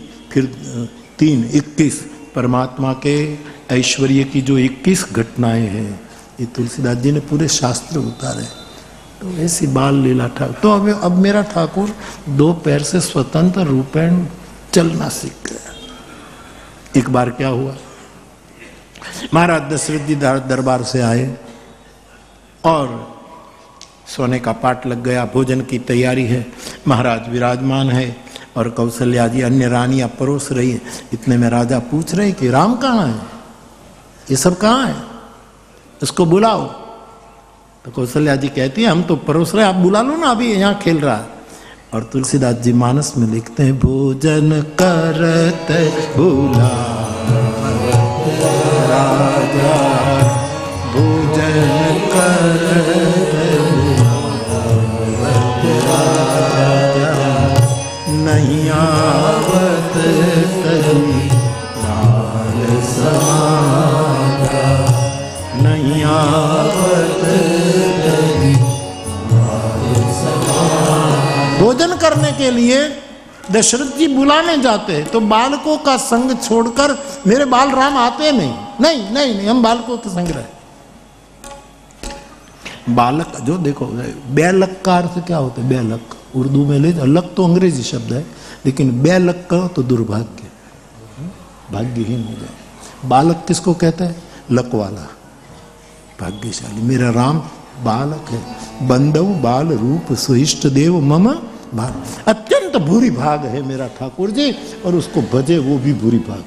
3 21 परमात्मा के ऐश्वर्य की जो 21 घटनाएं हैं, ये तुलसीदास जी ने पूरे शास्त्र उतारे। तो ऐसी बाल लीला ठाकुर। तो अब मेरा ठाकुर 2 पैर से स्वतंत्र रूपेण चलना सीख गया। एक बार क्या हुआ, महाराज दशरथ जी दरबार से आए और सोने का पाट लग गया, भोजन की तैयारी है, महाराज विराजमान है और कौशल्या जी अन्य रानियां परोस रही है। इतने में राजा पूछ रहे कि राम कहाँ है, ये सब कहाँ है, उसको बुलाओ। तो कौशल्या जी कहती है हम तो परोस रहे, आप बुला लो ना, अभी यहाँ खेल रहा है। और तुलसीदास जी मानस में लिखते हैं, भोजन करत बुला राजा, भोजन करत राजा, नहीं आवत तही लाल समागा, नहीं आवत तही लाल समागा। भोजन करने के लिए दशरथ जी बुलाने जाते हैं तो बालकों का संग छोड़कर, मेरे बाल राम आते नहीं, हम बालकों के संग रहे। बालक जो देखो, बैलक का अर्थ क्या होता है, बैलक उर्दू में ले, लक तो अंग्रेजी शब्द है, लेकिन बैलक का तो दुर्भाग्य, भाग्यहीन हो जाए। बालक किसको कहते हैं, लक वाला, भाग्यशाली। मेरा राम बालक है, बंदव बाल रूप सुइष्ट देव मम भाग, अत्यंत भूरी भाग है मेरा ठाकुर जी, और उसको भजे वो भी भूरी भाग।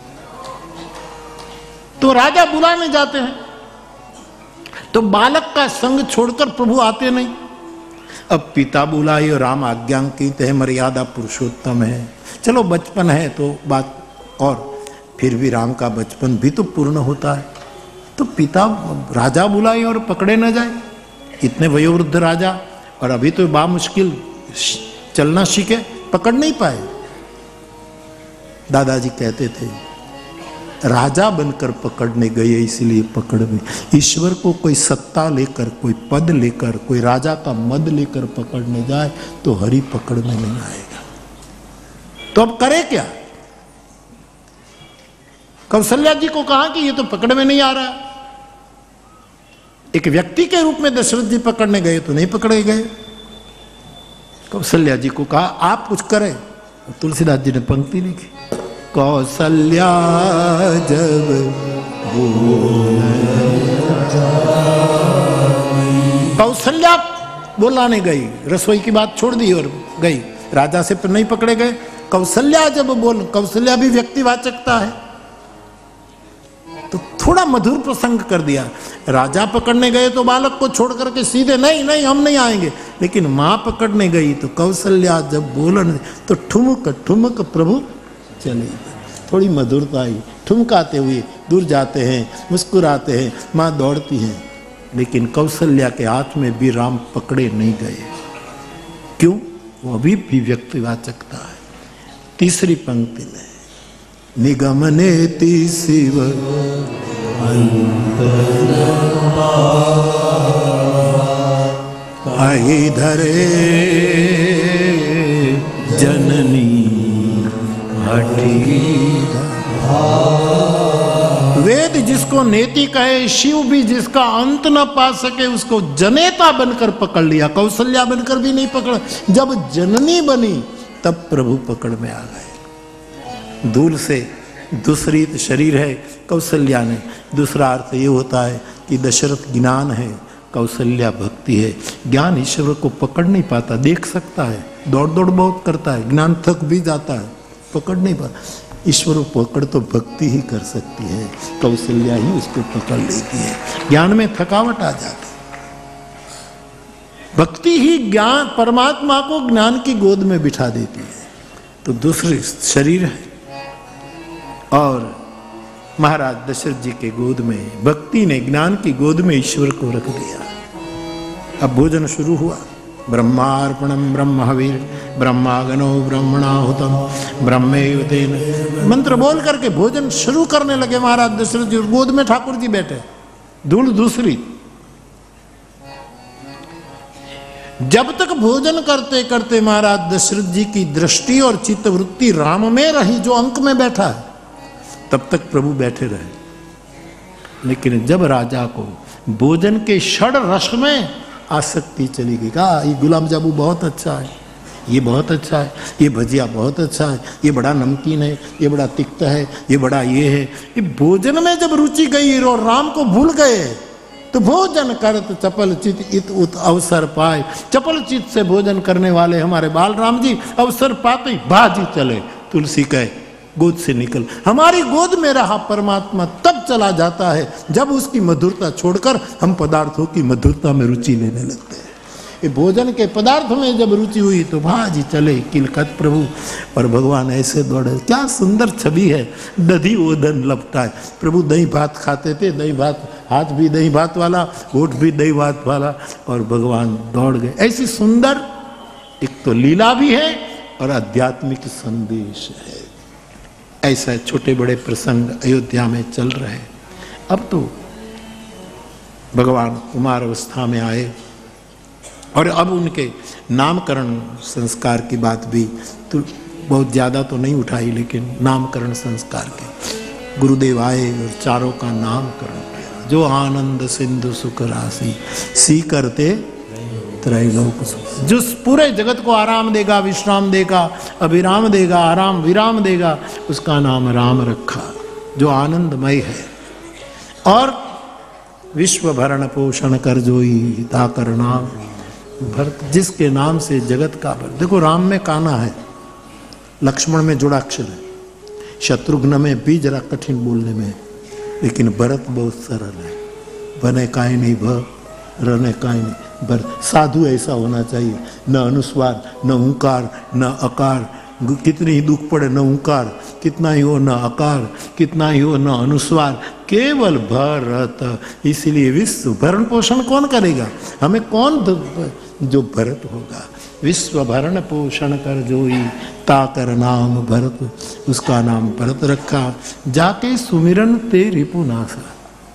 तो राजा बुलाने जाते हैं तो बालक का संग छोड़कर प्रभु आते नहीं। अब पिता बुलाए और राम आज्ञांकित है, मर्यादा पुरुषोत्तम है, चलो बचपन है तो बात, और फिर भी राम का बचपन भी तो पूर्ण होता है। तो पिता राजा बुलाए और पकड़े न जाए, इतने वयोवृद्ध राजा, और अभी तो बा मुश्किल चलना सीखे, पकड़ नहीं पाए। दादाजी कहते थे राजा बनकर पकड़ने गए इसलिए पकड़ में। ईश्वर को कोई सत्ता लेकर, कोई पद लेकर, कोई राजा का मद लेकर पकड़ने जाए तो हरि पकड़ में नहीं आएगा। तो अब करे क्या, कौशल्या जी को कहा कि ये तो पकड़ में नहीं आ रहा। एक व्यक्ति के रूप में दशरथ जी पकड़ने गए तो नहीं पकड़े गए। कौशल्या जी को कहा आप कुछ करें। तुलसीदास जी ने पंक्ति लिखी, कौशल्या जब कौशल्या बुलाने गई, रसोई की बात छोड़ दी और गई, राजा से नहीं पकड़े गए। कौशल्या जब बोल, कौशल्या भी व्यक्तिवाचकता है तो थोड़ा मधुर प्रसंग कर दिया। राजा पकड़ने गए तो बालक को छोड़ करके सीधे नहीं हम नहीं आएंगे, लेकिन मां पकड़ने गई तो कौशल्या जब बोलन तो ठुमक ठुमक प्रभु चले। थोड़ी मधुरता आई, ठुमकाते हुए दूर जाते हैं, मुस्कुराते हैं, मां दौड़ती हैं, लेकिन कौशल्या के हाथ में भी राम पकड़े नहीं गए। क्यों, वो अभी भी व्यक्तिवाचकता है। तीसरी पंक्ति में निगमनेति शिव आई धरे जननी हठी। वेद जिसको नेति कहे, शिव भी जिसका अंत न पा सके उसको जनेता बनकर पकड़ लिया। कौशल्या बनकर भी नहीं पकड़ा, जब जननी बनी तब प्रभु पकड़ में आ गए। धूल से दूसरी शरीर है कौशल्या ने। दूसरा अर्थ ये होता है कि दशरथ ज्ञान है कौशल्या भक्ति है। ज्ञान ईश्वर को पकड़ नहीं पाता, देख सकता है, दौड़ दौड़ बहुत करता है, ज्ञान थक भी जाता है, पकड़ नहीं पाता। ईश्वर को पकड़ तो भक्ति ही कर सकती है, कौशल्या ही उसको पकड़ लेती है। ज्ञान में थकावट आ जाती है, भक्ति ही ज्ञान परमात्मा को ज्ञान की गोद में बिठा देती है। तो दूसरे शरीर है और महाराज दशरथ जी के गोद में भक्ति ने ज्ञान की गोद में ईश्वर को रख दिया। अब भोजन शुरू हुआ। ब्रह्मार्पणम ब्रह्म हविर ब्रह्मागनो ब्रह्मणाहुतम ब्रह्मेव तेन, मंत्र बोल करके भोजन शुरू करने लगे महाराज दशरथ जी। गोद में ठाकुर जी बैठे, धूल दूसरी। जब तक भोजन करते करते महाराज दशरथ जी की दृष्टि और चित्तवृत्ति राम में रही, जो अंक में बैठा है, तब तक प्रभु बैठे रहे। लेकिन जब राजा को भोजन के षड रस में आसक्ति चली गई, कहा ये गुलाब जामुन बहुत अच्छा है, ये बहुत अच्छा है, ये भजिया बहुत अच्छा है, ये बड़ा नमकीन है, ये बड़ा तिक्ता है, ये बड़ा ये है। ये भोजन में जब रुचि गई और राम को भूल गए, तो भोजन करत चपल चित इत उत अवसर पाए। चपल चित से भोजन करने वाले हमारे बाल राम जी अवसर पाते ही बाजी चले, तुलसी कहे गोद से निकल। हमारी गोद में रहा परमात्मा तब चला जाता है जब उसकी मधुरता छोड़कर हम पदार्थों की मधुरता में रुचि लेने लगते हैं। ये भोजन के पदार्थ में जब रुचि हुई तो भाजी चले किलकत प्रभु। और भगवान ऐसे दौड़े, क्या सुंदर छवि है। दधी ओदन लपटाए, प्रभु दही भात खाते थे, दही भात, हाथ भी दही भात वाला, होठ भी दही भात वाला, और भगवान दौड़ गए। ऐसी सुंदर एक तो लीला भी है और आध्यात्मिक संदेश है। ऐसा छोटे बड़े प्रसंग अयोध्या में चल रहे। अब तो भगवान कुमार अवस्था में आए और अब उनके नामकरण संस्कार की बात भी तो बहुत ज़्यादा तो नहीं उठाई, लेकिन नामकरण संस्कार के गुरुदेव आए और चारों का नामकरण किया। जो आनंद सिंधु सुख राशि सी करते त्रैलोक, जो पूरे जगत को आराम देगा, विश्राम देगा, अभिराम देगा, आराम विराम देगा, उसका नाम राम रखा, जो आनंदमय है। और विश्व भरण पोषण कर जोई ताकर नाम भरत, जिसके नाम से जगत का भर। देखो राम में काना है, लक्ष्मण में जोड़ाक्षर है, शत्रुघ्न में भी जरा कठिन बोलने में, लेकिन भरत बहुत सरल है। बने काई नहीं भ, रने काई नहीं भरत। साधु ऐसा होना चाहिए, न अनुस्वार न ओंकार न अकार। कितनी ही दुख पड़े न ओंकार, कितना ही हो न अकार, कितना ही हो न अनुस्वार, केवल भरत। इसलिए विश्व भरण पोषण कौन करेगा? हमें कौन जो भरत होगा। विश्व भरण पोषण कर जोई ताकर नाम भरत, उसका नाम भरत रखा। जाके सुमिरन ते रिपुनासा,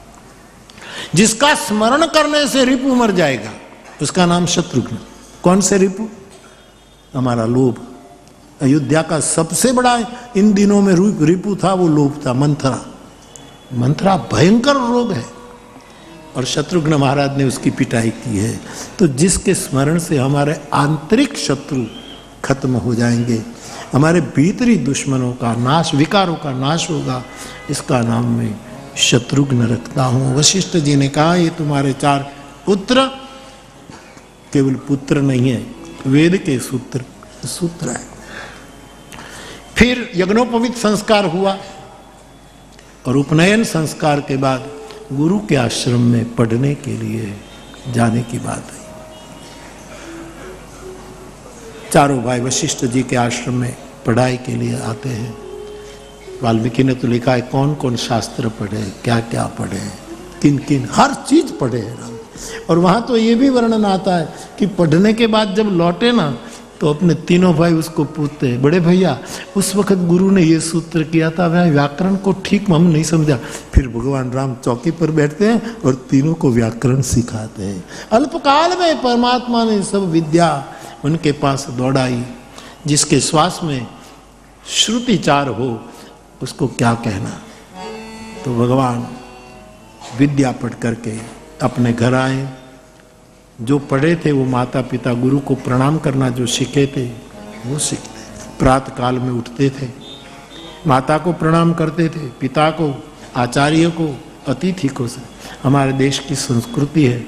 जिसका स्मरण करने से रिपु मर जाएगा, उसका नाम शत्रुघ्न। कौन से रिपु? हमारा लोभ। अयोध्या का सबसे बड़ा इन दिनों में रिपु था, वो लोभ था, मंथरा। मंथरा भयंकर रोग है और शत्रुघ्न महाराज ने उसकी पिटाई की है। तो जिसके स्मरण से हमारे आंतरिक शत्रु खत्म हो जाएंगे, हमारे भीतरी दुश्मनों का नाश, विकारों का नाश होगा, इसका नाम मैं शत्रुघ्न रखता हूं। वशिष्ठ जी ने कहा ये तुम्हारे 4 पुत्र केवल पुत्र नहीं है, वेद के सूत्र है। फिर यज्ञोपवीत संस्कार हुआ और उपनयन संस्कार के बाद गुरु के आश्रम में पढ़ने के लिए जाने की बात आई। चारों भाई वशिष्ठ जी के आश्रम में पढ़ाई के लिए आते हैं। वाल्मीकि ने तो लिखा है कौन कौन शास्त्र पढ़े, क्या क्या पढ़े, किन किन, हर चीज पढ़े हैं। और वहां तो ये भी वर्णन आता है कि पढ़ने के बाद जब लौटे ना, तो अपने तीनों भाई उसको पूछते हैं, बड़े भैया उस वक्त गुरु ने ये सूत्र किया था, वह व्याकरण को ठीक हम नहीं समझा। फिर भगवान राम चौकी पर बैठते हैं और तीनों को व्याकरण सिखाते हैं। अल्पकाल में परमात्मा ने सब विद्या उनके पास दौड़ाई। जिसके श्वास में श्रुतिचार हो उसको क्या कहना। तो भगवान विद्या पढ़ करके अपने घर आए। जो पढ़े थे वो माता पिता गुरु को प्रणाम करना जो सीखे थे वो सीखते। प्रातः काल में उठते थे, माता को प्रणाम करते थे, पिता को, आचार्य को, अतिथि को। हमारे देश की संस्कृति है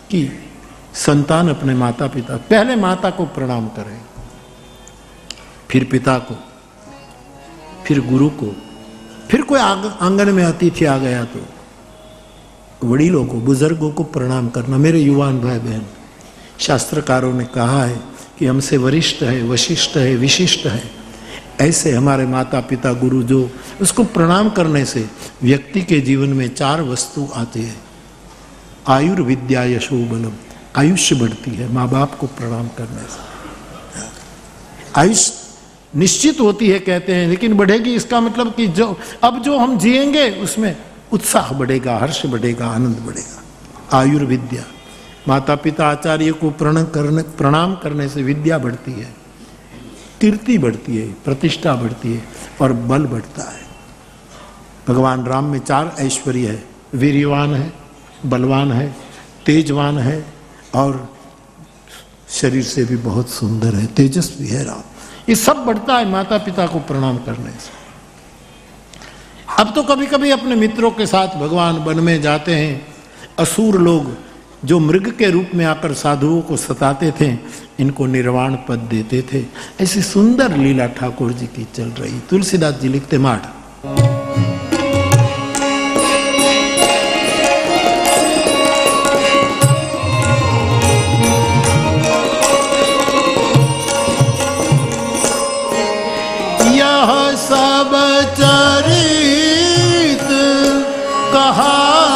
कि संतान अपने माता पिता, पहले माता को प्रणाम करे, फिर पिता को, फिर गुरु को, फिर कोई आंगन में अतिथि आ गया तो वडीलों को, बुजुर्गों को प्रणाम करना। मेरे युवान भाई बहन, शास्त्रकारों ने कहा है कि हमसे वरिष्ठ है, वशिष्ठ है, विशिष्ट है, ऐसे हमारे माता पिता गुरु जो, उसको प्रणाम करने से व्यक्ति के जीवन में 4 वस्तु आती है। आयुर्विद्या यशो बलम, आयुष्य बढ़ती है माँ बाप को प्रणाम करने से। आयुष निश्चित होती है कहते हैं, लेकिन बढ़ेगी इसका मतलब कि जो हम जिएंगे उसमें उत्साह बढ़ेगा, हर्ष बढ़ेगा, आनंद बढ़ेगा। आयुर्विद्या, माता पिता आचार्य को प्रणाम करने से विद्या बढ़ती है, कीर्ति बढ़ती है, प्रतिष्ठा बढ़ती है और बल बढ़ता है। भगवान राम में 4 ऐश्वर्य है, वीर्यवान है, बलवान है, तेजवान है और शरीर से भी बहुत सुंदर है, तेजस्वी है राम। ये सब बढ़ता है माता पिता को प्रणाम करने से। अब तो कभी कभी अपने मित्रों के साथ भगवान वन में जाते हैं, असुर लोग जो मृग के रूप में आकर साधुओं को सताते थे, इनको निर्वाण पद देते थे। ऐसी सुंदर लीला ठाकुर जी की चल रही। तुलसीदास जी लिखते माठ, यह सब चरित कहा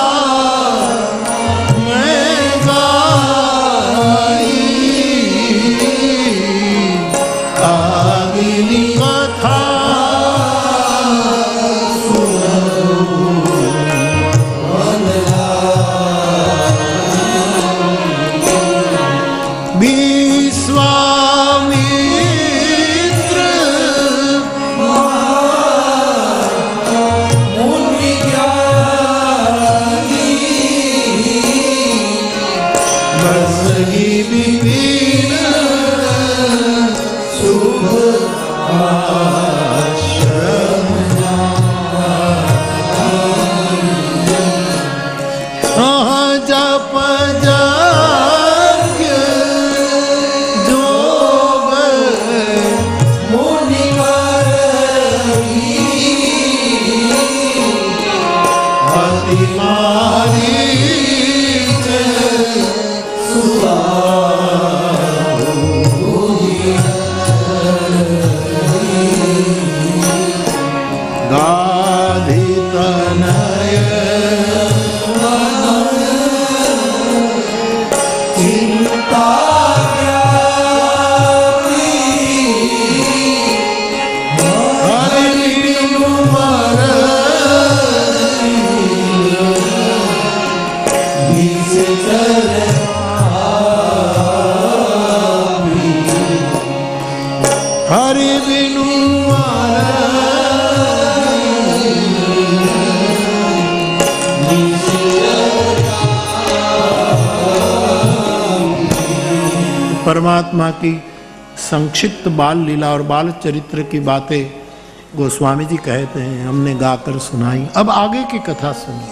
परमात्मा की संक्षिप्त बाल लीला और बाल चरित्र की बातें गोस्वामी जी कहते हैं, हमने गाकर सुनाई। अब आगे की कथा सुनिए।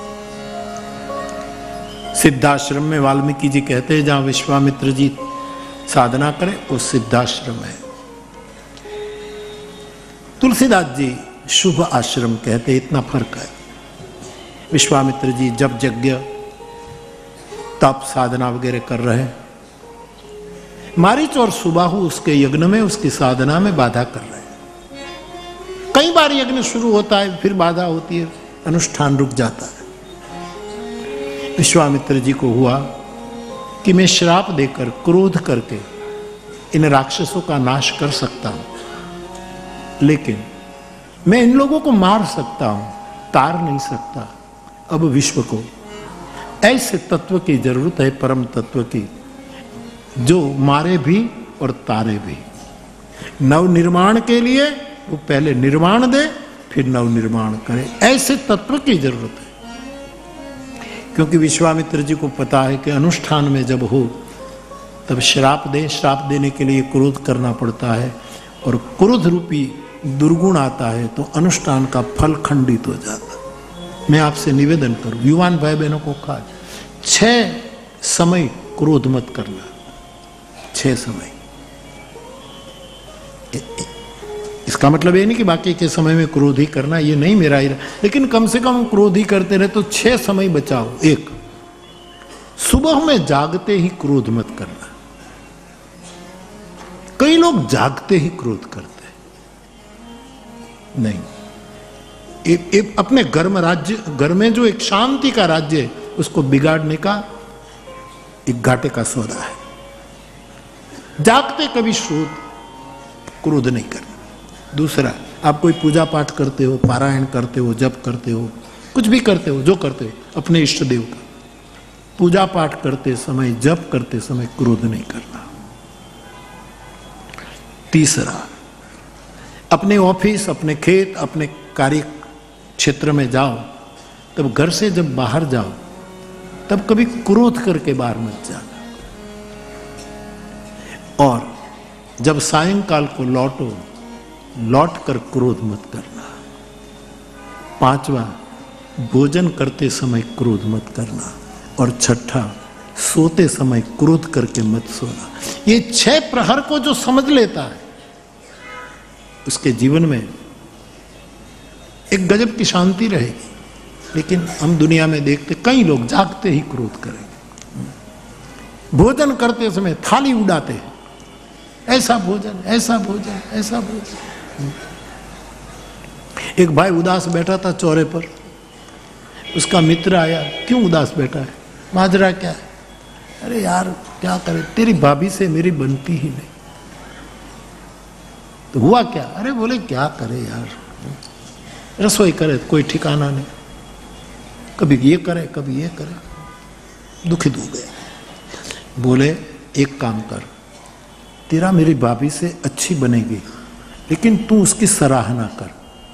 सिद्धाश्रम में वाल्मीकि जी कहते हैं जहां विश्वामित्र जी साधना करें वो सिद्धाश्रम है। तुलसीदास जी शुभ आश्रम कहते, इतना फर्क है। विश्वामित्र जी जब यज्ञ तप साधना वगैरह कर रहे हैं, मारीच और सुबाहु उसके यज्ञ में, उसकी साधना में बाधा कर रहे हैं। कई बार यज्ञ शुरू होता है, फिर बाधा होती है, अनुष्ठान रुक जाता है। विश्वामित्र जी को हुआ कि मैं श्राप देकर, क्रोध करके इन राक्षसों का नाश कर सकता हूं, लेकिन मैं इन लोगों को मार सकता हूं, तार नहीं सकता। अब विश्व को ऐसे तत्व की जरूरत है, परम तत्व की, जो मारे भी और तारे भी। नव निर्माण के लिए वो पहले निर्माण दे, फिर नव निर्माण करे। ऐसे तत्व की जरूरत है। क्योंकि विश्वामित्र जी को पता है कि अनुष्ठान में जब हो तब श्राप दे, श्राप देने के लिए क्रोध करना पड़ता है, और क्रोध रूपी दुर्गुण आता है तो अनुष्ठान का फल खंडित हो जाता है। मैं आपसे निवेदन करूं, युवान भाई बहनों को खास 6 समय क्रोध मत करना, 6 समय। इसका मतलब ये नहीं कि बाकी के समय में क्रोध ही करना, ये नहीं मेरा ही, लेकिन कम से कम क्रोध ही करते रहे तो 6 समय बचाओ। 1, सुबह में जागते ही क्रोध मत करना। कई लोग जागते ही क्रोध करते हैं, नहीं। अपने घर में जो एक शांति का राज्य है उसको बिगाड़ने का एक घाटे का सौदा है। जागते कभी क्रोध नहीं करना। दूसरा, आप कोई पूजा पाठ करते हो, पारायण करते हो, जप करते हो, कुछ भी करते हो, जो करते हो अपने इष्ट देव का, पूजा पाठ करते समय, जप करते समय क्रोध नहीं करना। तीसरा, अपने ऑफिस, अपने खेत, अपने कार्य क्षेत्र में जाओ, तब घर से जब बाहर जाओ तब कभी क्रोध करके बाहर मत जाना। और जब सायंकाल को लौटो, लौट कर क्रोध मत करना। 5वां, भोजन करते समय क्रोध मत करना। और 6ठा, सोते समय क्रोध करके मत सोना। ये 6 प्रहर को जो समझ लेता है उसके जीवन में एक गजब की शांति रहेगी। लेकिन हम दुनिया में देखते कई लोग जागते ही क्रोध करेंगे, भोजन करते समय थाली उड़ाते हैं, ऐसा भोजन, ऐसा भोजन, ऐसा भोजन। एक भाई उदास बैठा था चौरे पर, उसका मित्र आया, क्यों उदास बैठा है, माजरा क्या है? अरे यार क्या करे, तेरी भाभी से मेरी बनती ही नहीं। तो हुआ क्या? अरे बोले क्या करे यार, रसोई करे कोई ठिकाना नहीं, कभी ये करे कभी ये करे, दुखित हो गया। बोले एक काम कर, तेरा मेरी भाभी से अच्छी बनेगी लेकिन तू उसकी सराहना कर।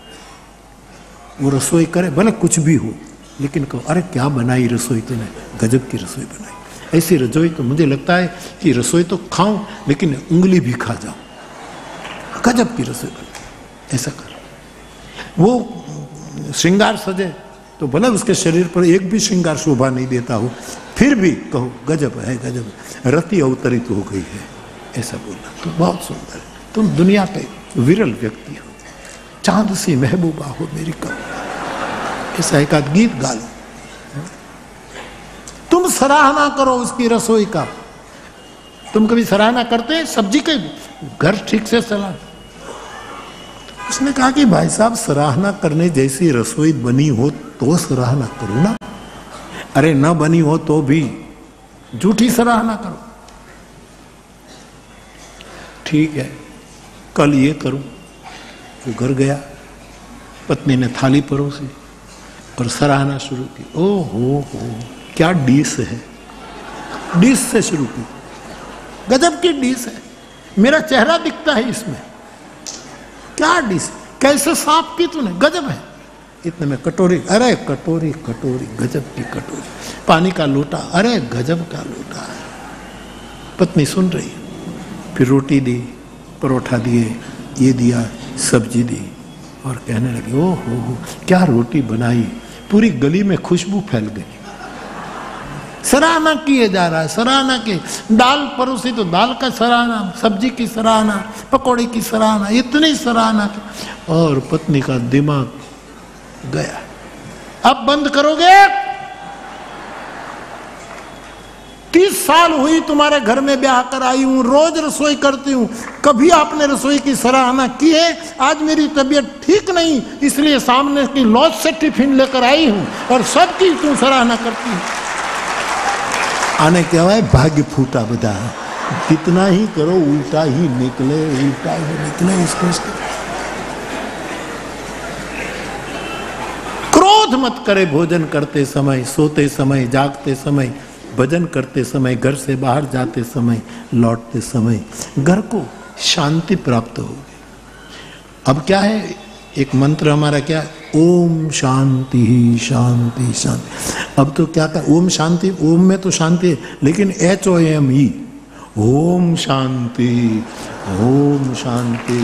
वो रसोई करे भले कुछ भी हो, लेकिन कहो अरे क्या बनाई रसोई तूने, गजब की रसोई बनाई। ऐसी रसोई तो मुझे लगता है कि रसोई तो खाऊं लेकिन उंगली भी खा जाऊं, गजब की रसोई बनाई, ऐसा कर। वो श्रृंगार सजे तो भले उसके शरीर पर एक भी श्रृंगार शोभा नहीं देता हो, फिर भी कहो गजब है, गजब, रति अवतरित हो गई है, ऐसा बोला तो बहुत सुंदर है। तुम दुनिया के विरल व्यक्ति हो, चांद सी महबूबा हो मेरी कब, ऐसा एक आध गीत गा लो। तुम सराहना करो उसकी रसोई का। तुम कभी सराहना करते हैं सब्जी के, घर ठीक से चला? उसने कहा कि भाई साहब सराहना करने जैसी रसोई बनी हो तो सराहना करो ना, अरे न बनी हो तो भी झूठी सराहना करो। ठीक है कल ये करूं। वो घर गया, पत्नी ने थाली परोसी और सराहना शुरू की। ओ हो क्या डिश है, डिश से शुरू की, गजब की डिश है, मेरा चेहरा दिखता है इसमें, क्या डिश, कैसे साफ की तूने, गजब है। इतने में कटोरी, अरे कटोरी कटोरी, गजब की कटोरी, पानी का लोटा, अरे गजब का लोटा है। पत्नी सुन रही, फिर रोटी दी, परोठा दिए, ये दिया, सब्जी दी और कहने लगी ओ हो क्या रोटी बनाई, पूरी गली में खुशबू फैल गई। सराहना किए जा रहा है, सराहना की। दाल परोसी तो दाल का सराहना, सब्जी की सराहना, पकौड़े की सराहना, इतनी सराहना और पत्नी का दिमाग गया। अब बंद करोगे? 30 साल हुई तुम्हारे घर में ब्याह कर आई हूं, रोज रसोई करती हूं, कभी आपने रसोई की सराहना की है? आज मेरी तबीयत ठीक नहीं इसलिए सामने की लॉज से टिफिन लेकर आई हूं और सबकी तुम सराहना करती हूं। आने क्या है, भाग्य फूटा बता, कितना ही करो उल्टा ही निकले, उल्टा ही निकले। इसको क्रोध मत करे भोजन करते समय, सोते समय, जागते समय, भजन करते समय, घर से बाहर जाते समय, लौटते समय, घर को शांति प्राप्त होगी। अब क्या है, एक मंत्र हमारा क्या है, ओम शांति शांति शांति। अब तो क्या था, ओम शांति, ओम में तो शांति है लेकिन HOME, ओम शांति, ओम शांति,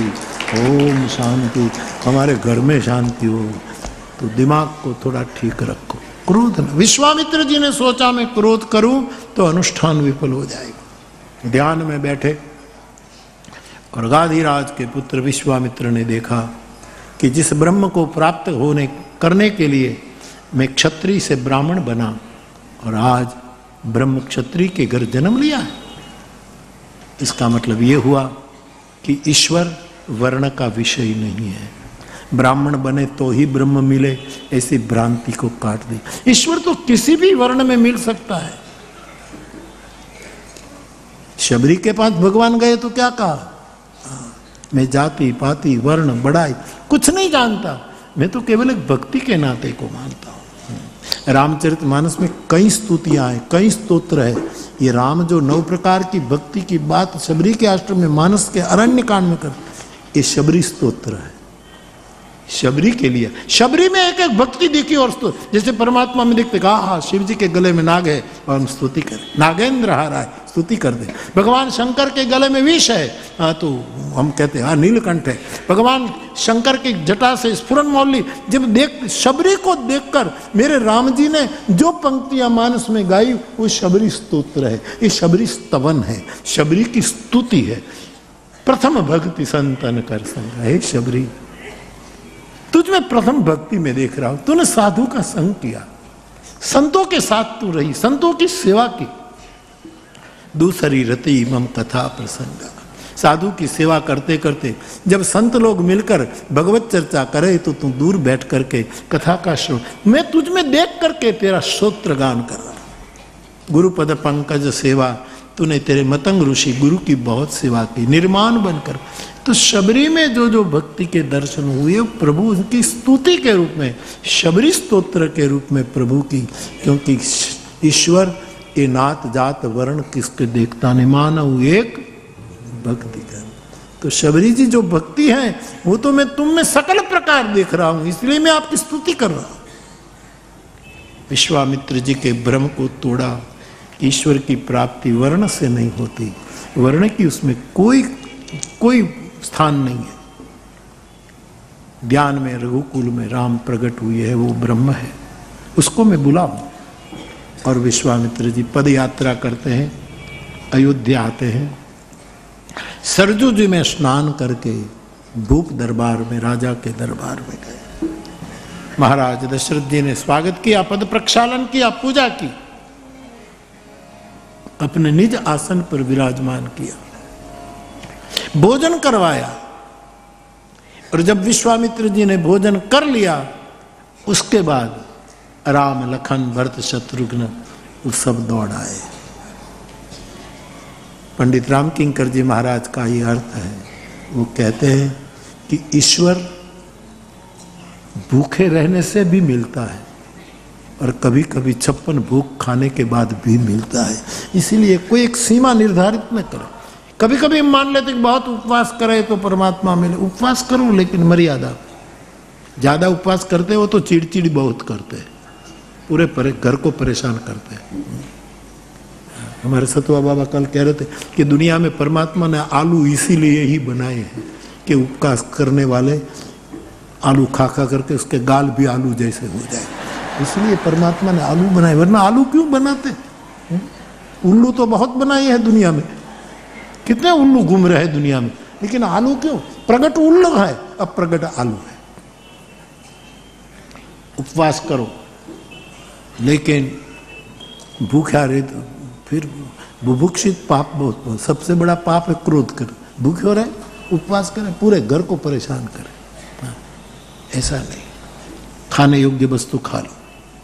ओम शांति। हमारे घर में शांति हो तो दिमाग को थोड़ा ठीक रखो। क्रोध न। विश्वामित्र जी ने सोचा मैं क्रोध करूं तो अनुष्ठान विफल हो जाएगा। ध्यान में बैठे और गाधिराज के पुत्र विश्वामित्र ने देखा कि जिस ब्रह्म को प्राप्त करने के लिए मैं क्षत्रिय से ब्राह्मण बना और आज ब्रह्म क्षत्रिय के घर जन्म लिया है, इसका मतलब ये हुआ कि ईश्वर वर्ण का विषय नहीं है। ब्राह्मण बने तो ही ब्रह्म मिले, ऐसी भ्रांति को काट दी। ईश्वर तो किसी भी वर्ण में मिल सकता है। शबरी के पास भगवान गए तो क्या कहा, मैं जाति पाति वर्ण बढ़ाई कुछ नहीं जानता, मैं तो केवल एक भक्ति के नाते को मानता हूं। रामचरितमानस में कई स्तुतियां हैं, कई स्तोत्र है। ये राम जो 9 प्रकार की भक्ति की बात शबरी के आश्रम में मानस के अरण्य कांड में कर, ये शबरी स्तोत्र है। शबरी के लिए, शबरी में एक एक भक्ति देखी और जैसे परमात्मा में देखते कहा हाँ शिव जी के गले में नाग है और हम स्तुति करें, नागेंद्र हारा है स्तुति कर दे। भगवान शंकर के गले में विष है, हाँ तो हम कहते हैं हाँ नीलकंठ है। भगवान शंकर की जटा से स्फुरन मौली, जब देख शबरी को देखकर मेरे राम जी ने जो पंक्तियां मानस में गाई वो शबरी स्तोत्र है, ये शबरी स्तवन है, शबरी की स्तुति है। प्रथम भक्ति संतन कर संग, हे शबरी तुझ में प्रथम भक्ति में देख रहा हूं, तूने साधु का संग किया, संतों के साथ तू रही, संतों की सेवा की। दूसरी रति मम कथा प्रसंग, साधु की सेवा करते करते जब संत लोग मिलकर भगवत चर्चा करे तो तू दूर बैठ करके कथा का श्रवण, मैं तुझ में देख करके तेरा स्तोत्र गान कर रहा हूं। गुरुपद पंकज सेवा, तूने तेरे मतंग ऋषि गुरु की बहुत सेवा की निर्माण बनकर। तो शबरी में जो जो भक्ति के दर्शन हुए प्रभु उनकी स्तुति के रूप में, शबरी स्तोत्र के रूप में प्रभु की, क्योंकि ईश्वर ये नात जात वर्ण किसके देखता नहीं, मानव एक भक्ति कर। तो शबरी जी जो भक्ति है वो तो मैं तुम में सकल प्रकार देख रहा हूं, इसलिए मैं आपकी स्तुति कर रहा हूं। विश्वामित्र जी के भ्रम को तोड़ा। ईश्वर की प्राप्ति वर्ण से नहीं होती, वर्ण की उसमें कोई स्थान नहीं है। ज्ञान में रघुकुल में राम प्रकट हुए है, वो ब्रह्म है, उसको मैं बुलाऊं। और विश्वामित्र जी पद यात्रा करते हैं, अयोध्या आते हैं, सरजू जी में स्नान करके भूप दरबार में, राजा के दरबार में गए। महाराज दशरथ जी ने स्वागत किया, पद प्रक्षालन किया, पूजा की, अपने निज आसन पर विराजमान किया, भोजन करवाया। और जब विश्वामित्र जी ने भोजन कर लिया उसके बाद राम लखन भरत शत्रुघ्न वो सब दौड़ आए। पंडित राम किंकर जी महाराज का ये अर्थ है, वो कहते हैं कि ईश्वर भूखे रहने से भी मिलता है और कभी कभी 56 भूख खाने के बाद भी मिलता है। इसीलिए कोई एक सीमा निर्धारित न करो। कभी कभी मान लेते कि बहुत उपवास करे तो परमात्मा मिले, उपवास करो लेकिन मर्यादा। ज्यादा उपवास करते हो तो चिड़चिड़ बहुत करते हैं, पूरे घर को परेशान करते हैं। हमारे सतवा बाबा कल कह रहे थे कि दुनिया में परमात्मा ने आलू इसीलिए ही बनाए हैं कि उपवास करने वाले आलू खा खा करके उसके गाल भी आलू जैसे हो जाए, इसलिए परमात्मा ने आलू बनाए। वरना आलू क्यों बनाते? उल्लू तो बहुत बनाए हैं दुनिया में, कितने उल्लू घूम रहे हैं दुनिया में, लेकिन आलू क्यों? प्रगट उल्लू है, अब प्रगट आलू है। उपवास करो लेकिन भूखा रहे तो फिर बुभुक्षित पाप बहुत, सबसे बड़ा पाप है क्रोध कर। भूखे हो रहे उपवास करें, पूरे घर को परेशान करें, ऐसा नहीं। खाने योग्य वस्तु खा लो।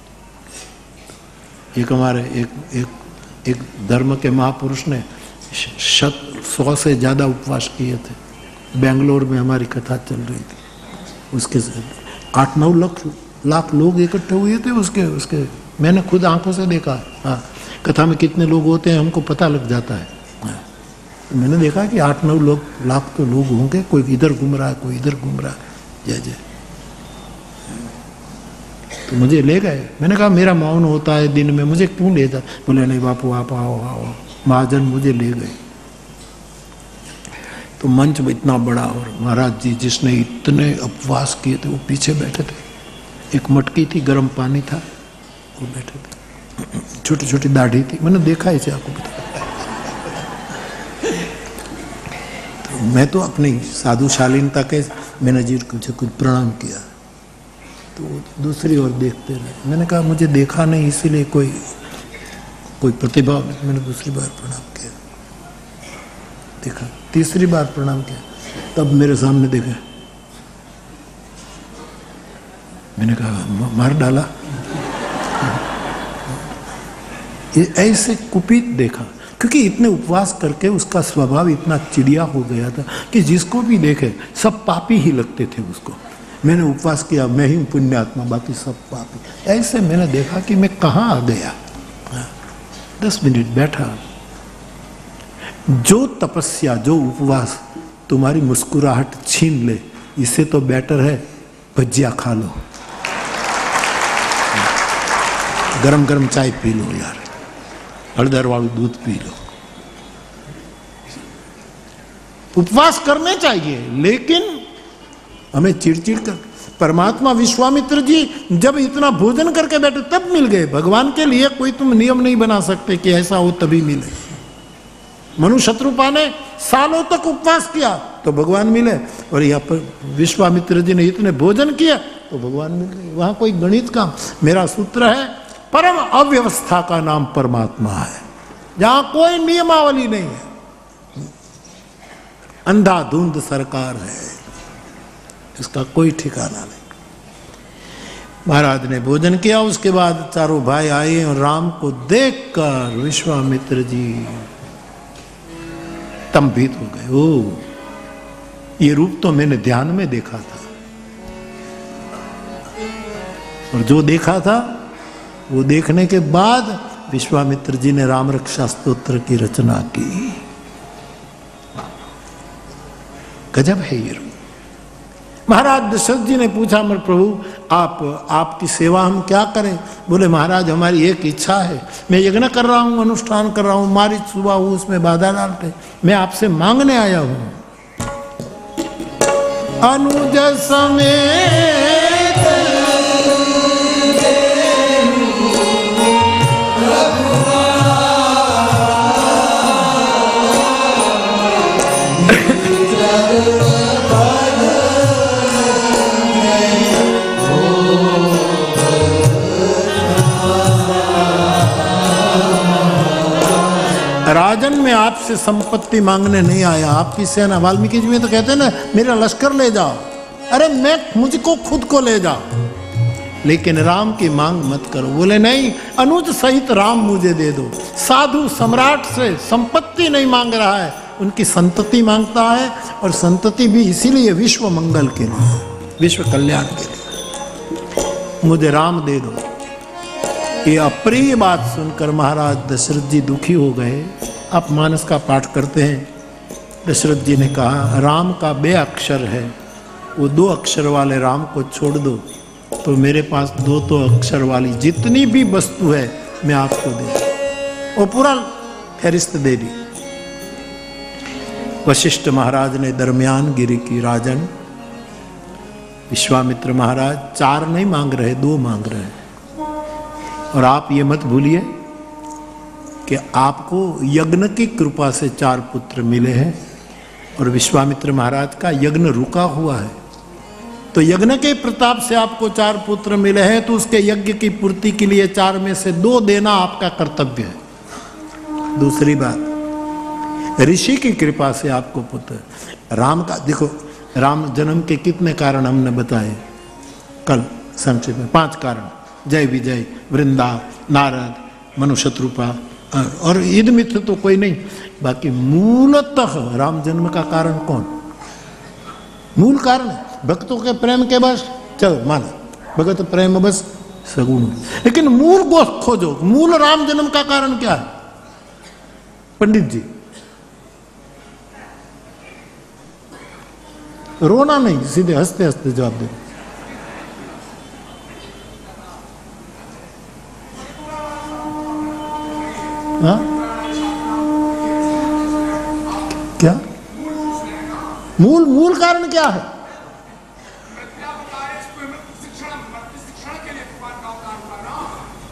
एक हमारे एक धर्म के महापुरुष ने 100 से ज्यादा उपवास किए थे। बेंगलोर में हमारी कथा चल रही थी, उसके 8-9 लाख लोग इकट्ठे हुए थे। उसके मैंने खुद आंखों से देखा। हाँ, कथा में कितने लोग होते हैं हमको पता लग जाता है। हाँ, मैंने देखा कि 8-9 लाख तो लोग होंगे, कोई इधर घूम रहा है, कोई इधर घूम रहा है। जय जय। तो मुझे ले गए। मैंने कहा मेरा मौन होता है दिन में, मुझे क्यों ले जा? बोले नहीं बापू आप आओ। महाजन मुझे ले गए। तो मंच में इतना बड़ा, और महाराज जी जिसने इतने उपवास किए थे वो पीछे बैठे थे। एक मटकी थी, गर्म पानी था, वो बैठे थे, छोटी छोटी दाढ़ी थी, मैंने देखा इसे, आपको बता। तो मैं तो अपनी साधु शालीनता के मैनेजर को कुछ प्रणाम किया, तो दूसरी ओर देखते रहे। मैंने कहा मुझे देखा नहीं इसीलिए कोई प्रतिभाव नहीं। मैंने दूसरी बार प्रणाम किया, देखा, तीसरी बार प्रणाम किया, तब मेरे सामने देखा। मैंने कहा मार डाला। ये ऐसे कुपित देखा, क्योंकि इतने उपवास करके उसका स्वभाव इतना चिड़िया हो गया था कि जिसको भी देखे सब पापी ही लगते थे उसको। मैंने उपवास किया, मैं ही पुण्यात्मा, बाकी सब पापी। ऐसे मैंने देखा कि मैं कहाँ आ गया। 10 मिनट बैठा। जो तपस्या, जो उपवास तुम्हारी मुस्कुराहट छीन ले, इससे तो बेटर है भजिया खा लो, गरम गरम चाय पी लो यार, हल्दर वालू दूध पी लो। उपवास करने चाहिए, लेकिन हमें चिड़चिड़ कर। परमात्मा विश्वामित्र जी जब इतना भोजन करके बैठे तब मिल गए। भगवान के लिए कोई तुम नियम नहीं बना सकते कि ऐसा हो तभी मिले। मनु शत्रुपा ने सालों तक उपवास किया तो भगवान मिले, और यहाँ पर विश्वामित्र जी ने इतने भोजन किया तो भगवान मिल गए। वहां कोई गणित का, मेरा सूत्र है, परम अव्यवस्था का नाम परमात्मा है, जहां कोई नियमावली नहीं है, अंधाधुंध सरकार है, इसका कोई ठिकाना नहीं। महाराज ने भोजन किया, उसके बाद चारों भाई आए और राम को देखकर विश्वामित्र जी स्तंभित हो गए। ओ, ये रूप तो मैंने ध्यान में देखा था, और जो देखा था वो देखने के बाद विश्वामित्र जी ने राम रक्षा स्तोत्र की रचना की। गजब है ये रूप। महाराज दशरथ जी ने पूछा, मेरे प्रभु आपकी सेवा हम क्या करें? बोले महाराज हमारी एक इच्छा है, मैं यज्ञ कर रहा हूं, अनुष्ठान कर रहा हूं, मारिच सुबह हूं, उसमें बाधा डालते, मैं आपसे मांगने आया हूं। अनुज समेत राजन, मैं आपसे संपत्ति मांगने नहीं आया, आपकी सेना। वाल्मीकि जी में तो कहते हैं ना, मेरा लश्कर ले जाओ। अरे मुझको खुद को ले जाओ, लेकिन राम की मांग मत करो। बोले नहीं, अनुज सहित राम मुझे दे दो। साधु सम्राट से संपत्ति नहीं मांग रहा है, उनकी संतति मांगता है, और संतति भी इसीलिए विश्व मंगल के लिए, विश्व कल्याण के लिए। मुझे राम दे दो। ये अप्रिय बात सुनकर महाराज दशरथ जी दुखी हो गए। आप मानस का पाठ करते हैं, दशरथ जी ने कहा राम का 2 अक्षर है, वो 2 अक्षर वाले राम को छोड़ दो तो मेरे पास 2 अक्षर वाली जितनी भी वस्तु है मैं आपको दे दूं। वो पूरा फहरिस्त दे दी। वशिष्ठ महाराज ने दरमियान गिरी की, राजन विश्वामित्र महाराज 4 नहीं मांग रहे, 2 मांग रहे हैं, और आप ये मत भूलिए कि आपको यज्ञ की कृपा से 4 पुत्र मिले हैं, और विश्वामित्र महाराज का यज्ञ रुका हुआ है, तो यज्ञ के प्रताप से आपको 4 पुत्र मिले हैं, तो उसके यज्ञ की पूर्ति के लिए 4 में से 2 देना आपका कर्तव्य है। दूसरी बात, ऋषि की कृपा से आपको पुत्र। राम का देखो, राम जन्म के कितने कारण हमने बताए कल संक्षेप में, 5 कारण, जय विजय, वृंदा, नारद, मनु शत्रुपा, और ईद मित्र तो कोई नहीं। बाकी मूलतः राम जन्म का कारण कौन? मूल कारण भक्तों के प्रेम के बस, चलो माना भगत प्रेम बस सगुण, लेकिन मूल को खोजो। मूल राम जन्म का कारण क्या है? पंडित जी, रोना नहीं, सीधे हंसते हंसते जवाब दे। हाँ? क्या मूल कारण क्या है?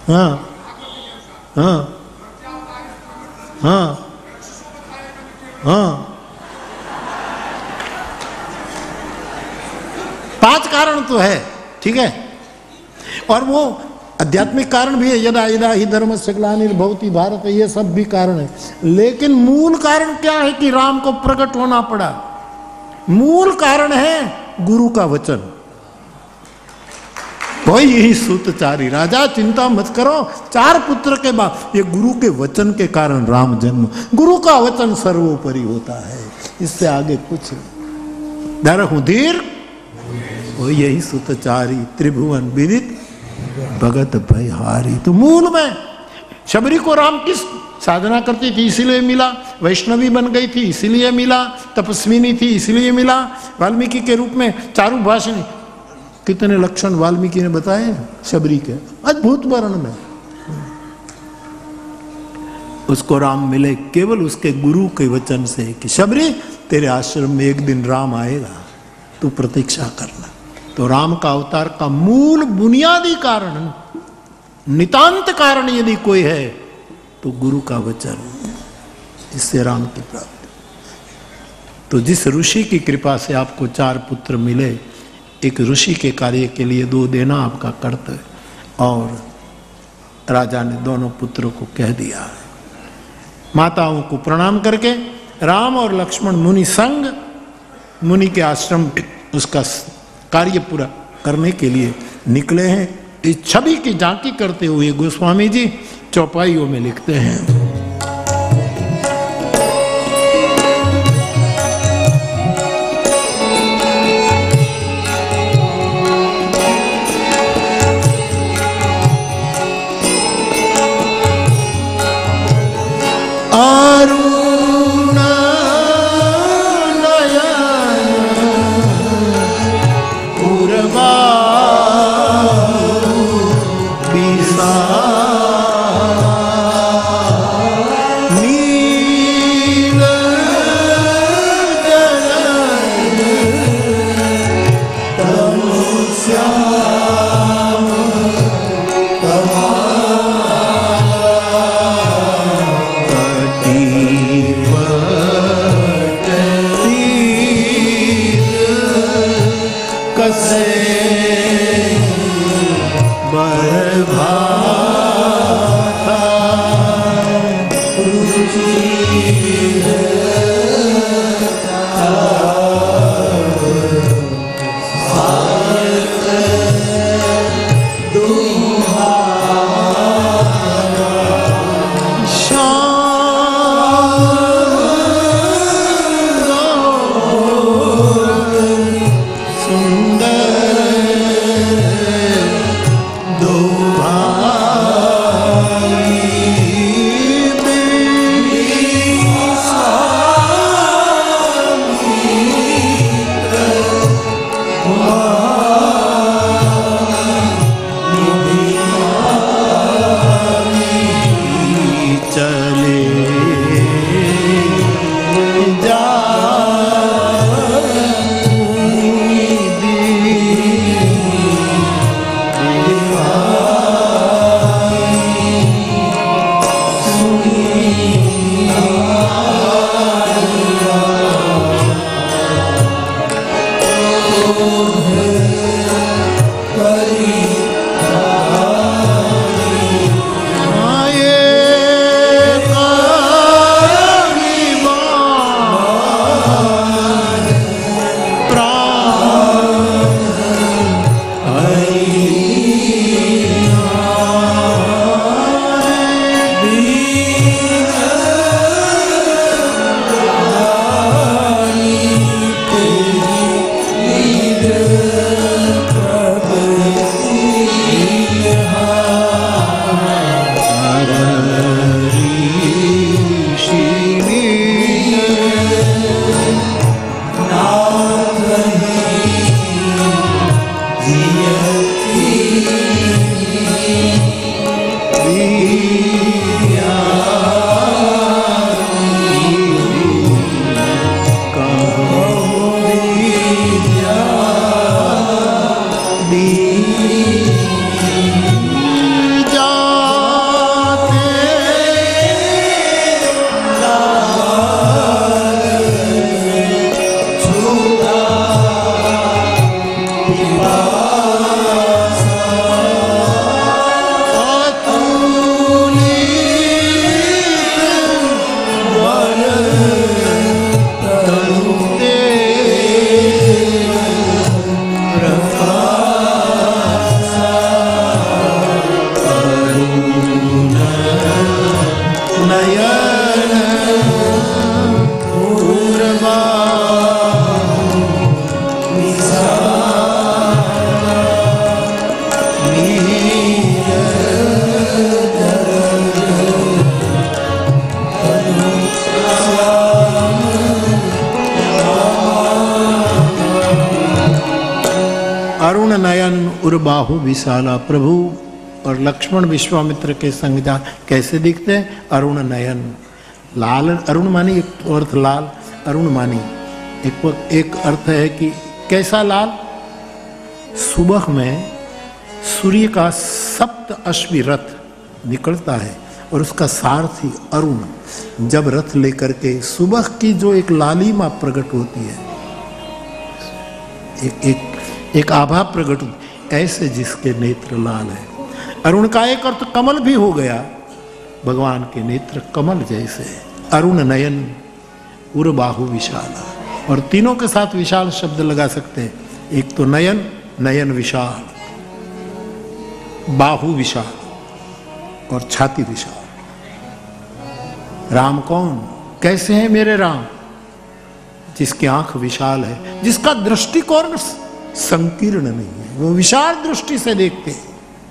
हाँ हाँ हाँ हाँ, 5 कारण तो है, ठीक है। और वो आध्यात्मिक कारण भी है, यदा यदा ही धर्मस्य ग्लानिर्भवति भारत, ये सब भी कारण है। लेकिन मूल कारण क्या है कि राम को प्रकट होना पड़ा? मूल कारण है गुरु का वचन। कोई यही सूतचारी राजा, चिंता मत करो, 4 पुत्र के बाद ये गुरु के वचन के कारण राम जन्म। गुरु का वचन सर्वोपरि होता है, इससे आगे कुछ डर हूं धीर, वो यही सूतचारी त्रिभुवन विदित भगत भयहारी। तो मूल में शबरी को राम किस साधना करती थी इसीलिए मिला, वैष्णवी बन गई थी इसीलिए मिला, तपस्विनी थी इसीलिए मिला, वाल्मीकि के रूप में चारु भाषणी, कितने लक्षण वाल्मीकि ने बताए शबरी के, अद्भुत वर्ण में। उसको राम मिले केवल उसके गुरु के वचन से कि शबरी तेरे आश्रम में एक दिन राम आएगा, तू प्रतीक्षा करना। तो राम का अवतार का मूल बुनियादी कारण, नितांत कारण यदि कोई है तो गुरु का वचन, इससे राम की प्राप्ति। तो जिस ऋषि की कृपा से आपको 4 पुत्र मिले, एक ऋषि के कार्य के लिए 2 देना आपका कर्तव्य। और राजा ने दोनों पुत्रों को कह दिया। माताओं को प्रणाम करके राम और लक्ष्मण मुनि संग मुनि के आश्रम में उसका कार्य पूरा करने के लिए निकले हैं। इस छवि की झांकी करते हुए गोस्वामी जी चौपाइयों में लिखते हैं, Oh अरुण नयन उर्बाहु विशाला। प्रभु और लक्ष्मण विश्वामित्र के संग जा कैसे दिखते हैं? अरुण नयन, लाल, अरुण मानी एक अर्थ लाल, अरुण मानी एक अर्थ है कि कैसा लाल? सुबह में सूर्य का सप्त अश्वी रथ निकलता है और उसका सारथी अरुण जब रथ लेकर के सुबह की जो एक लालिमा प्रकट होती है, एक आभा प्रकट होती, ऐसे जिसके नेत्र लाल है। अरुण का एक अर्थ कमल भी हो गया, भगवान के नेत्र कमल जैसे। अरुण नयन उर्बाहु विशाला, और तीनों के साथ विशाल शब्द लगा सकते हैं। एक तो नयन, नयन विशाल, बाहु विशाल और छाती विशाल। राम कौन? कैसे हैं मेरे राम? जिसकी आंख विशाल है, जिसका दृष्टिकोण संकीर्ण नहीं है, वो विशाल दृष्टि से देखते हैं।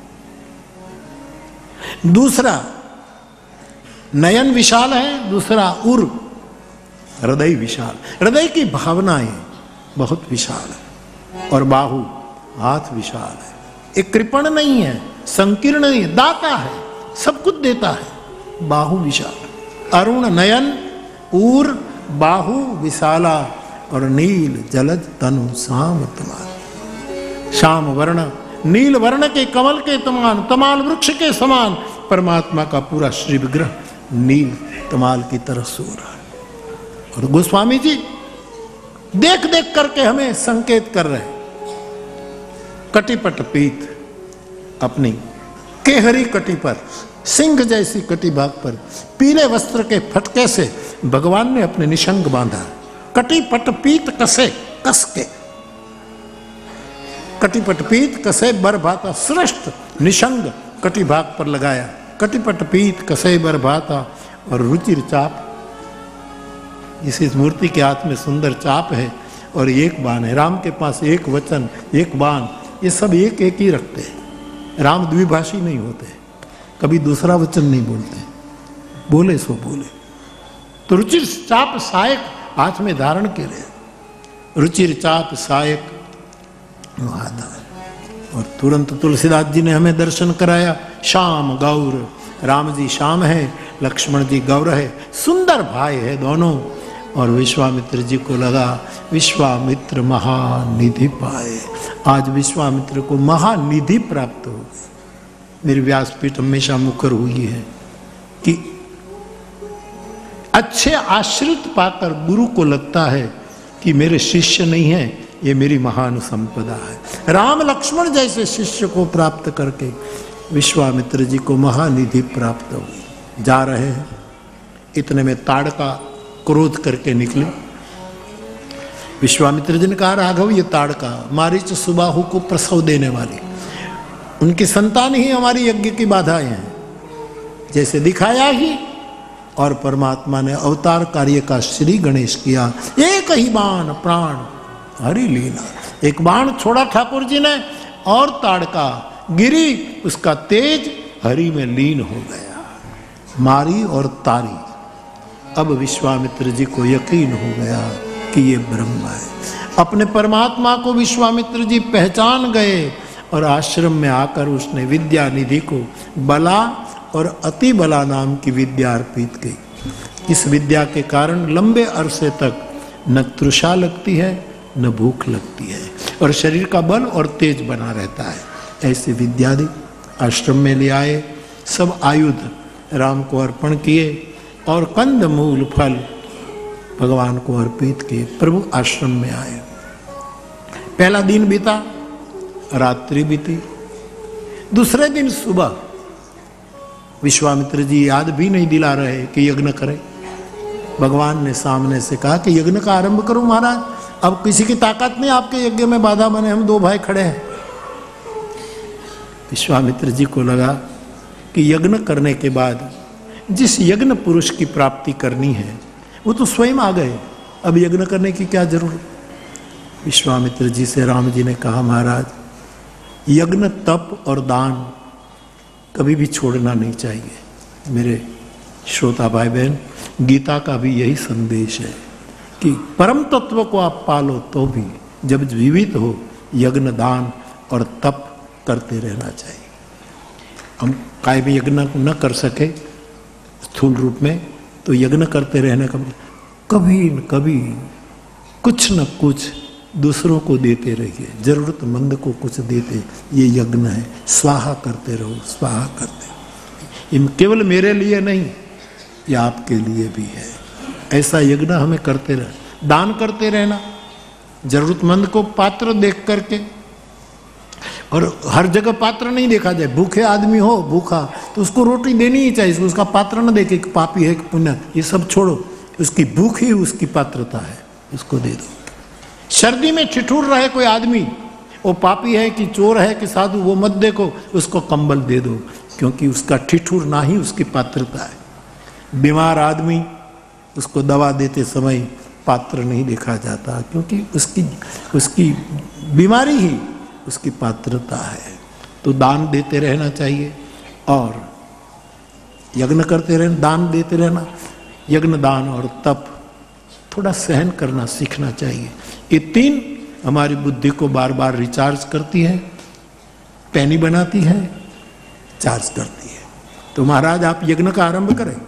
दूसरा नयन विशाल है, दूसरा उर हृदय विशाल, हृदय की भावनाएं बहुत विशाल है। और बाहु हाथ विशाल है, एक कृपण नहीं है, संकीर्ण नहीं है, दाता है, सब कुछ देता है। बाहु विशाल। अरुण नयन उर बाहु विशाला और नील जलज तनु श्याम तमाल। श्याम वर्ण, नील वर्ण के कमल के तमान, तमाल वृक्ष के समान परमात्मा का पूरा श्री विग्रह नील तमाल की तरह सो रहा है। और गोस्वामी जी देख देख करके हमें संकेत कर रहे हैं। कटिपट पीत, अपनी केहरी कटी पर, सिंह जैसी कटी भाग पर पीले वस्त्र के फटके से भगवान ने अपने निशंग बांधा। कटिपट पीत कसे, कस के कटिपट पीत कसे बर भाता, श्रेष्ठ निशंग कटी भाग पर लगाया। कटिपट पीत कसे बर भाता और रुचिर चाप, इस मूर्ति के हाथ में सुंदर चाप है और एक बाण है। राम के पास एक वचन, एक बाण, ये सब एक एक ही रखते हैं। राम द्विभाषी नहीं होते, कभी दूसरा वचन नहीं बोलते, बोले सो बोले। तो रुचिर चाप सायक हाथ में धारण के रहे, रुचिर चाप सायक आता है। और तुरंत तुलसीदास जी ने हमें दर्शन कराया। श्याम गौर, राम जी श्याम है, लक्ष्मण जी गौर है, सुंदर भाई है दोनों। और विश्वामित्र जी को लगा विश्वामित्र महानिधि पाए, आज विश्वामित्र को महानिधि प्राप्त हो। मेरी व्यासपीठ हमेशा मुखर हुई है कि अच्छे आश्रित पाकर गुरु को लगता है कि मेरे शिष्य नहीं है, ये मेरी महान संपदा है। राम लक्ष्मण जैसे शिष्य को प्राप्त करके विश्वामित्र जी को महानिधि प्राप्त हुई। जा रहे हैं, इतने में ताड़का क्रोध करके निकले। विश्वामित्र जी ने कहा, राघव ये ताड़का मारीच सुबाहु को प्रसव देने वाली, उनकी संतान ही हमारी यज्ञ की बाधाएं हैं। जैसे दिखाया ही, और परमात्मा ने अवतार कार्य का श्री गणेश किया। एक ही बाण प्राण हरि लीला, एक बाण छोड़ा ठाकुर जी ने और ताड़का गिरी, उसका तेज हरि में लीन हो गया। मारी और तारी। अब विश्वामित्र जी को यकीन हो गया कि ये ब्रह्म है। अपने परमात्मा को विश्वामित्र जी पहचान गए और आश्रम में आकर उसने विद्या निधि को बला और अति बला नाम की विद्या अर्पित की। इस विद्या के कारण लंबे अरसे तक न तृषा लगती है न भूख लगती है और शरीर का बल और तेज बना रहता है। ऐसे विद्यादि आश्रम में ले आए, सब आयुध राम को अर्पण किए और कंद मूल फल भगवान को अर्पित किए। प्रभु आश्रम में आए। पहला दिन बीता, रात्रि बीती। दूसरे दिन सुबह विश्वामित्र जी याद भी नहीं दिला रहे कि यज्ञ करें। भगवान ने सामने से कहा कि यज्ञ का आरंभ करो महाराज, अब किसी की ताकत नहीं आपके यज्ञ में बाधा बने, हम दो भाई खड़े हैं। विश्वामित्र जी को लगा कि यज्ञ करने के बाद जिस यज्ञ पुरुष की प्राप्ति करनी है वो तो स्वयं आ गए, अब यज्ञ करने की क्या जरूरत। विश्वामित्र जी से राम जी ने कहा महाराज, यज्ञ तप और दान कभी भी छोड़ना नहीं चाहिए। मेरे श्रोता भाई बहन, गीता का भी यही संदेश है कि परम तत्व को आप पालो तो भी जब जीवित हो यज्ञ दान और तप करते रहना चाहिए। हम कायम यज्ञ न कर सके स्थूल रूप में तो यज्ञ करते रहने का कभी न कभी कुछ न कुछ दूसरों को देते रहिए, जरूरतमंद को कुछ देते, ये यज्ञ है। स्वाहा करते रहो, स्वाहा करते। ये केवल मेरे लिए नहीं, ये आपके लिए भी है। ऐसा यज्ञ हमें करते रह, दान करते रहना, जरूरतमंद को पात्र देख करके। और हर जगह पात्र नहीं देखा जाए। भूखे आदमी हो भूखा तो उसको रोटी देनी ही चाहिए, उसका पात्र न देखे कि पापी है कि पुण्य, ये सब छोड़ो। उसकी भूख ही उसकी पात्रता है, उसको दे दो। सर्दी में ठिठुर रहे कोई आदमी, वो पापी है कि चोर है कि साधु, वो मत देखो, उसको कंबल दे दो, क्योंकि उसका ठिठुर ना ही उसकी पात्रता है। बीमार आदमी, उसको दवा देते समय पात्र नहीं देखा जाता, क्योंकि उसकी बीमारी ही उसकी पात्रता है। तो दान देते रहना चाहिए और यज्ञ करते रहना, दान देते रहना। यज्ञ दान और तप, थोड़ा सहन करना सीखना चाहिए। ये तीन हमारी बुद्धि को बार बार रिचार्ज करती है, पैनी बनाती है, चार्ज करती है। तो महाराज आप यज्ञ का आरंभ करें।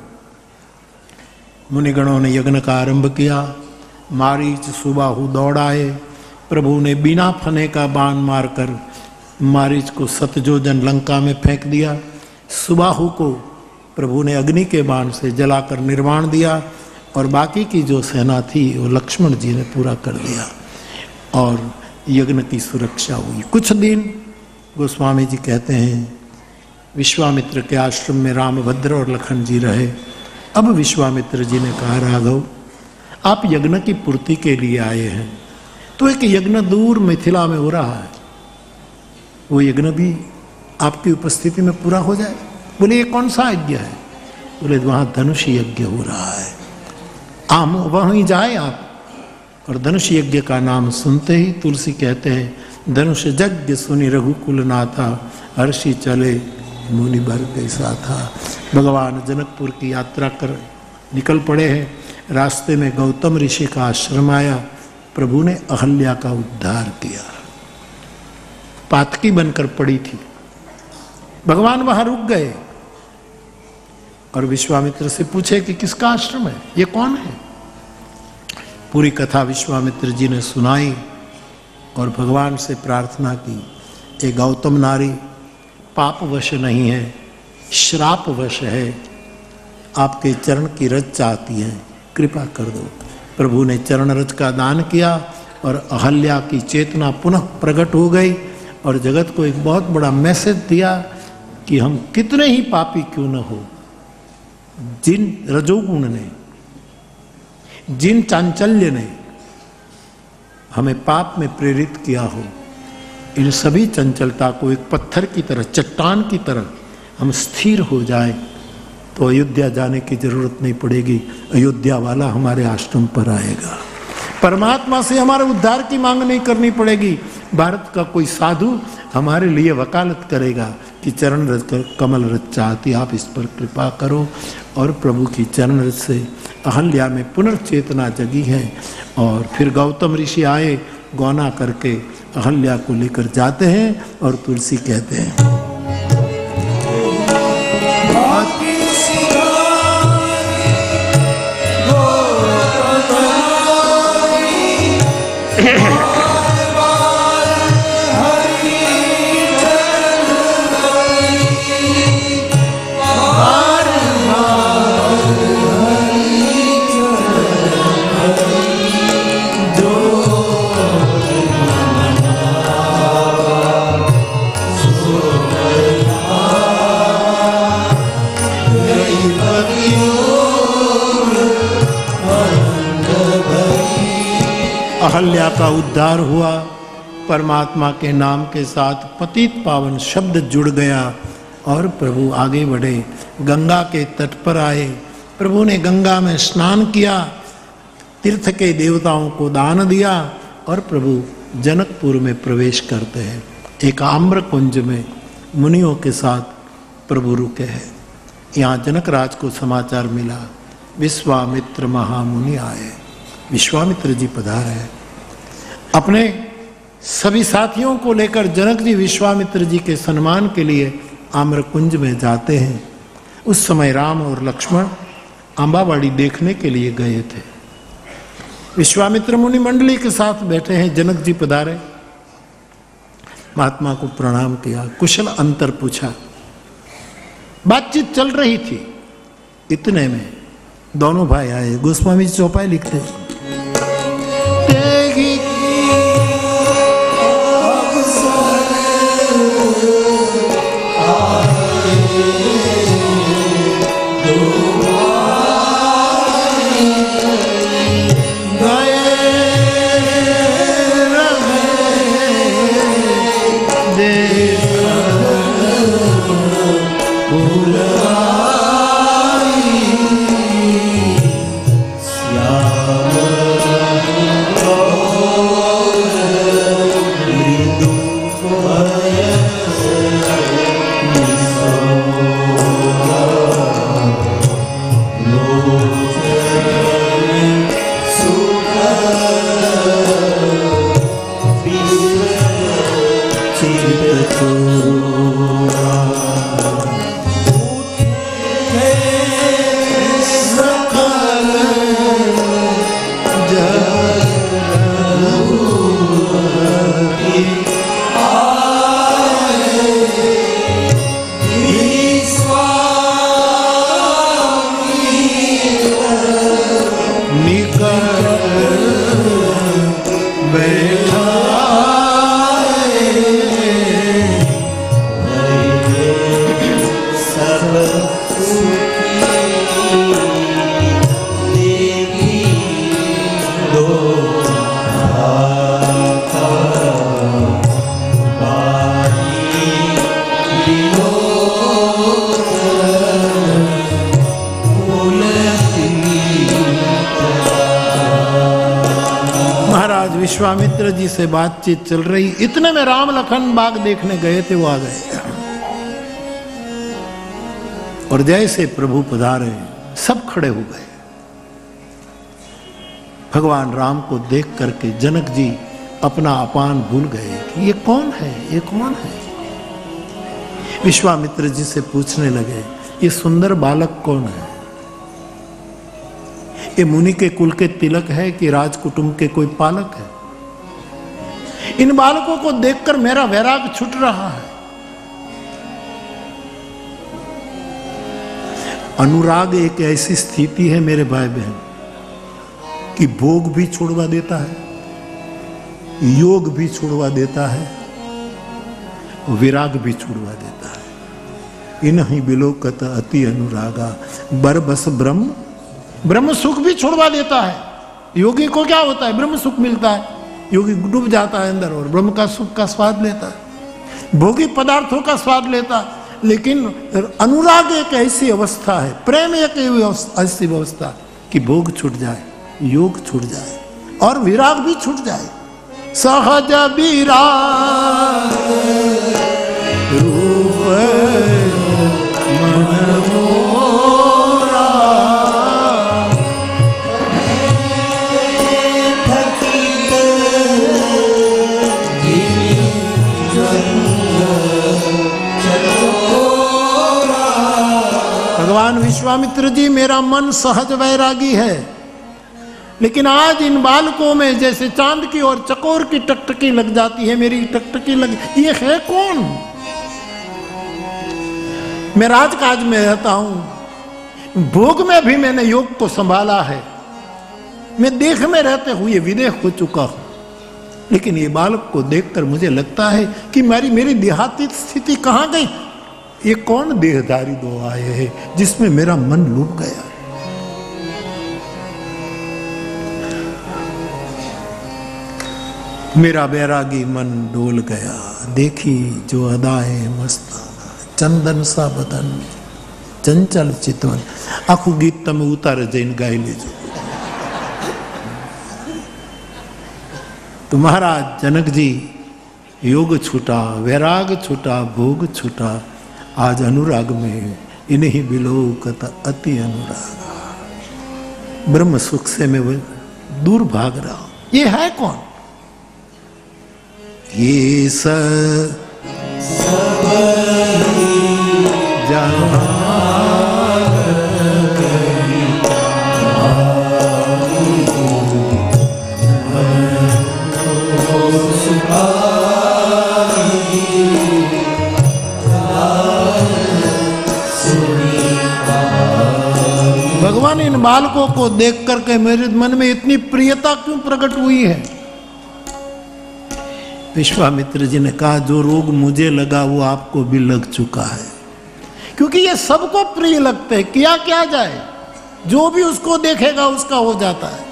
मुनिगणों ने यज्ञ का आरंभ किया। मारीच सुबाहु दौड़ाए, प्रभु ने बिना फने का बाण मारकर मारीच को 7 योजन लंका में फेंक दिया। सुबाहु को प्रभु ने अग्नि के बाण से जलाकर निर्वाण दिया और बाकी की जो सेना थी वो लक्ष्मण जी ने पूरा कर दिया और यज्ञ की सुरक्षा हुई। कुछ दिन गोस्वामी जी कहते हैं विश्वामित्र के आश्रम में रामभद्र और लखन जी रहे। अब विश्वामित्र जी ने कहा, राघव आप यज्ञ की पूर्ति के लिए आए हैं, तो एक यज्ञ दूर मिथिला में हो रहा है, वो यज्ञ भी आपकी उपस्थिति में पूरा हो जाए। बोले ये कौन सा यज्ञ है? बोले वहां धनुष यज्ञ हो रहा है, आम वहीं जाए आप। और धनुष यज्ञ का नाम सुनते ही तुलसी कहते हैं, धनुष यज्ञ सुनि रघुकुल नाथा, हर्षि चले मुनि भर कैसा था। भगवान जनकपुर की यात्रा कर निकल पड़े हैं। रास्ते में गौतम ऋषि का आश्रम आया। प्रभु ने अहल्या का उद्धार किया, पातकी बनकर पड़ी थी। भगवान वहां रुक गए और विश्वामित्र से पूछे कि किसका आश्रम है, ये कौन है। पूरी कथा विश्वामित्र जी ने सुनाई और भगवान से प्रार्थना की, ये गौतम नारी पापवश नहीं है, श्रापवश है, आपके चरण की रज चाहती है, कृपा कर दो। प्रभु ने चरण रज का दान किया और अहल्या की चेतना पुनः प्रकट हो गई और जगत को एक बहुत बड़ा मैसेज दिया कि हम कितने ही पापी क्यों न हो, जिन रजोगुण ने, जिन चांचल्य ने हमें पाप में प्रेरित किया हो, इन सभी चंचलता को एक पत्थर की तरह, चट्टान की तरह हम स्थिर हो जाएं तो अयोध्या जाने की जरूरत नहीं पड़ेगी। अयोध्या वाला हमारे आश्रम पर आएगा। परमात्मा से हमारे उद्धार की मांग नहीं करनी पड़ेगी। भारत का कोई साधु हमारे लिए वकालत करेगा कि चरण रज कमल रज चाहती, आप इस पर कृपा करो। और प्रभु की चरण रज से अहल्या में पुनर्चेतना जगी है। और फिर गौतम ऋषि आए, गौना करके अहल्या को लेकर जाते हैं और तुलसी कहते हैं, प्रजा का उद्धार हुआ। परमात्मा के नाम के साथ पतित पावन शब्द जुड़ गया और प्रभु आगे बढ़े, गंगा के तट पर आए। प्रभु ने गंगा में स्नान किया, तीर्थ के देवताओं को दान दिया और प्रभु जनकपुर में प्रवेश करते हैं। एक आम्र कुंज में मुनियों के साथ प्रभु रुके हैं। यहाँ जनक राज को समाचार मिला, विश्वामित्र महामुनि आए। विश्वामित्र जी पधारे हैं। अपने सभी साथियों को लेकर जनक जी विश्वामित्र जी के सम्मान के लिए आम्रकुंज में जाते हैं। उस समय राम और लक्ष्मण आंबावाड़ी देखने के लिए गए थे। विश्वामित्र मुनि मंडली के साथ बैठे हैं। जनक जी पधारे, महात्मा को प्रणाम किया, कुशल अंतर पूछा। बातचीत चल रही थी, इतने में दोनों भाई आए। गोस्वामी जी चौपाई लिखते विश्वामित्र जी से बातचीत चल रही। इतने में राम लखन बाग देखने गए थे, वो आ गए और जैसे प्रभु पधारे सब खड़े हो गए। भगवान राम को देख करके जनक जी अपना अपान भूल गए कि ये कौन है, ये कौन है। विश्वामित्र जी से पूछने लगे, ये सुंदर बालक कौन है? ये मुनि के कुल के तिलक है कि राजकुटुंब के कोई पालक है? इन बालकों को देखकर मेरा वैराग छूट रहा है। अनुराग एक ऐसी स्थिति है मेरे भाई बहन कि भोग भी छोड़वा देता है, योग भी छोड़वा देता है, विराग भी छोड़वा देता है। इन्हीं बिलोकत अति अनुरागा बर बस ब्रह्म, ब्रह्म सुख भी छोड़वा देता है। योगी को क्या होता है? ब्रह्म सुख मिलता है, योगी डूब जाता है अंदर और ब्रह्म का सुख का स्वाद लेता है, भोगी पदार्थों का स्वाद लेता है। लेकिन अनुराग एक ऐसी अवस्था है, प्रेम एक ऐसी अवस्था कि भोग छूट जाए, योग छूट जाए और विराग भी छूट जाए। सहज विराग रूप भगवान विश्वामित्र जी, मेरा मन सहज वैरागी है, लेकिन आज इन बालकों में जैसे चांद की और चकोर की टकटकी लग जाती है, मेरी टकटकी लग, ये है कौन? मैं राजकाज में रहता हूं, भोग में भी मैंने योग को संभाला है, मैं देह में रहते हुए विदेह हो चुका हूं, लेकिन ये बालक को देखकर मुझे लगता है कि मेरी देहातीत स्थिति कहां गई? ये कौन देहधारी दो आए हैं जिसमें मेरा मन डूब गया? मेरा बैरागी मन डोल गया, देखी जो अदाएं मस्ताना, चंदन सा बदन चंचल चितवन। आखू गीत तमे उतारे जैन गाई लीजो। तो महाराज जनक जी योग छूटा, वैराग छूटा, भोग छूटा, आज अनुराग में इन्हीं बिलोकत अति अनुराग। ब्रह्म सुख से मैं दूर भाग रहा हूं। ये है कौन? ये सब भगवान इन बालकों को देख करके मेरे मन में इतनी प्रियता क्यों प्रकट हुई है? विश्वामित्र जी ने कहा, जो रोग मुझे लगा वो आपको भी लग चुका है, क्योंकि ये सबको प्रिय लगते हैं। किया क्या जाए, जो भी उसको देखेगा उसका हो जाता है।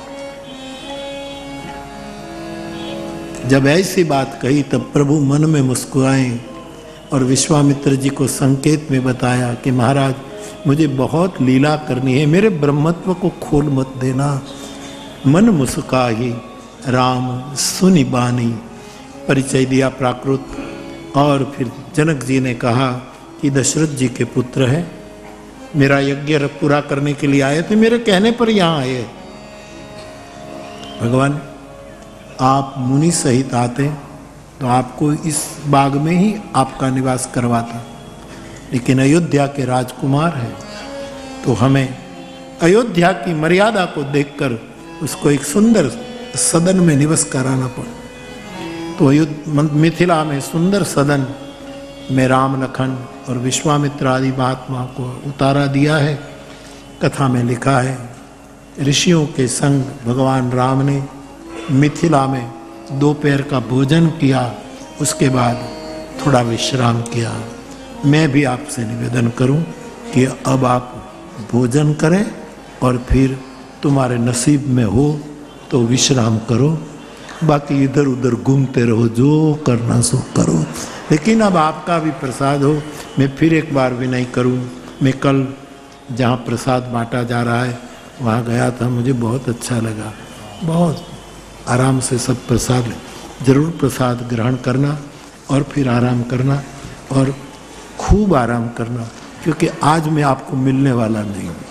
जब ऐसी बात कही तब प्रभु मन में मुस्कुराए और विश्वामित्र जी को संकेत में बताया कि महाराज मुझे बहुत लीला करनी है, मेरे ब्रह्मत्व को खोल मत देना। मन मुस्काही राम सुनि बानी, परिचय दिया प्राकृत। और फिर जनक जी ने कहा कि दशरथ जी के पुत्र है, मेरा यज्ञ पूरा करने के लिए आए थे, मेरे कहने पर यहाँ आए। भगवान आप मुनि सहित आते तो आपको इस बाग में ही आपका निवास करवाता, लेकिन अयोध्या के राजकुमार है तो हमें अयोध्या की मर्यादा को देखकर उसको एक सुंदर सदन में निवास कराना पड़ा। तो मिथिला में सुंदर सदन में राम लखन और विश्वामित्र आदि महात्मा को उतारा दिया है। कथा में लिखा है, ऋषियों के संग भगवान राम ने मिथिला में दोपहर का भोजन किया, उसके बाद थोड़ा विश्राम किया। मैं भी आपसे निवेदन करूं कि अब आप भोजन करें और फिर तुम्हारे नसीब में हो तो विश्राम करो, बाकी इधर उधर घूमते रहो, जो करना सो करो। लेकिन अब आपका भी प्रसाद हो। मैं फिर एक बार विनय करूं, मैं कल जहां प्रसाद बांटा जा रहा है वहां गया था, मुझे बहुत अच्छा लगा। बहुत आराम से सब प्रसाद, जरूर प्रसाद ग्रहण करना और फिर आराम करना और खूब आराम करना, क्योंकि आज मैं आपको मिलने वाला नहीं हूँ।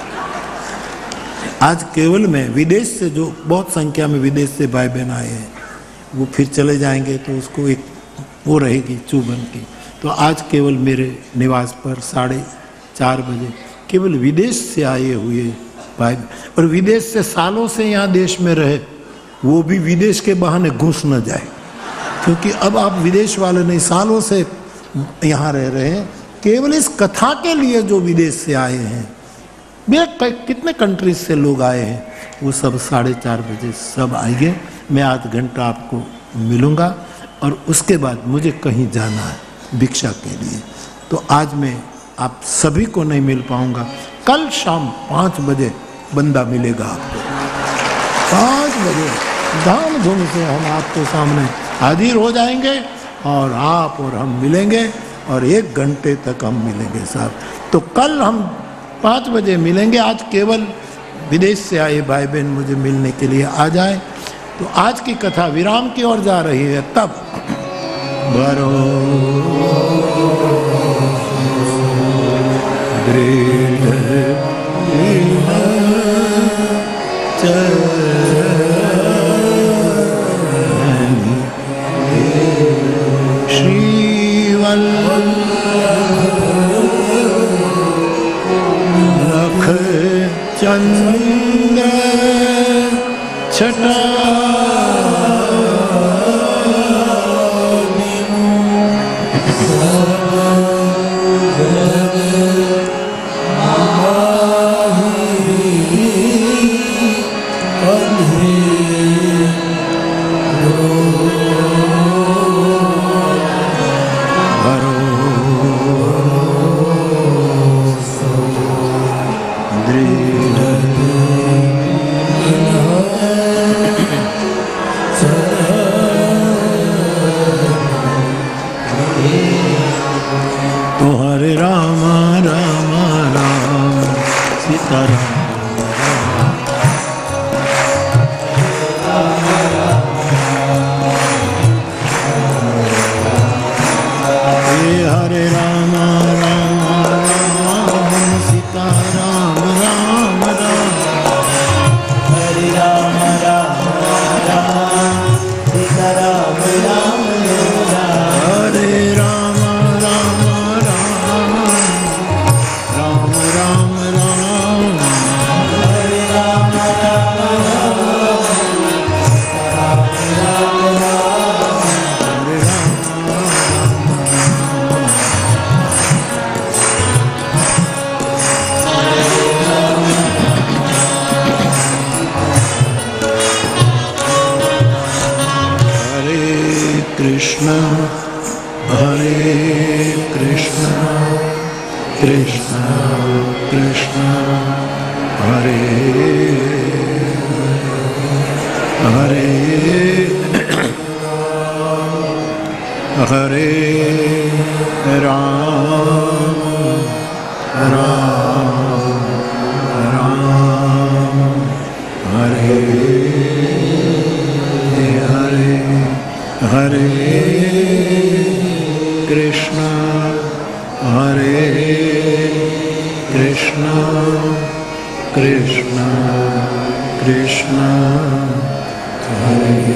आज केवल मैं विदेश से, जो बहुत संख्या में विदेश से भाई बहन आए हैं, वो फिर चले जाएंगे तो उसको एक वो रहेगी चुभन की। तो आज केवल मेरे निवास पर 4:30 बजे केवल विदेश से आए हुए भाई, और विदेश से सालों से यहाँ देश में रहे, वो भी विदेश के बहाने घुस न जाए, क्योंकि अब आप विदेश वाले नहीं, सालों से यहाँ रह रहे हैं। केवल इस कथा के लिए जो विदेश से आए हैं, कितने कंट्रीज से लोग आए हैं, वो सब 4:30 बजे सब आएंगे। मैं आध घंटा आपको मिलूंगा और उसके बाद मुझे कहीं जाना है भिक्षा के लिए, तो आज मैं आप सभी को नहीं मिल पाऊंगा। कल शाम 5 बजे बंदा मिलेगा आपको। 5 बजे धाम धूम से हम आपके सामने हाजिर हो जाएंगे और आप और हम मिलेंगे और 1 घंटे तक हम मिलेंगे साहब। तो कल हम 5 बजे मिलेंगे। आज केवल विदेश से आए भाई बहन मुझे मिलने के लिए आ जाए। तो आज की कथा विराम की ओर जा रही है। तब भरो चंद्र छटा सीताराम हरे राम राम राम सीताराम राम राम हरे राम राम राम सीताराम राम राम हरे राम राम राम राम राम राम हरे राम राम राम हरे राम कृष्ण कृष्ण कृष्ण हरे हरे हरे राम राम राम हरे हरे हरे कृष्ण कृष्ण कृष्ण हरे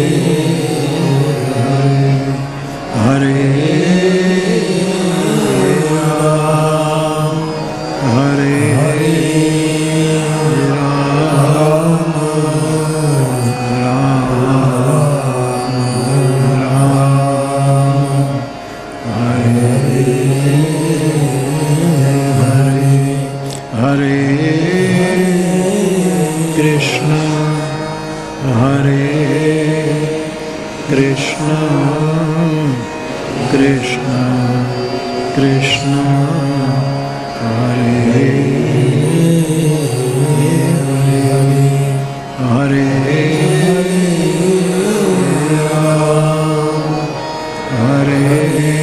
हरे राम हरे राम हरे कृष्ण कृष्ण कृष्ण हरे हरे राम हरे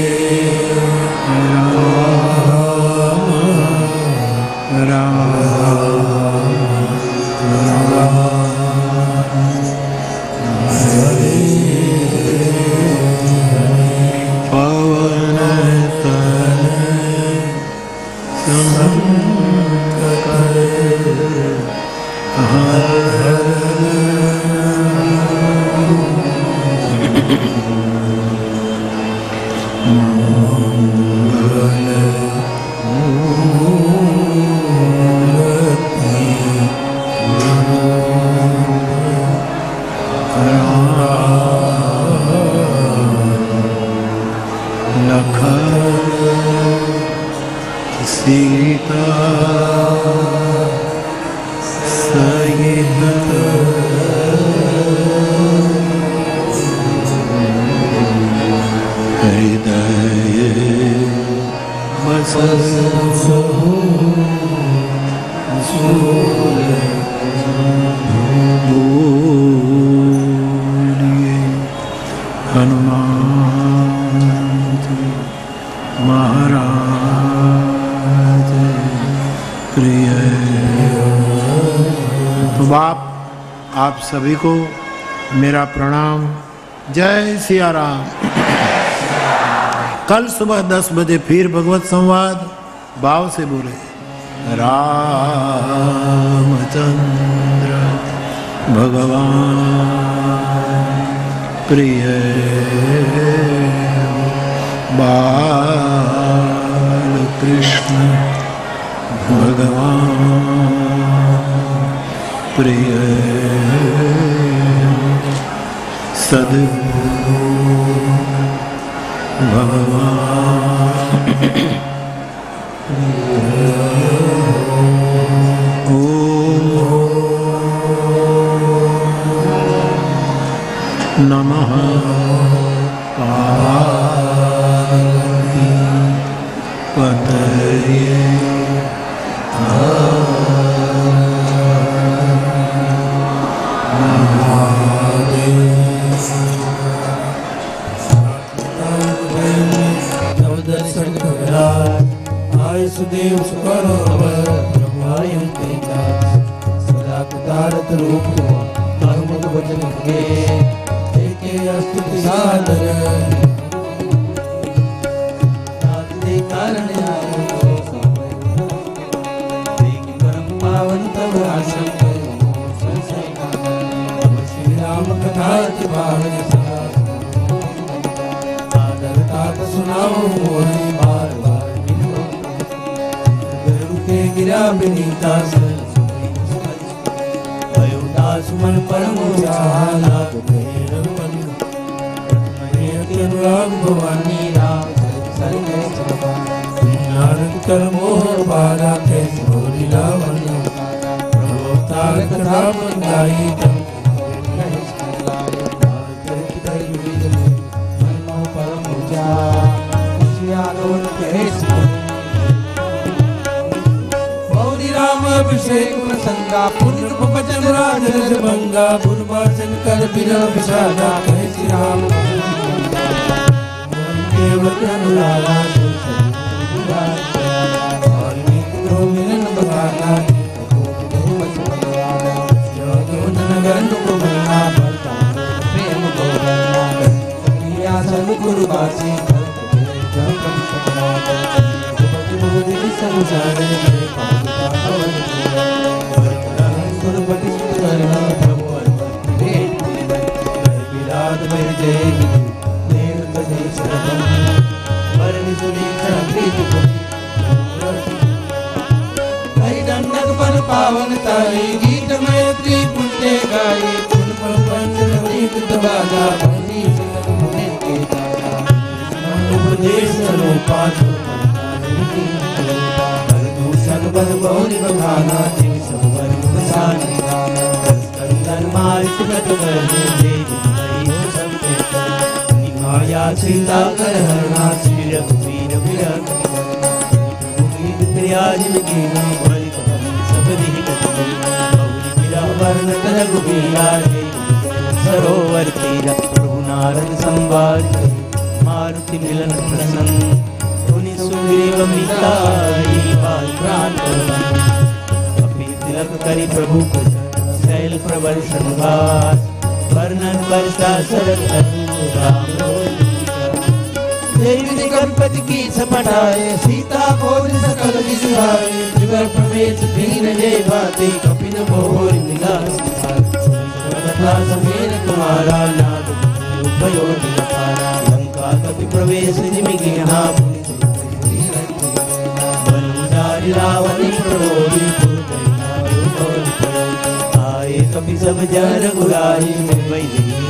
पवन तन सीता सहित हृदय बस बोलिए हनुमान महाराज प्रिय। तो बाप आप सभी को मेरा प्रणाम। जय सिया राम। कल सुबह 10 बजे फिर भगवत संवाद। भाव से बोले रामचंद्र भगवान प्रिय बाल कृष्ण भगवान प्रिय सद्गुरु भगवान नमः पार्वती पतये सुदेव सुकर वायु तेजा सदा कुदारत रूप अहमुद वचन के देखे अस्तुति सादर ताते कारण आयो देखी परम पावन तव आश्रम संशय श्री राम कथा पावन आदर तात सुनाओ मोहि बार बार के गिरा बिनीता सुमन परम लाभ अनुराग भवानी नारद कर मोह पारा कैसे भोलीला तारक राम गाई अभिषेक प्रसंगा पुण्य बचन राज भंगा पुरवाचन कर बिना विषादा कहे श्री राम केवल अनुरागा और मित्रों मिलन बगाना प्रेम को गुरु बासी पावन ताई गीत में त्रिपुटे गाये पुन पंच दबादा बनी मुने के दादा उपदेश लो पाछो दूषण बल बहुरी बखाना जिन सब वर बसानी कंदन मार सुगत बरने दे सब देता निमाया सीता कर हरना श्री रघुवीर विरह प्रियाज विकीना बलि वर्ण कर गुबिया सरोवर तीरा प्रभु नारद संवाद मारुति मिलन प्रसन्न धुनि सुग्रीव मिताई बाल प्राण कपि तिलक करि प्रभु शैल प्रवर्षण भास वर्णन वर्षा शरद देवी गणपति की सपटाए सीता को सकल विसराए त्रिवर प्रवेश दीन जय भाते कपिन भोर मिला कथा समेत तुम्हारा नाद उपयोग पारा लंका कपि प्रवेश जिमिगे हाँ बलुजारी रावण प्रबोधि आए कपि सब जन रघुराई मुंबई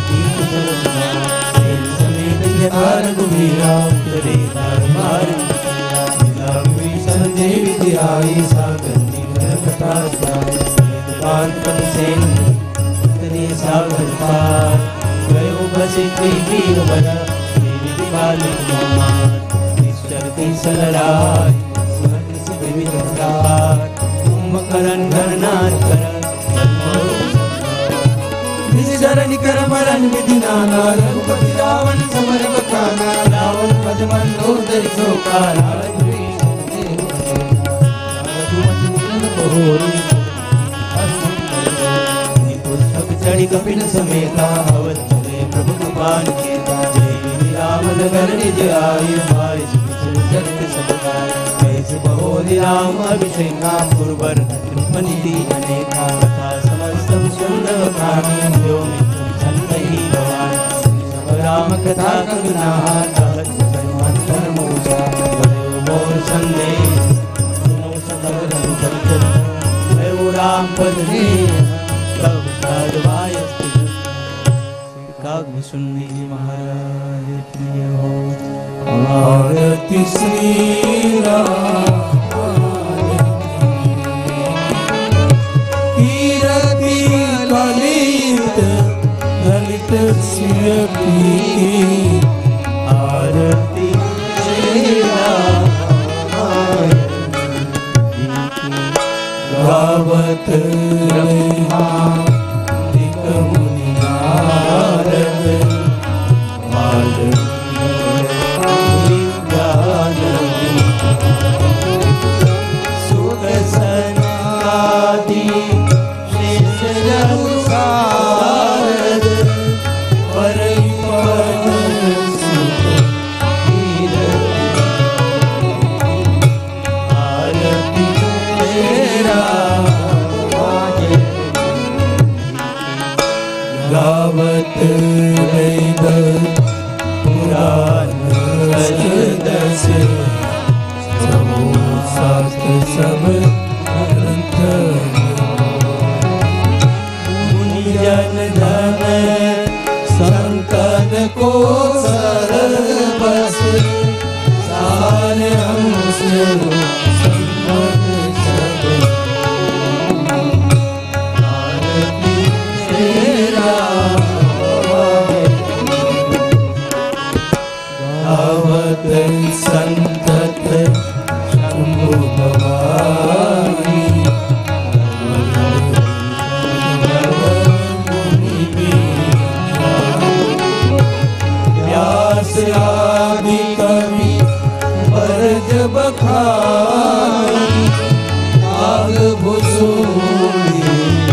रघुवीरा उतरे मार संजय विद्याई सागर कथा सेन उतरे सागर पार गयो बसे वीर बना देवी सलराय कुंभकर्ण घरनाथ कर चरण कर मरण विधि नाना रघुपति रावण समर बखाना रावण पद्मन नोदर सोकारा पुस्तक चढ़ी कपिन समेता अवध चले प्रभु कृपान के जय राम नगर निज आए भाई जगत सब कैसे बहोदि राम अभिषेका पुरवर त्रिपनिधि अनेका कथा समस्तम सुंदर कहानी जो छंदहि भवान राम कथा करुणा कहत मंत्र मोचा मोर संदेश सुनो सबर भक्त राम पद ने कब साधवाय काग सुनने महाराज प्रिय हो आरती श्री राम कीरति ललित ललित श्री आरती श्री राम गावत रहा मुनि नारद माल हमसे सम्मत सब आरती तेरा गावत संतत शंभु भवानी व्यास आदि कवि बरज बखानी आग भुसुंडी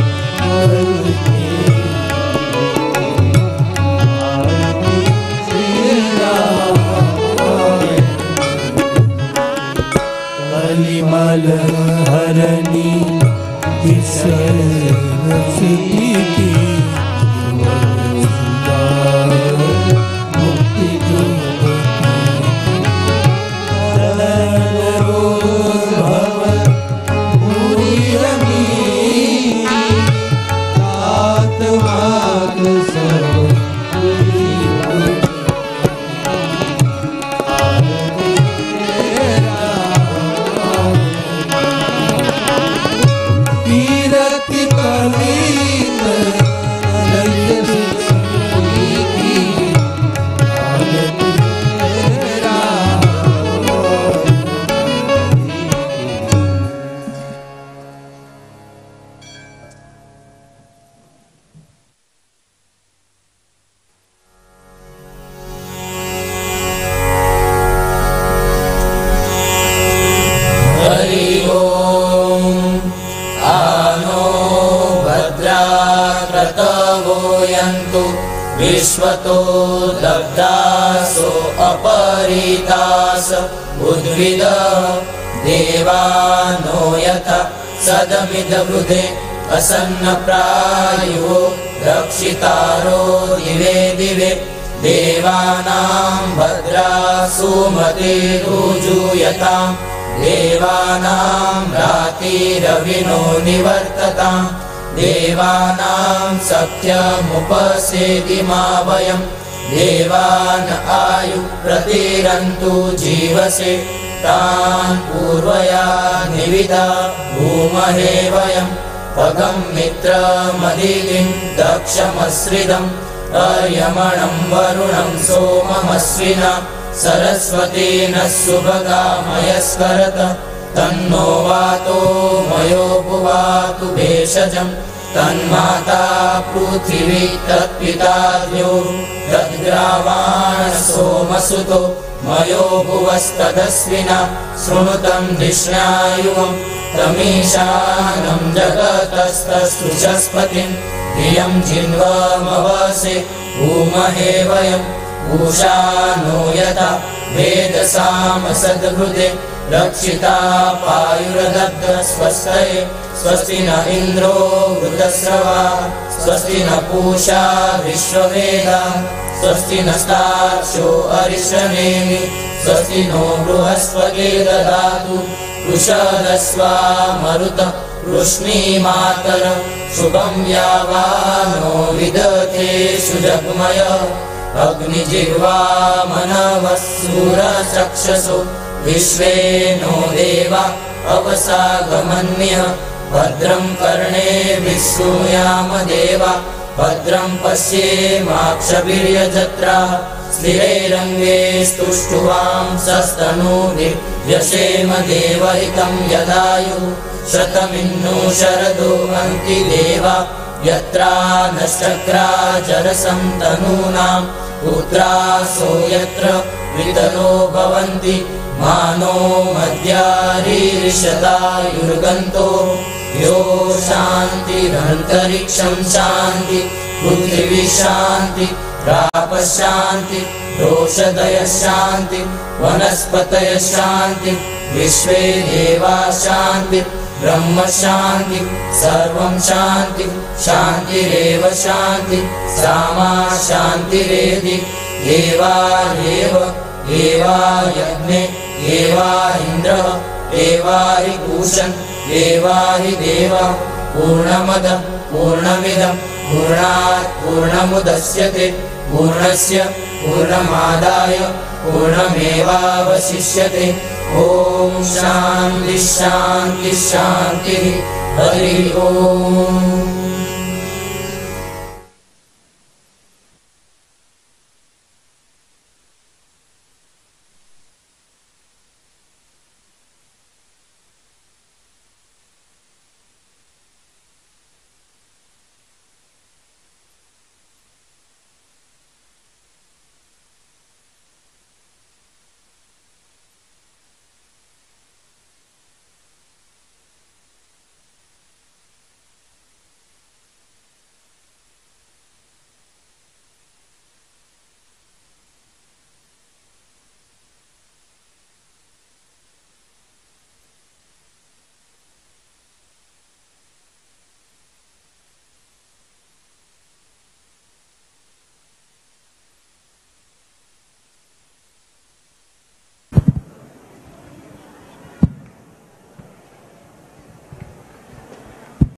कलिमल हरणी किसकी मुक्ति विश्वतो लब्धासो अपरितास उद्भिद देवानो यथा सदमिदबुधे असन्नप्रायो रक्षितारो दिवे दिवे देवानां भद्रासु मतिरुजूयतां देवानां रातिरविनो निवर्तताम् देवानां सख्यमुपसेति मा वयं देवान् आयु प्रतिरन्तु जीवसे तान् पूर्वया निविदा भूमहे वयं पगं मित्रमदितिं दक्षमश्रिदम् अर्यमणं वरुणं सोममश्विना सरस्वती नः सुभगामयस्करत तन्नो वातो मयो पुवातु भेषजम् तन्माता पृथिवी तत्पिता द्यो तद्ग्रावाण सोमसुतो मयो भुवस्तदस्विना शृणुतं धिष्ण्यायुवं तमीशानं जगतस्तस्तुषस्पतिं धियं जिन्वमवसे भूमहे वयं पूषानो यथा वेदसाम सद्भृते रक्षिता पायुरदब्ध स्वस्तये स्वस्ति न इन्द्रो वृतस्रवा स्वस्ति न पूषा विश्ववेदा स्वस्ति नस्तार्क्ष्यो अरिष्टनेमि स्वस्ति नो बृहस्पतिर्दधातु उषदस्वा मरुत वृष्णीमातर शुभं यावानो विदते सुजग्मय अग्निजिह्वा मनवः सूरचक्षसो विश्वे नो देवा अवसागमन्यः भद्रं कर्णेभिः शृणुयाम देवा भद्रं पश्येमाक्षभिर्यजत्राः स्थिरैरङ्गे स्तुष्टुवांसस्तनूभिर्व्यसेम देवहितं यदायुः शतमिन्नो शरदो अन्ति देवा यत्रा नश्चक्रा जरसं तनूनां पुत्रासो यत्र वितरो भवन्ति मानो मद्यारीरिषदायुर्गन्तो यो शान्तिरन्तरिक्षं शान्ति पृथिवी शान्ति रापशान्ति रोषधयः शान्ति वनस्पतयः शान्ति विश्वे देवा शान्ति ब्रह्म शान्ति सर्वं शान्ति शान्तिरेव शान्ति सामा शान्तिरेधि देवारेव देवा यज्ञे देवा इन्द्रः देवा हि पूषन् देवा हि देवा पूर्णमद पूर्णमिदं पूर्णात् पूर्णमुदच्यते पूर्णस्य पूर्णमादाय पूर्णमेवावशिष्यते ॐ शान्ति शान्ति शान्तिः हरि ओम्।